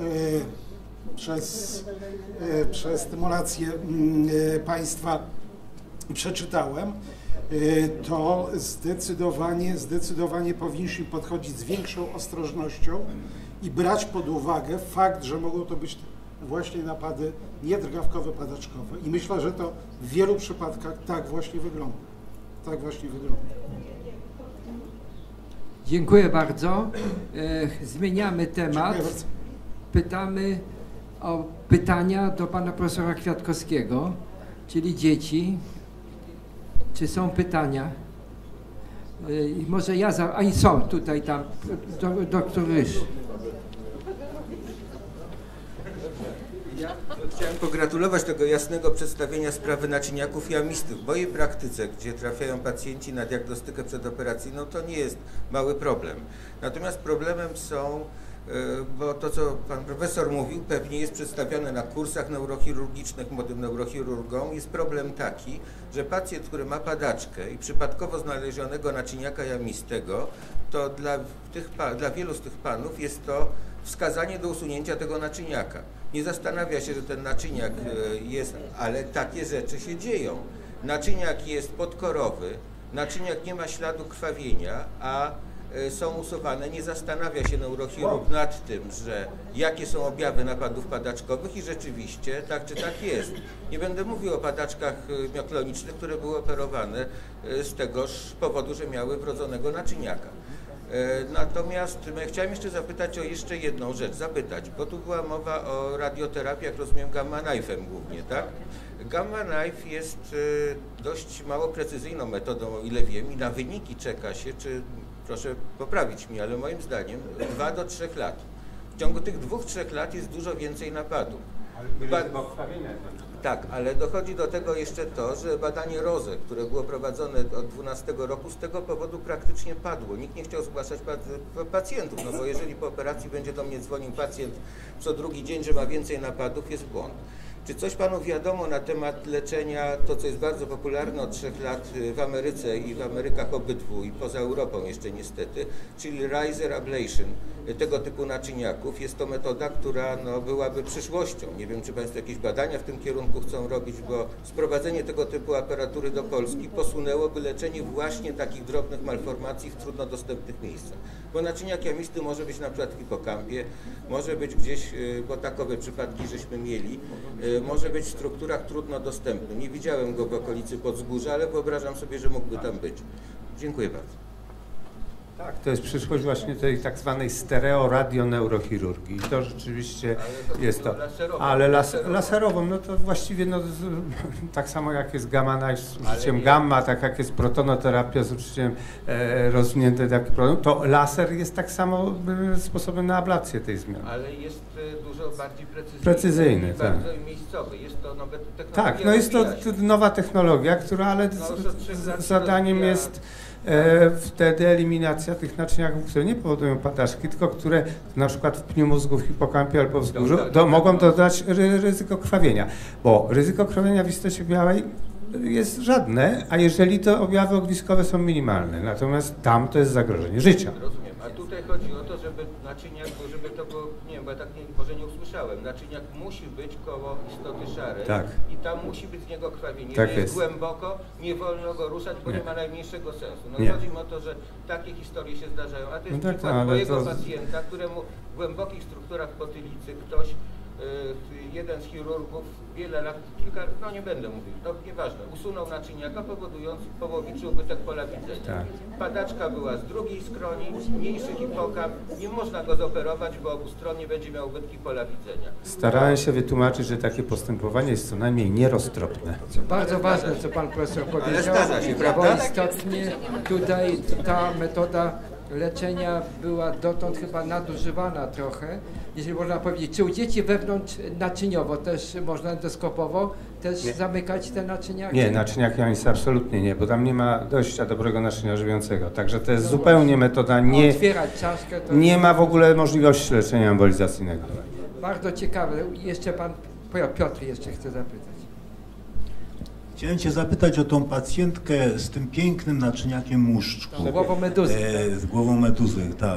przez stymulację Państwa przeczytałem, to zdecydowanie powinniśmy podchodzić z większą ostrożnością i brać pod uwagę fakt, że mogą to być właśnie napady niedrgawkowe, padaczkowe. I myślę, że to w wielu przypadkach tak właśnie wygląda. Tak właśnie wygląda. Dziękuję bardzo. Zmieniamy temat. Pytamy o pytania do pana profesora Kwiatkowskiego, czyli dzieci. Czy są pytania? Może ja i są tutaj, tam, doktor Ryż. Ja chciałem pogratulować tego jasnego przedstawienia sprawy naczyniaków jamistych. W mojej praktyce, gdzie trafiają pacjenci na diagnostykę przedoperacyjną, to nie jest mały problem. Natomiast problemem są, bo to, co pan profesor mówił, pewnie jest przedstawione na kursach neurochirurgicznych młodym neurochirurgom, jest problem taki, że pacjent, który ma padaczkę i przypadkowo znalezionego naczyniaka jamistego, to dla wielu z tych panów jest to wskazanie do usunięcia tego naczyniaka. Nie zastanawia się, że ten naczyniak jest, ale takie rzeczy się dzieją. Naczyniak jest podkorowy, naczyniak nie ma śladu krwawienia, a są usuwane. Nie zastanawia się neurochirurg nad tym, że jakie są objawy napadów padaczkowych i rzeczywiście tak czy tak jest. Nie będę mówił o padaczkach mioklonicznych, które były operowane z tegoż powodu, że miały wrodzonego naczyniaka. Natomiast chciałem jeszcze zapytać o jeszcze jedną rzecz, bo tu była mowa o radioterapii, jak rozumiem, gamma knife'em głównie, tak? Gamma knife jest dość mało precyzyjną metodą, o ile wiem, i na wyniki czeka się, proszę poprawić mi, ale moim zdaniem 2 do 3 lat. W ciągu tych 2-3 lat jest dużo więcej napadów. Tak, ale dochodzi do tego jeszcze to, że badanie ROSE, które było prowadzone od 2012 roku, z tego powodu praktycznie padło. Nikt nie chciał zgłaszać pacjentów, no bo jeżeli po operacji będzie do mnie dzwonił pacjent co drugi dzień, że ma więcej napadów, jest błąd. Czy coś panu wiadomo na temat leczenia, to co jest bardzo popularne od 3 lat w Ameryce i w Amerykach obydwu i poza Europą jeszcze niestety, czyli Riser Ablation, tego typu naczyniaków. Jest to metoda, która byłaby przyszłością. Nie wiem, czy państwo jakieś badania w tym kierunku chcą robić, bo sprowadzenie tego typu aparatury do Polski posunęłoby leczenie właśnie takich drobnych malformacji w trudno dostępnych miejscach. Bo naczyniak jamisty może być na przykład w hipokampie, może być gdzieś, bo takowe przypadki żeśmy mieli, może być w strukturach trudno dostępnych. Nie widziałem go w okolicy Podzgórza, ale wyobrażam sobie, że mógłby tam być. Dziękuję bardzo. Tak, to jest przyszłość właśnie tej tak zwanej stereoradioneurochirurgii. I to rzeczywiście jest to. Ale laserową, no to właściwie tak samo jak jest gamma knife z użyciem gamma, tak jak jest protonoterapia z użyciem rozwiniętej taki problem, to laser jest tak samo sposobem na ablację tej zmiany. Ale jest dużo bardziej precyzyjny, tak. Bardzo miejscowy. Jest to nowa technologia. Tak, no jest to nowa technologia, która ale zadaniem jest wtedy eliminacja tych naczyniaków, które nie powodują padaczki, tylko które na przykład w pniu mózgu, w hipokampie albo w wzgórzu mogą dodać ryzyko krwawienia, bo ryzyko krwawienia w istocie białej jest żadne, a jeżeli to objawy ogniskowe są minimalne, natomiast tam to jest zagrożenie życia. Rozumiem, a tutaj chodzi o to, żeby naczyniak, żeby to było, nie wiem, bo ja tak może nie usłyszałem, naczyniak musi być koło istoty szarej i tam musi być z niego krwawienie. Tak jeżeli jest głęboko, nie wolno go ruszać, bo nie ma najmniejszego sensu. Chodzi mi o to, że takie historie się zdarzają, a to jest przykład mojego pacjenta, któremu w głębokich strukturach potylicy ktoś, jeden z chirurgów wiele lat, nie będę mówił, nieważne, usunął naczyniaka, powodując połowiczy ubytek pola widzenia. Padaczka była z drugiej skroni, mniejszy hipokamp, nie można go zoperować, bo obustronnie będzie miał ubytki pola widzenia. Starałem się wytłumaczyć, że takie postępowanie jest co najmniej nieroztropne. Bardzo ważne, co pan profesor powiedział, bo istotnie tutaj ta metoda leczenia była dotąd chyba nadużywana trochę, jeżeli można powiedzieć. Czy u dzieci wewnątrz naczyniowo też można endoskopowo też zamykać te naczyniaki? Nie, naczyniaki absolutnie nie, bo tam nie ma dojścia dobrego naczynia żywiącego. Także to jest zupełnie metoda nie... Otwierać czaszkę to... Nie ma w ogóle możliwości leczenia embolizacyjnego. Bardzo ciekawe. Jeszcze pan Piotr jeszcze chce zapytać. Chciałem Cię zapytać o tą pacjentkę z tym pięknym naczyniakiem muszczku. Z głową meduzy. Z głową meduzy, tak.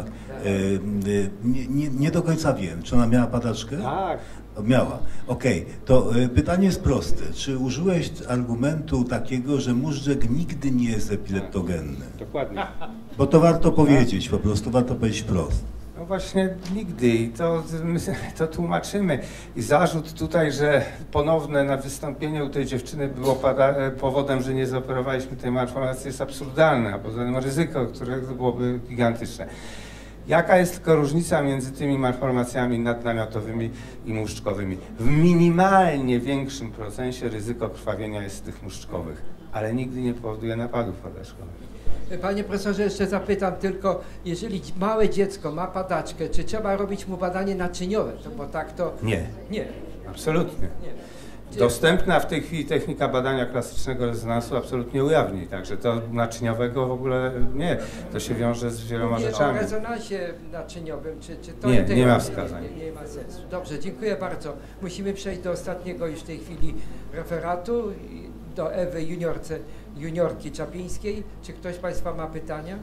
Nie do końca wiem, czy ona miała padaczkę? Tak. Miała. Okej. To pytanie jest proste. Czy użyłeś argumentu takiego, że móżdżek nigdy nie jest epileptogenny? Dokładnie. Bo to warto powiedzieć, po prostu warto powiedzieć wprost. No właśnie nigdy i to tłumaczymy. I zarzut tutaj, że ponowne na wystąpienie u tej dziewczyny było powodem, że nie zoperowaliśmy tej malformacji, jest absurdalne, a poza tym ryzyko, które byłoby gigantyczne. Jaka jest tylko różnica między tymi malformacjami nadnamiotowymi i muszczkowymi? W minimalnie większym procencie ryzyko krwawienia jest z tych muszczkowych, ale nigdy nie powoduje napadów padaczkowych. Panie profesorze, jeszcze zapytam tylko, jeżeli małe dziecko ma padaczkę, czy trzeba robić mu badanie naczyniowe? Bo tak to... Nie. Nie. Absolutnie. Nie. Dostępna w tej chwili technika badania klasycznego rezonansu absolutnie ujawni, także to naczyniowego w ogóle nie. To się wiąże z wieloma rzeczami. O rezonansie naczyniowym, czy to... Nie ma wskazań. Nie ma sensu. Dobrze, dziękuję bardzo. Musimy przejść do ostatniego już w tej chwili referatu, do Ewy juniorki Czaplińskiej. Czy ktoś z Państwa ma pytania?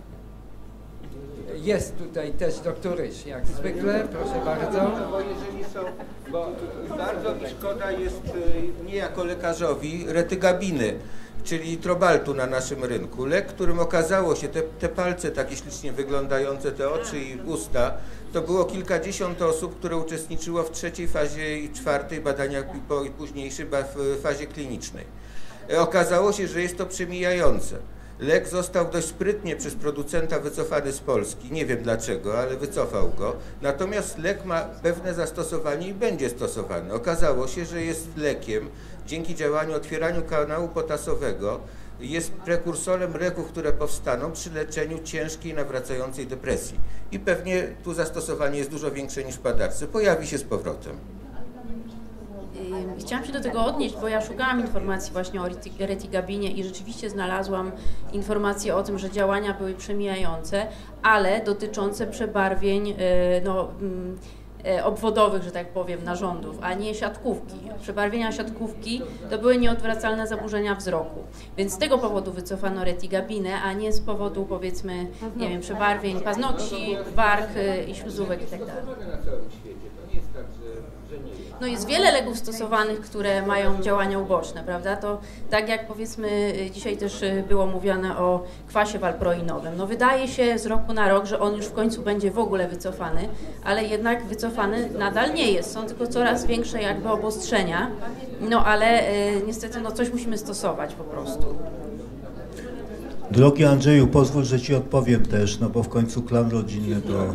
Jest tutaj też doktor Ryż, jak zwykle, proszę bardzo. Bo jeżeli są, bo bardzo mi szkoda jest mnie jako lekarzowi retygabiny, czyli trobaltu na naszym rynku. Lek, którym okazało się, te palce takie ślicznie wyglądające, te oczy i usta, to było kilkadziesiąt osób, które uczestniczyło w trzeciej fazie i czwartej badania i późniejszej fazie klinicznej. Okazało się, że jest to przemijające. Lek został dość sprytnie przez producenta wycofany z Polski. Nie wiem dlaczego, ale wycofał go. Natomiast lek ma pewne zastosowanie i będzie stosowany. Okazało się, że jest lekiem, dzięki działaniu, otwieraniu kanału potasowego, jest prekursorem leków, które powstaną przy leczeniu ciężkiej, nawracającej depresji. I pewnie tu zastosowanie jest dużo większe niż w padaczce. Pojawi się z powrotem. Chciałam się do tego odnieść, bo ja szukałam informacji właśnie o retigabinie i rzeczywiście znalazłam informacje o tym, że działania były przemijające, ale dotyczące przebarwień obwodowych, że tak powiem, narządów, a nie siatkówki. Przebarwienia siatkówki to były nieodwracalne zaburzenia wzroku, więc z tego powodu wycofano retigabinę, a nie z powodu, powiedzmy, nie wiem, przebarwień paznokci, warg i śluzówek i tak dalej. No jest wiele leków stosowanych, które mają działania uboczne, prawda? To tak jak powiedzmy dzisiaj też było mówione o kwasie walproinowym. No wydaje się z roku na rok, że on już w końcu będzie w ogóle wycofany, ale jednak wycofany nadal nie jest. Są tylko coraz większe jakby obostrzenia, no ale niestety no coś musimy stosować po prostu. Drogi Andrzeju, pozwól, że Ci odpowiem też, no bo w końcu klan rodzinny to...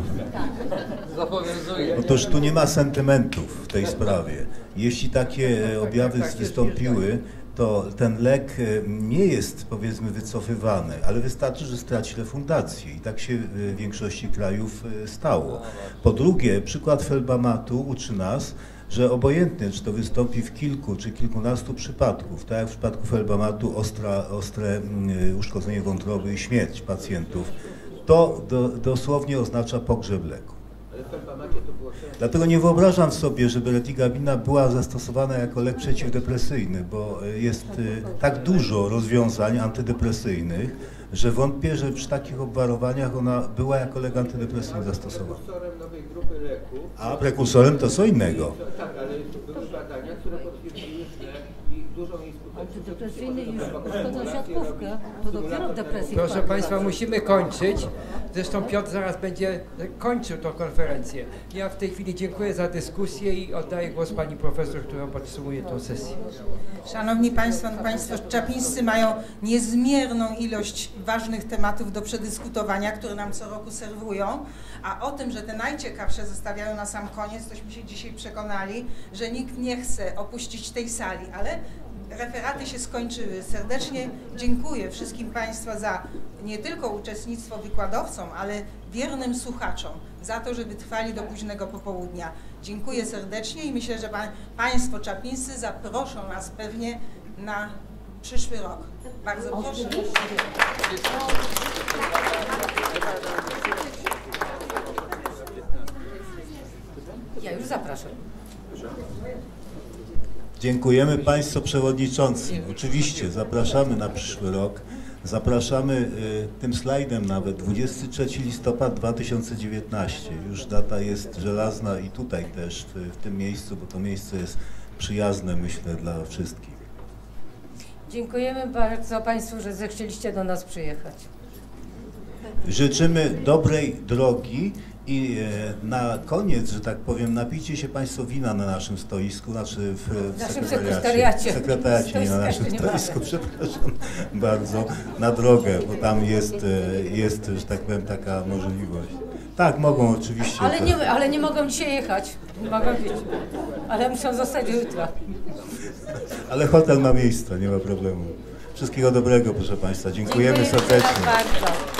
Otóż tu nie ma sentymentów w tej sprawie. Jeśli takie objawy wystąpiły, to ten lek nie jest, powiedzmy, wycofywany, ale wystarczy, że straci refundację i tak się w większości krajów stało. Po drugie, przykład felbamatu uczy nas, że obojętnie, czy to wystąpi w kilku czy kilkunastu przypadków, tak jak w przypadku felbamatu ostre uszkodzenie wątroby i śmierć pacjentów, to dosłownie oznacza pogrzeb leku. Dlatego nie wyobrażam sobie, żeby retigabina była zastosowana jako lek przeciwdepresyjny, bo jest tak dużo rozwiązań antydepresyjnych, że wątpię, że przy takich obwarowaniach ona była jako lek antydepresyjny zastosowana. A prekursorem to co innego. Tak, ale były badania, które potwierdziły, że dużą antydepresyjny i uszkodza siatkówkę, to dopiero depresji. Proszę Państwa, musimy kończyć. Zresztą Piotr zaraz będzie kończył tę konferencję. Ja w tej chwili dziękuję za dyskusję i oddaję głos Pani Profesor, która podsumuje tę sesję. Szanowni Państwo, Państwo czaplińscy mają niezmierną ilość ważnych tematów do przedyskutowania, które nam co roku serwują, a o tym, że te najciekawsze zostawiają na sam koniec, tośmy się dzisiaj przekonali, że nikt nie chce opuścić tej sali, ale referaty się skończyły. Serdecznie dziękuję wszystkim Państwa za nie tylko uczestnictwo wykładowcom, ale wiernym słuchaczom za to, że wytrwali do późnego popołudnia. Dziękuję serdecznie i myślę, że Państwo czaplińscy zaproszą nas pewnie na przyszły rok. Bardzo proszę. Ja już zapraszam. Dziękujemy Państwu przewodniczącym. Oczywiście zapraszamy na przyszły rok. Zapraszamy tym slajdem nawet 23 listopad 2019. Już data jest żelazna i tutaj też w tym miejscu, bo to miejsce jest przyjazne, myślę, dla wszystkich. Dziękujemy bardzo Państwu, że zechcieliście do nas przyjechać. Życzymy dobrej drogi i na koniec, że tak powiem, napijcie się Państwo wina na naszym stoisku, znaczy w naszym sekretariacie. W sekretariacie, nie na naszym stoisku, przepraszam bardzo, na drogę, bo tam jest, że tak powiem, taka możliwość. Tak, mogą oczywiście. Ale nie mogą dzisiaj jechać. Mogą być. Ale muszą zostać do jutra. Ale hotel ma miejsce, nie ma problemu. Wszystkiego dobrego, proszę Państwa. Dziękujemy serdecznie. Bardzo.